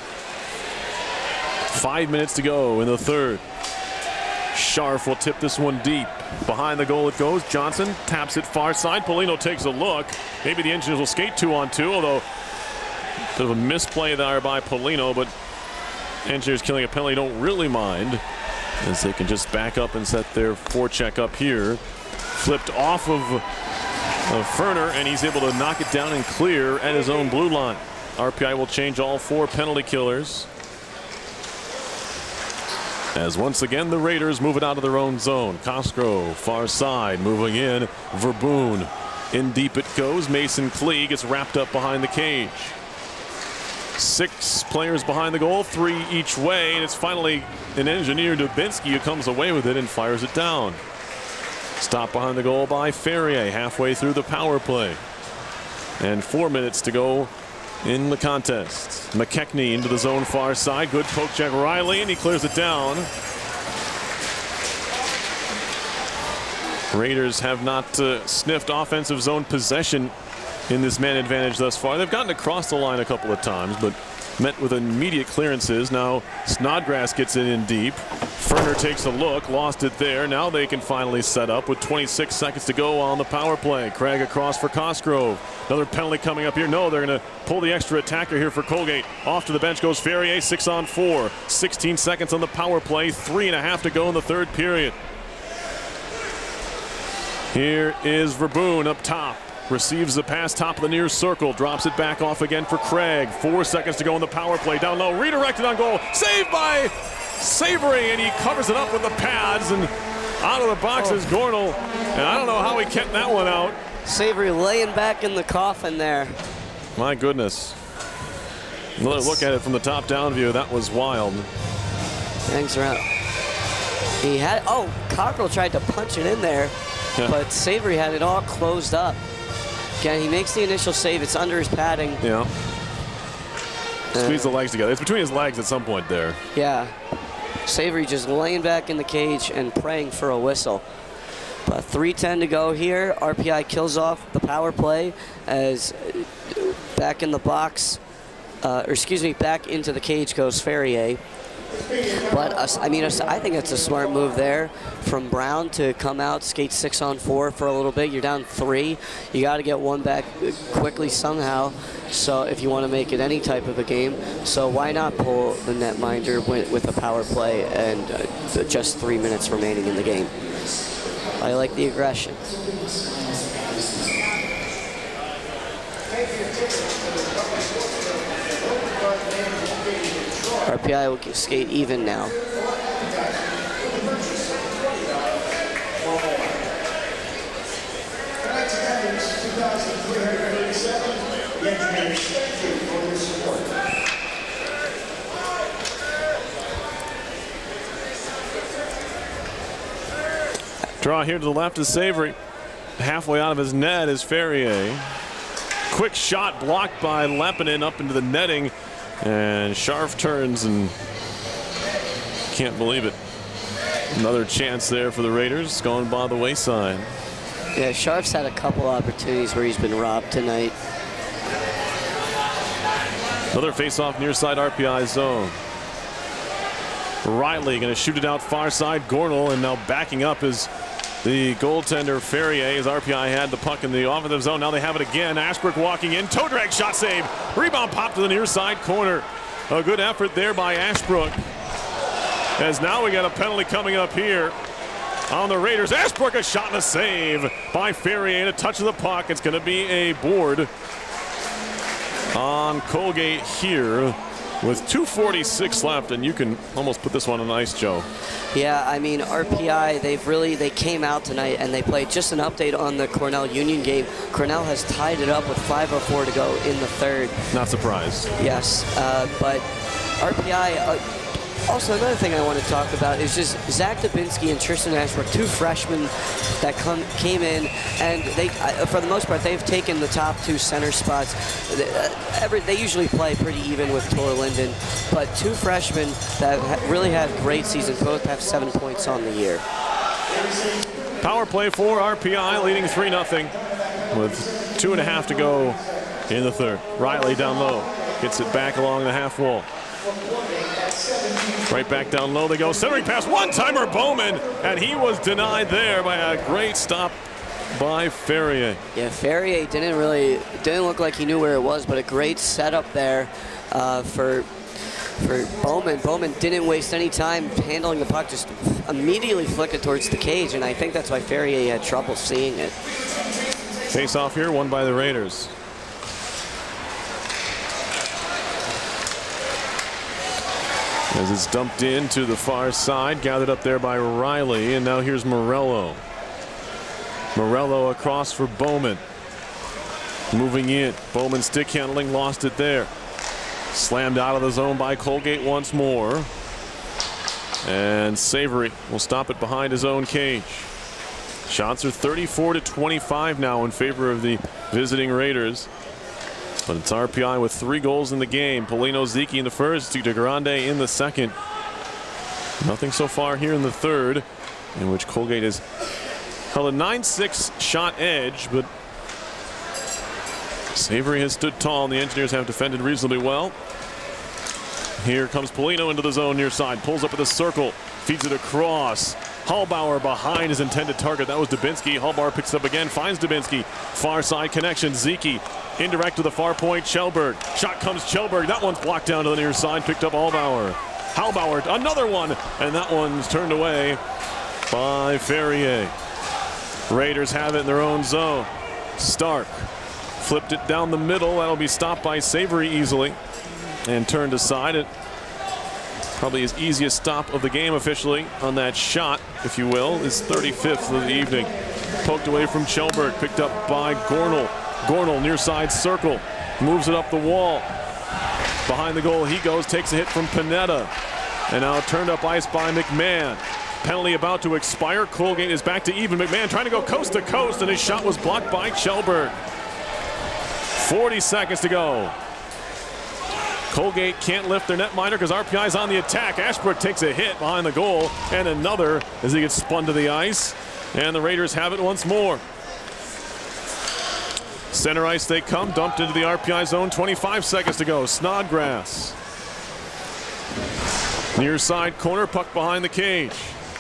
Five minutes to go in the third. Scharf will tip this one deep. Behind the goal it goes. Johnson taps it far side. Polino takes a look. Maybe the Engineers will skate two on two, although a bit of a misplay there by Polino, but Engineers killing a penalty don't really mind as they can just back up and set their forecheck up here. Flipped off of, of Ferner, and he's able to knock it down and clear at his own blue line. R P I will change all four penalty killers as once again the Raiders move it out of their own zone. Cosgrove far side moving in. Verboon in deep it goes. Mason Klee gets wrapped up behind the cage. Six players behind the goal, three each way, and it's finally an Engineer Dubinsky who comes away with it and fires it down. Stop behind the goal by Ferrier halfway through the power play. And four minutes to go in the contest. McKechnie into the zone far side. Good poke check. Riley, and he clears it down. Raiders have not uh, sniffed offensive zone possession in this man advantage thus far. They've gotten across the line a couple of times, but met with immediate clearances. Now Snodgrass gets it in deep. Ferner takes a look, lost it there. Now they can finally set up with twenty-six seconds to go on the power play. Craig across for Cosgrove. Another penalty coming up here. No, they're going to pull the extra attacker here for Colgate. Off to the bench goes Ferrier, six on four. sixteen seconds on the power play, three and a half to go in the third period. Here is Verboon up top. Receives the pass top of the near circle. Drops it back off again for Craig. Four seconds to go in the power play. Down low. Redirected on goal. Saved by Savory. And he covers it up with the pads. And out of the box is Gornall. And I don't know how he kept that one out. Savory laying back in the coffin there. My goodness. Another look at it from the top down view. That was wild. Hangs around. He had, oh, Cockrell tried to punch it in there. Yeah. But Savory had it all closed up. Again, he makes the initial save. It's under his padding. Yeah. Squeeze uh, the legs together. It's between his legs at some point there. Yeah. Savory just laying back in the cage and praying for a whistle. But three ten to go here. R P I kills off the power play as back in the box, uh, or excuse me, back into the cage goes Ferrier. But uh, I mean, I think it's a smart move there from Brown to come out, skate six on four for a little bit. You're down three. You got to get one back quickly somehow. So if you want to make it any type of a game, so why not pull the netminder with, with a power play and uh, just three minutes remaining in the game? I like the aggression. R P I will skate even now. Draw here to the left is Savory. Halfway out of his net is Ferrier. Quick shot blocked by Lepinen up into the netting. And Scharf turns and can't believe it. Another chance there for the Raiders, going by the wayside. Yeah, Scharf's had a couple opportunities where he's been robbed tonight. Another face-off near side R P I zone. Riley going to shoot it out far side. Gornall, and now backing up is the goaltender Ferrier, as R P I had the puck in the offensive zone. Now they have it again. Ashbrook walking in. Toe drag shot save. Rebound pop to the near side corner. A good effort there by Ashbrook. As now we got a penalty coming up here on the Raiders. Ashbrook, a shot and a save by Ferrier, and a touch of the puck. It's going to be a board on Colgate here with two forty-six left, and you can almost put this one on ice, Joe. Yeah, I mean, R P I, they've really, they came out tonight and they played. Just an update on the Cornell Union game. Cornell has tied it up with five oh four to go in the third. Not surprised. Yes, uh, but R P I, uh, also another thing I want to talk about is just Zach Dubinsky and Tristan Ashbrook, two freshmen that come, came in, and they, uh, for the most part, they've taken the top two center spots. They, uh, every, they usually play pretty even with Tor Linden, but two freshmen that have really had great seasons, both have seven points on the year. Power play for R P I, leading three nothing with two and a half to go in the third. Riley down low, gets it back along the half wall. Right back down low they go. Centering pass, one-timer Bowman, and he was denied there by a great stop by Ferrier. Yeah, Ferrier didn't really, didn't look like he knew where it was, but a great setup there uh, for for Bowman. Bowman didn't waste any time handling the puck, just immediately flicked it towards the cage, and I think that's why Ferrier had trouble seeing it. Face off here, won by the Raiders. As it's dumped in to the far side, gathered up there by Riley, and now here's Morello. Morello across for Bowman. Moving in, Bowman stick handling, lost it there. Slammed out of the zone by Colgate once more. And Savory will stop it behind his own cage. Shots are thirty-four to twenty-five now in favor of the visiting Raiders. But it's R P I with three goals in the game. Polino Ziki in the first, De Grande in the second. Nothing so far here in the third, in which Colgate has held a nine six shot edge, but Savory has stood tall, and the Engineers have defended reasonably well. Here comes Polino into the zone near side, pulls up at the circle, feeds it across. Hallbauer behind his intended target. That was Dubinsky. Hallbauer picks it up again, finds Dubinsky. Far side connection. Ziki indirect to the far point. Kjellberg. Shot comes Kjellberg. That one's blocked down to the near side. Picked up Hallbauer. Hallbauer, another one. And that one's turned away by Ferrier. Raiders have it in their own zone. Stark flipped it down the middle. That'll be stopped by Savory easily and turned aside. It probably his easiest stop of the game officially on that shot, if you will, is thirty-fifth of the evening. Poked away from Kjellberg, picked up by Gornall. Gornall near side circle, moves it up the wall. Behind the goal he goes, takes a hit from Panetta. And now turned up ice by McMahon. Penalty about to expire. Colgate is back to even. McMahon trying to go coast to coast, and his shot was blocked by Kjellberg. forty seconds to go. Colgate can't lift their netminder because R P I's on the attack. Ashbrook takes a hit behind the goal, and another as he gets spun to the ice. And the Raiders have it once more. Center ice they come, dumped into the R P I zone. twenty-five seconds to go. Snodgrass Near side corner, puck behind the cage.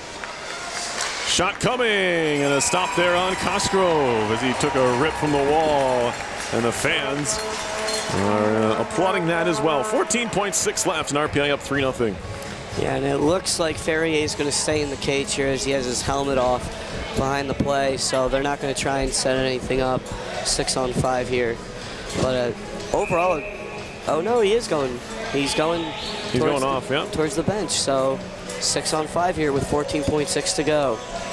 Shot coming, and a stop there on Cosgrove as he took a rip from the wall, and the fans are uh, applauding that as well. fourteen point six left, and R P I up three nothing. Yeah, and it looks like Ferrier is going to stay in the cage here as he has his helmet off behind the play, so they're not going to try and set anything up. Six on five here. But uh, overall, oh no, he is going. He's going. He's going the, off, yeah. Towards the bench. So six on five here with fourteen point six to go.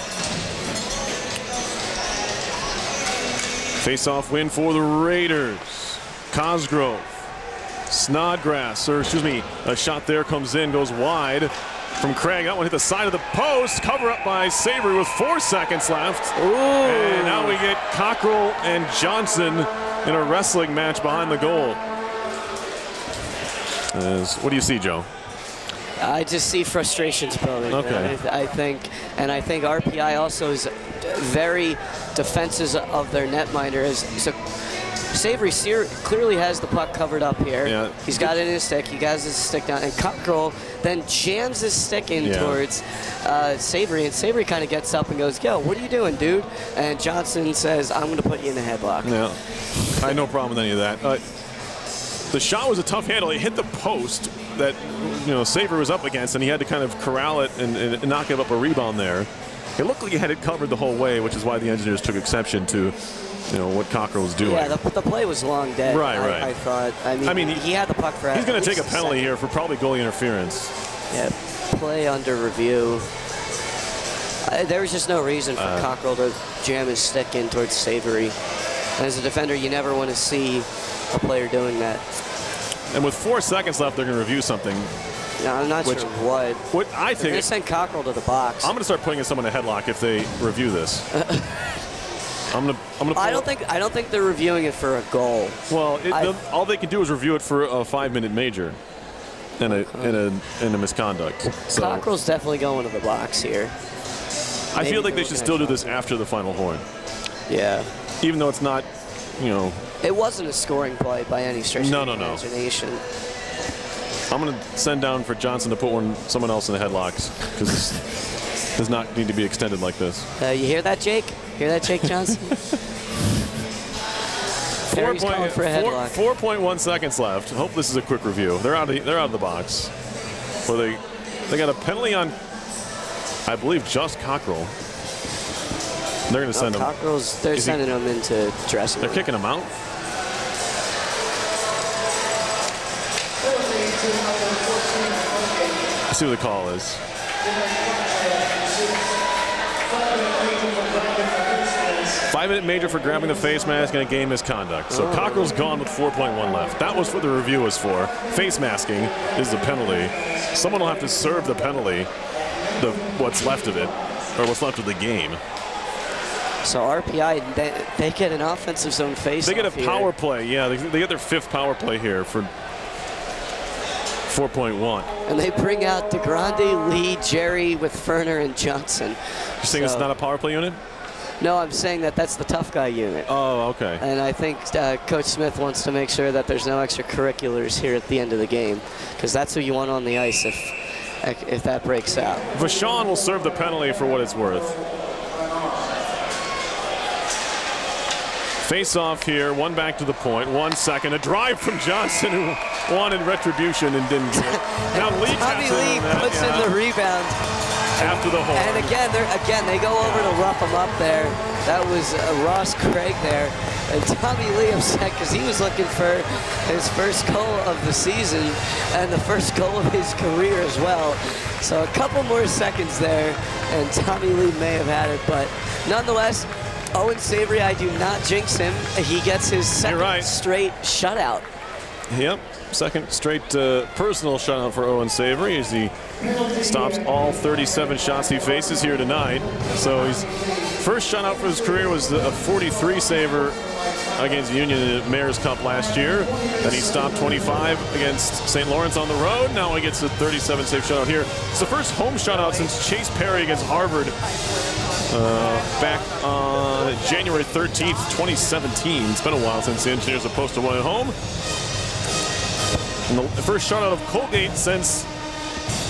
Face-off win for the Raiders. Cosgrove, Snodgrass, or excuse me, a shot there comes in, goes wide from Craig. That one hit the side of the post. Cover up by Savory with four seconds left. Ooh. And now we get Cockrell and Johnson in a wrestling match behind the goal. As, what do you see, Joe? I just see frustrations building. Okay. I, I think, and I think R P I also is very defenses of their netminder. Is so Savory clearly has the puck covered up here. Yeah. He's got it in his stick. He has his stick down, and Cockrell then jams his stick in yeah. towards uh, Savory, and Savory kind of gets up and goes, "Yo, what are you doing, dude?" And Johnson says, "I'm going to put you in a headlock." Yeah, I had no problem with any of that. Uh, the shot was a tough handle. It hit the post that you know Savory was up against, and he had to kind of corral it and, and not give up a rebound there. It looked like he had it covered the whole way, which is why the engineers took exception to, you know, what Cockrell was doing. Yeah, the, the play was long dead. Right, I, right. I thought. I mean, I mean, he, he had the puck for. He's going to take a penalty a here for probably goalie interference. Yeah, play under review. Uh, there was just no reason for uh, Cockrell to jam his stick in towards Savory. And as a defender, you never want to see a player doing that. And with four seconds left, they're going to review something. No, I'm not which, sure what. What I think. They're going to send Cockrell to the box. I'm going to start putting someone in a headlock if they review this. I'm going to. I'm going to. I don't think. I don't think they're reviewing it for a goal. Well, it, all they can do is review it for a five-minute major, and a okay. and a and a misconduct. So Cockrell's definitely going to the box here. I Maybe feel like they should still do this after the final horn. Yeah. Even though it's not, you know. It wasn't a scoring play by any stretch no, of the no, imagination. No. I'm going to send down for Johnson to put one someone else in the headlocks because this does not need to be extended like this. Uh, you hear that, Jake? Hear that, Jake Johnson? Four point, four, four point one seconds left. Hope this is a quick review. They're out of they're out of the box. Well, they they got a penalty on, I believe, just Cockrell. They're going to send no, him. Cockrell's. They're is sending he, him into dressing room. They're kicking him out. Let's see what the call is. Five-minute major for grabbing the face mask and a game misconduct. So oh. Cockrell's gone with four point one left. That was what the review was for. Face masking is the penalty. Someone will have to serve the penalty, the what's left of it, or what's left of the game. So R P I, they, they get an offensive zone face. They get a here. power play. Yeah, they, they get their fifth power play here for four point one. And they bring out DeGrande, Lee, Jerry with Ferner and Johnson. You're saying so, it's not a power play unit? No, I'm saying that that's the tough guy unit. Oh, okay. And I think uh, Coach Smith wants to make sure that there's no extracurriculars here at the end of the game, because that's who you want on the ice if if that breaks out. Vachon will serve the penalty for what it's worth. Face off here, one back to the point, one second, a drive from Johnson who wanted retribution and didn't get it. Now Lee Tommy Lee puts yeah. in the rebound. After the hole. And again, they're again they go over to rough him up there. That was uh, Ross Craig there. And Tommy Lee upset because he was looking for his first goal of the season and the first goal of his career as well. So a couple more seconds there, and Tommy Lee may have had it, but nonetheless, Owen Savory, I do not jinx him. He gets his second right. straight shutout. Yep, second straight uh, personal shutout for Owen Savory as he stops all thirty-seven shots he faces here tonight. So his first shutout for his career was a forty-three saver against Union in the Mayor's Cup last year. Then he stopped twenty-five against Saint Lawrence on the road. Now he gets a thirty-seven save shutout here. It's the first home shutout since Chase Perry against Harvard uh, back on January thirteenth, twenty seventeen. It's been a while since the Engineers have posted one at home. And the first shutout of Colgate since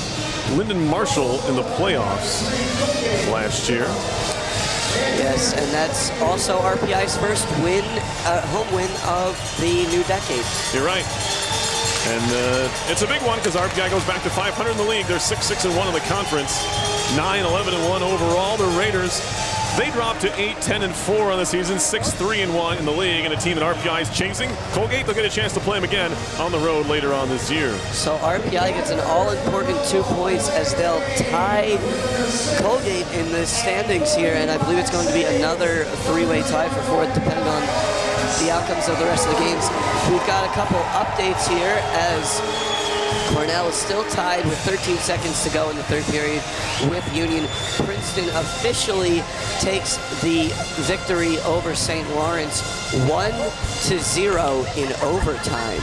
Lyndon Marshall in the playoffs last year. Yes, and that's also R P I's first win, uh, home win of the new decade. You're right. And uh, it's a big one because R P I goes back to five hundred in the league. They're six six and one in the conference, nine eleven and one overall. The Raiders, they dropped to eight ten and four on the season, six three and one in the league, and a team that R P I is chasing. Colgate, they'll get a chance to play them again on the road later on this year. So R P I gets an all-important two points as they'll tie Colgate in the standings here, and I believe it's going to be another three-way tie for fourth, depending on the outcomes of the rest of the games. We've got a couple updates here as Cornell is still tied with thirteen seconds to go in the third period with Union. Princeton officially takes the victory over Saint Lawrence one to zero in overtime.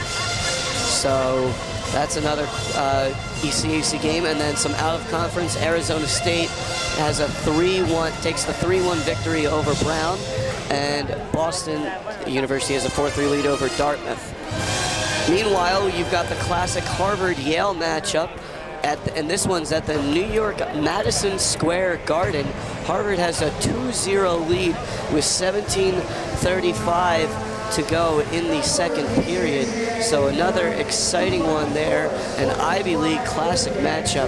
So that's another uh, E C A C game, and then some out of conference. Arizona State has a three one, takes the three one victory over Brown, and Boston University has a four three lead over Dartmouth. Meanwhile, you've got the classic Harvard-Yale matchup, at the, and this one's at the New York Madison Square Garden. Harvard has a two zero lead with seventeen thirty-five to go in the second period. So another exciting one there, an Ivy League classic matchup.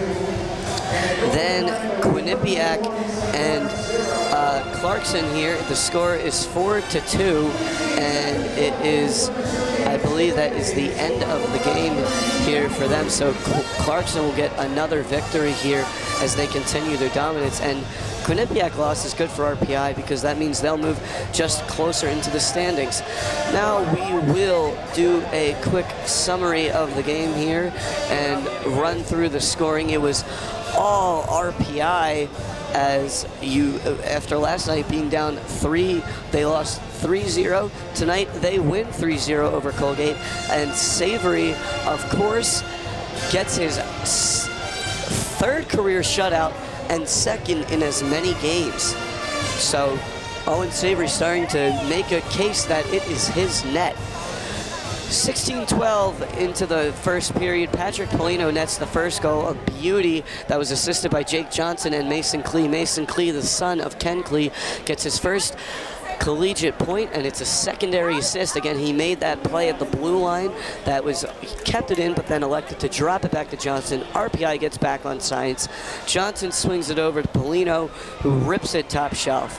Then Quinnipiac and uh, Clarkson here. The score is four to two, and it is, I believe that is the end of the game here for them. So Clarkson will get another victory here as they continue their dominance. And Quinnipiac loss is good for R P I because that means they'll move just closer into the standings. Now we will do a quick summary of the game here and run through the scoring. It was all R P I as you, after last night being down three, they lost three zero. Tonight they win three zero over Colgate, and Savory, of course, gets his third career shutout and second in as many games. So Owen Savory starting to make a case that it is his net. sixteen twelve into the first period. Patrick Polino nets the first goal, a beauty that was assisted by Jake Johnson and Mason Klee. Mason Klee, the son of Ken Klee, gets his first collegiate point, and it's a secondary assist. Again, he made that play at the blue line that was, he kept it in, but then elected to drop it back to Johnson. R P I gets back on science. Johnson swings it over to Polino, who rips it top shelf.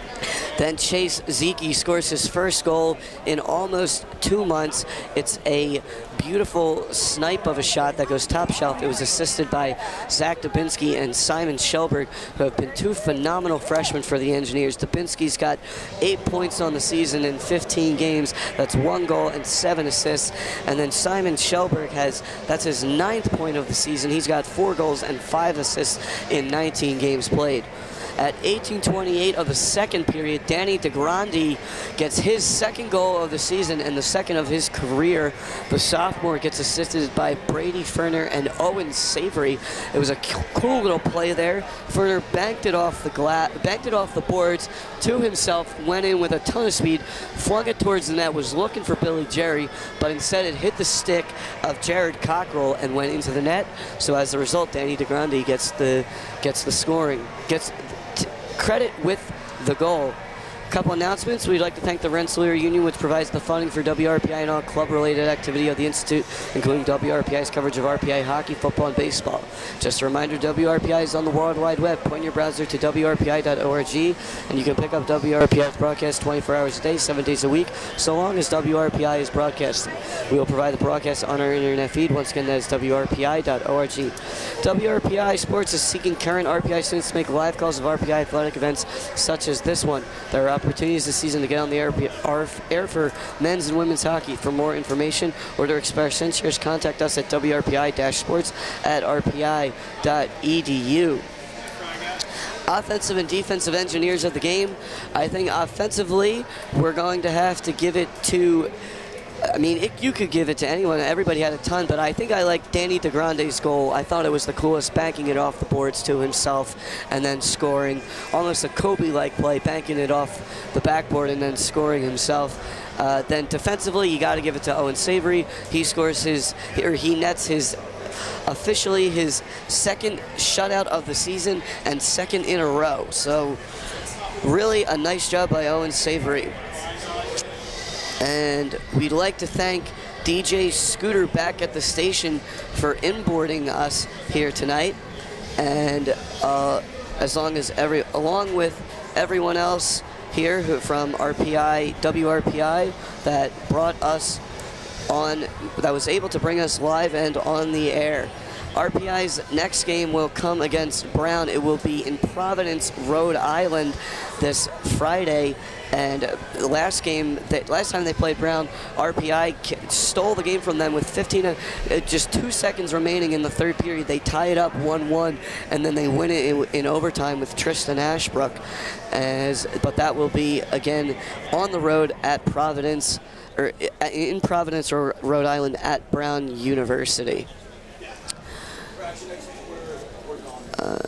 Then Chase Zeke scores his first goal in almost two months. It's a beautiful snipe of a shot that goes top shelf. It was assisted by Zach Dubinsky and Simon Shelberg, who have been two phenomenal freshmen for the Engineers. Dubinsky's got eight points on the season in fifteen games. That's one goal and seven assists. And then Simon Shelberg has, that's his ninth point of the season. He's got four goals and five assists in nineteen games played. At eighteen twenty-eight of the second period, Danny DeGrande gets his second goal of the season and the second of his career. The sophomore gets assisted by Brady Ferner and Owen Savory. It was a cool little play there. Ferner banked it off the glass, banked it off the boards to himself, went in with a ton of speed, flung it towards the net, was looking for Billy Jerry, but instead it hit the stick of Jared Cockrell and went into the net. So as a result, Danny DeGrande gets the gets the scoring, gets credit with the goal. A couple announcements. We'd like to thank the Rensselaer Union, which provides the funding for W R P I and all club-related activity of the Institute, including W R P I's coverage of R P I hockey, football, and baseball. Just a reminder, W R P I is on the World Wide Web. Point your browser to W R P I dot org, and you can pick up W R P I's broadcast twenty-four hours a day, seven days a week, so long as W R P I is broadcasting. We will provide the broadcast on our internet feed. Once again, that is W R P I dot org. W R P I Sports is seeking current R P I students to make live calls of R P I athletic events such as this one. There are opportunities this season to get on the air, air for men's and women's hockey. For more information or to express interest, contact us at W R P I sports at R P I dot E D U. Offensive and defensive engineers of the game. I think offensively, we're going to have to give it to, I mean, it, you could give it to anyone. Everybody had a ton, but I think I like Danny DeGrande's goal. I thought it was the coolest, banking it off the boards to himself and then scoring. Almost a Kobe-like play, banking it off the backboard and then scoring himself. Uh, then defensively, you got to give it to Owen Savory. He scores his, or he nets his officially his second shutout of the season and second in a row. So really a nice job by Owen Savory. And we'd like to thank D J Scooter back at the station for inboarding us here tonight. And uh, as long as every, along with everyone else here who, from R P I, W R P I, that brought us on, that was able to bring us live and on the air. R P I's next game will come against Brown. It will be in Providence, Rhode Island this Friday. And the last game, that last time they played Brown, R P I stole the game from them with fifteen, uh, just two seconds remaining in the third period. They tie it up one one, and then they win it in, in overtime with Tristan Ashbrook. As, but that will be, again, on the road at Providence, or in Providence, or Rhode Island at Brown University. Uh,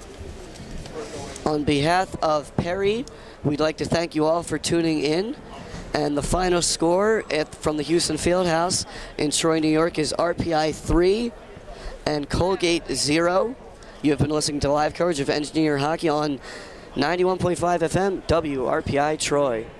on behalf of Perry, we'd like to thank you all for tuning in. And the final score at, from the Houston Fieldhouse in Troy, New York is R P I three and Colgate zero. You have been listening to live coverage of Engineer Hockey on ninety-one point five F M W R P I Troy.